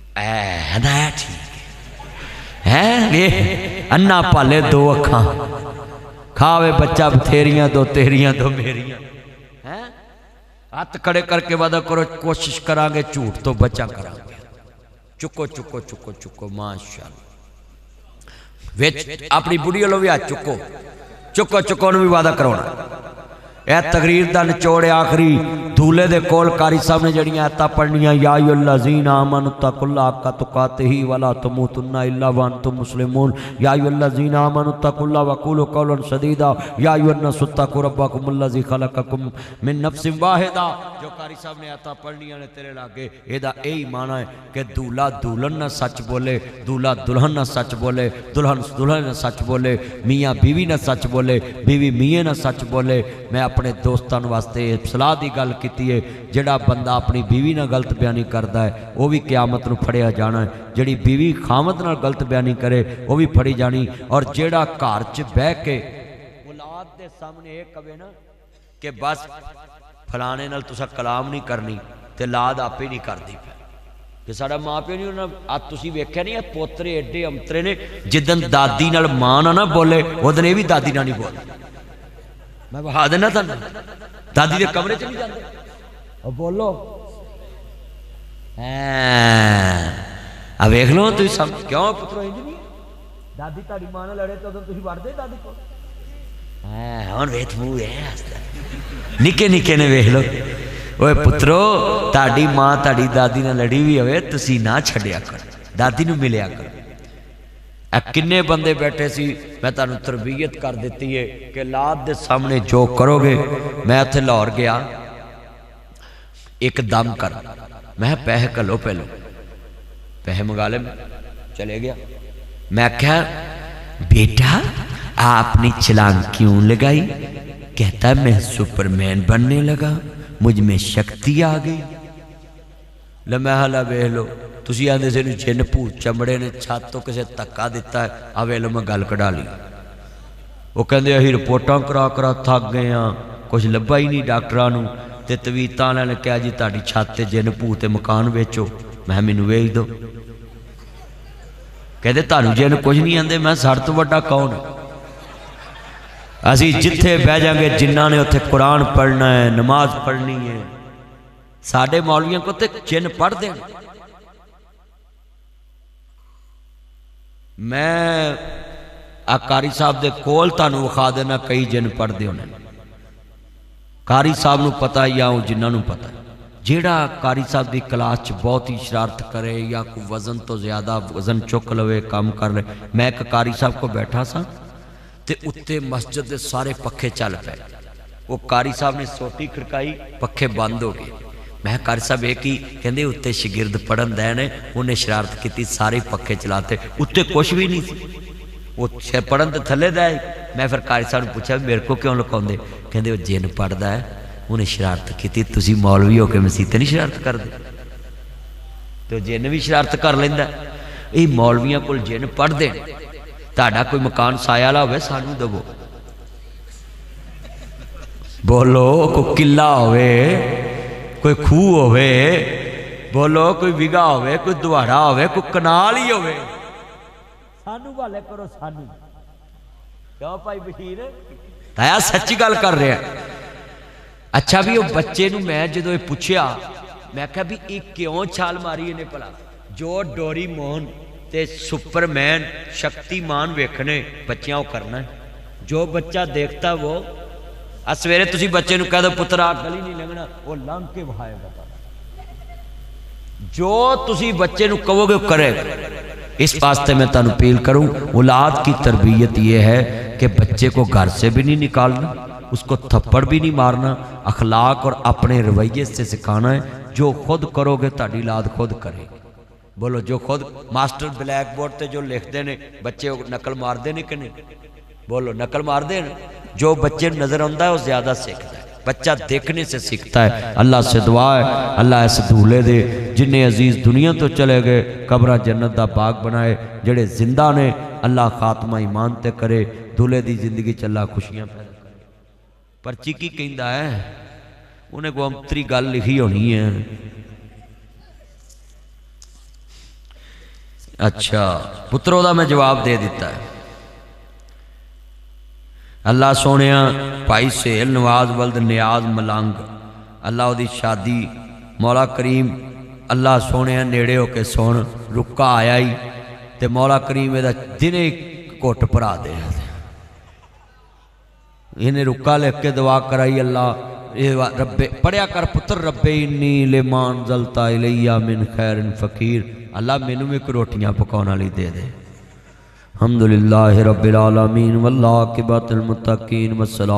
ہدایا ٹھیک ہے انا پالے دو اکھاں کھاوے بچہ بتھیریاں دو تیریاں دو میریاں ہاتھ کھڑے کر کے وعدہ کرو کوشش کرانگے جھوٹ تو بچا کرانگے چکو چکو چکو چکو ماشاءاللہ ویچ اپنی بڑی لو بھی آج چکو چکو چکو انہوں بھی وعدہ کرونا اے تقریر دا نچوڑے آخری دھولے دے کول کاری صاحب نے جڑیاں آتا پڑھنیاں یا ایو الذین آمنوا اتقوا اللہ حق تقاتہ ولا تموتن الا وانتم مسلمون یا ایو الذین آمنوا اتقوا اللہ وقولوا قولا سدیدا یا ایو الناس اتقوا ربکم الذی خلقکم من نفس واحدہ جو کاری صاحب نے آتا پڑھنیاں نے تیرے لاگے ایدہ ای معنی ہے کہ دولہ دولن نہ سچ بولے دولہ دلہن نہ سچ بولے دلہن دلہن نہ سچ بولے میاں بیوی نہ سچ بولے بیوی میاں نہ سچ بولے میں اپنے دوستان واسطے صلاح دی گل کیتی ہے جڑا بندہ اپنی بیوی نہ غلط بیانی کردا ہے وہ بھی قیامت نو پھڑیا جانا ہے جڑی بیوی خامد نہ غلط بیانی کرے وہ بھی پھڑی جانی اور جڑا گھر چ بہ کے اولاد دے سامنے ایک کہے نا کہ بس فلانے نال تسا کلام نہیں کرنی تے لاد آپ ہی نہیں کردی پہ کہ ساڑا ماں پیو نہیں ہونا آج تسی ویکھیا نہیں ہے پوترے ایڈے امترے نے جدن دادی نال ماں نہ بولے وہ دن یہ بھی دادی نہ نہیں بولے میں بہا دینا تھا دادی دے کمرے چلی جاندے اور بولو اب ایک لو تو سمجھ کیوں پترو ہی نہیں دادی تاڑی مانا لڑے تو تسی بڑھ دے دادی کو ہاں ویت مو ہے نکے نکے نے ویکھ لو اوے پترو تاڑی ماں تاڑی دادی نہ لڑی ہوئی ہوئے تسی نہ چھڑیا کر دادی نو ملیا کر کنے بندے بیٹھے سی میں تانوں تربیت کر دیتی ہے کہ لاد دے سامنے جو کرو گے میں اتھے لاہور گیا ایک دم کر میں پہ کلو پہلو پہ منگا لے میں چلے گیا میں کہا بیٹا آپ نے چھلانگ کیوں لگائی کہتا میں سپرمین بننے لگا مجھ میں شکتی آ گئی لمحہ حالہ بے لو تسی آندے سے جن پوچھ چمڑے نے چھات تو کسے تکا دیتا ہے آوے لو میں گل کڑا لی وہ کہندے ہی رپورٹاں کرا کرا تھک گئے ہاں کچھ لبا ہی نہیں ڈاکٹرانوں تے تویتاں نے کہا جی تاڑی چھاتے جن پوتے مکان بیچو میں میں نویج دو کہتے تانوں جن کچھ نہیں آندے میں ساڑھ تو وڈا کون اسی جتھے بہ جائیں گے جنہ نے اتھے قرآن پڑھنا ہے نماز پڑھنی ہے ساڑھے مولویوں کو تے جن پڑھ دیں میں کاری صاحب دے کول تانوں وکھا دینا کئی جن پڑھ دے انہیں کاری صاحب نو پتا یا ہوں جنہ نو پتا جیڑا کاری صاحب دی کلاس چ بہت ہی شرارت کرے یا کوئی وزن تو زیادہ وزن چک لوے کام کر لے میں ایک کاری صاحب کو بیٹھا سا تے اتے مسجد دے سارے پکھے چل پے وہ کاری صاحب نے سوٹی کھڑکائی پکھے بند ہو گئے میں کاری صاحب ایک ہی کہندے اتے شگرد پڑھن دے نے انہیں شرارت کیتی سارے پکھے چلاتے اتے کچھ بھی نہیں تھی وہ پڑھن تے تھلے دے میں پھر کاری صاحب نے پوچھا میرے کو کیوں لکھاؤندے کہندے وہ جن پڑھدا ہے انہیں شرارت کیتی تسی مولوی ہو کے مسیح تے نہیں شرارت کر دے تو جن بھی شرارت کر لیندا اے مولویاں کول جن پڑھ دے تہاڈا کوئی مکان سایہ والا ہوے سانو دو بولو کوئی قلعہ ہوے کوئی خوہ ہوئے بولو کوئی وگا ہوئے کوئی دوارا ہوئے کوئی کنال ہی ہوئے سانو والے کرو سانو کیوں پائی بشیر تایا سچی گل کر رہے ہیں اچھا بھی وہ بچے نو میں جدو یہ پوچھیا میں کہا بھی ایک کیوں چھال ماری انہیں پلا جو ڈوری مون تے سپرمین شکتی مان ویکھنے بچیاں وہ کرنا ہے جو بچہ دیکھتا وہ اسویرے تسی بچے نو کہہ دو پترا گلی نہیں لگنا وہ لانگ کے بہائے گا جو تسی بچے نو کہو گے کرے گا اس واسطے میں تانوں اپیل کروں اولاد کی تربیت یہ ہے کہ بچے کو گھر سے بھی نہیں نکالنا اس کو تھپڑ بھی نہیں مارنا اخلاق اور اپنے رویے سے سکھانا ہے جو خود کرو گے تاڑی اولاد خود کرے بولو جو خود ماسٹر بلیک بورڈ تے جو لکھ دے نے بچے نقل مار دے نے کہ نہیں بولو نقل مار دے جو بچے نظر آندہ ہے وہ زیادہ سیکھتا ہے بچہ دیکھنے سے سیکھتا ہے اللہ سے دعا ہے اللہ ایسے دھولے دے جنہیں عزیز دنیا تو چلے گئے قبرہ جنت دا باغ بنائے جڑے زندہ نے اللہ خاتمہ ایمان تے کرے دھولے دی زندگی چلا خوشیاں پیدا کرے پرچی کی کہندہ ہے انہیں کو امتری گل لکھی ہونی ہے اچھا پتروں دا میں جواب دے دیتا ہے۔ اللہ سونے بھائی سہیل نواز ولد نیاز ملنگ اللہ دی شادی مولا کریم اللہ سونے نیڑے ہو کے سن رکا آیا ہی تے مولا کریم دا دنے کوٹ پرا دے انہیں رکا لکھ کے دعا کرائی اللہ رب پڑھیا کر پتر رب انی لمان زلتا الیہ من خیر فقیر اللہ مینوں میں کو روٹیاں پکانا لی دے دے۔ الحمدللہ رب العالمین والعاقبۃ للمتقین والسلام